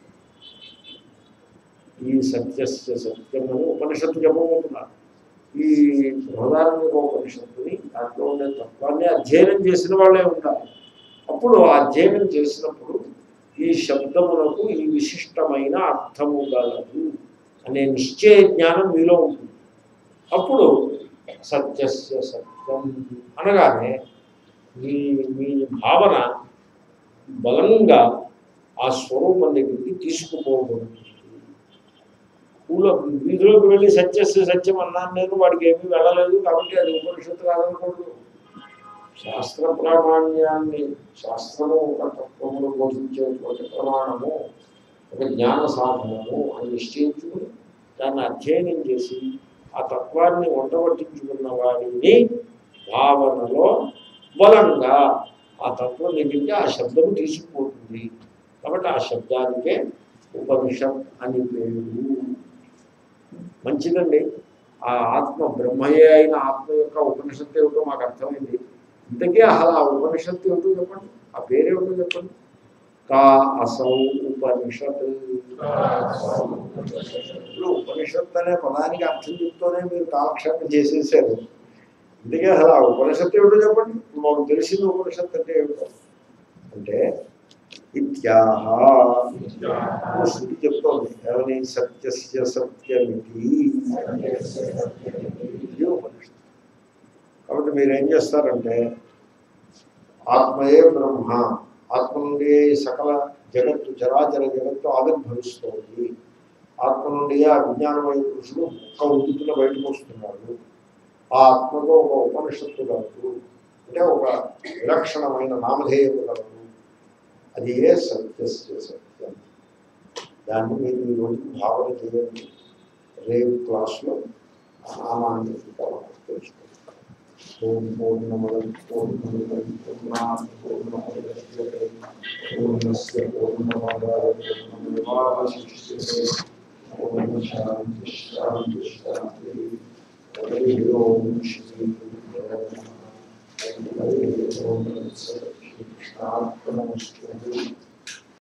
ఈ సత్యస్య సత్యం అని ఉపనిషత్తు చెప్పబోతున్నారు. ఈ బృహదారణ్యక ఉపనిషత్తుని దాంట్లో ఉండే తత్వాన్ని అధ్యయనం చేసిన వాళ్ళే ఉండాలి. అప్పుడు అధ్యయనం చేసినప్పుడు ఈ శబ్దములకు ఈ విశిష్టమైన అర్థము గలదు అనే నిశ్చయ జ్ఞానం మీలో ఉంటుంది. అప్పుడు సత్యస్య సత్యం అనగానే మీ మీ భావన బలంగా ఆ స్వరూపం దగ్గరికి తీసుకుపోబడుతుంది. ఊళ్ళో వీధిలోకి వెళ్ళి సత్యస్య సత్యం అన్నాను నేను, వాడికి ఏమీ వెళ్ళలేదు కాబట్టి అది ఉపనిషత్తు కాదనకూడదు. శాస్త్ర ప్రామాణ్యాన్ని, శాస్త్రము ఒక తత్వమును బోధించేటువంటి ప్రమాణము, ఒక జ్ఞాన సాధనము అని నిశ్చయించుకుని దాన్ని అధ్యయనం చేసి ఆ తత్వాన్ని వంటబట్టించుకున్న వాడిని భావనలో బలంగా ఆ తత్వం దగ్గరికి ఆ శబ్దము తీసుకుపోతుంది. కాబట్టి ఆ శబ్దానికే ఉపనిషత్ అని పేరు. మంచిదండి. ఆ ఆత్మ బ్రహ్మయే అయిన ఆత్మ యొక్క ఉపనిషత్తు ఏమిటో మాకు అర్థమైంది. ఇంతకీ అసలు ఆ ఉపనిషత్తు ఏమిటో చెప్పండి, ఆ పేరేమిటో చెప్పండి. కా అసౌ ఉపనిషత్. ఇప్పుడు ఉపనిషత్తు అనే పదానికి అర్థం చెప్తూనే మీరు కాలక్షేపం చేసేసారు. ఇంతకీ అసలు ఆ ఉపనిషత్తు ఏమిటో చెప్పండి. మాకు తెలిసింది ఉపనిషత్తు అంటే ఏమిటో అంటే ఇత్యాహ శృతి చెప్తోంది. ఏమని? సత్యస్య సత్యమితి ఉపనిషత్తు. కాబట్టి మీరు ఏం చేస్తారంటే ఆత్మయే బ్రహ్మ, ఆత్మ నుండి సకల జగత్తు, చరాచర జగత్తు ఆవిర్భవిస్తోంది. ఆత్మ నుండి ఆ విజ్ఞానమయ పురుషుడు ఒక్క ఉదితున బయటకు వస్తున్నాడు. ఆ ఆత్మలో ఒక ఉపనిషత్తు కలదు, అంటే ఒక విలక్షణమైన నామధేయము కలదు. అది ఏ సత్యస్య సత్యం. దాన్ని మీరు ఈ రోజు భావన చేయండి. రేపు క్లాస్లో నామాన్ని తెలుసుకోండి. ఓం పూర్ణమదం పూర్ణమిదం పూర్ణాత్ పూర్ణముదచ్యతే పూర్ణస్య పూర్ణమాదాయ పూర్ణమేవావశిష్యతే. ఓం శాంతి శాంతి శాంతి. హరి ఓం శ్రీ గురుభ్యో నమః. హరి ఓం తత్సత్. కృష్ణార్పణమస్తు.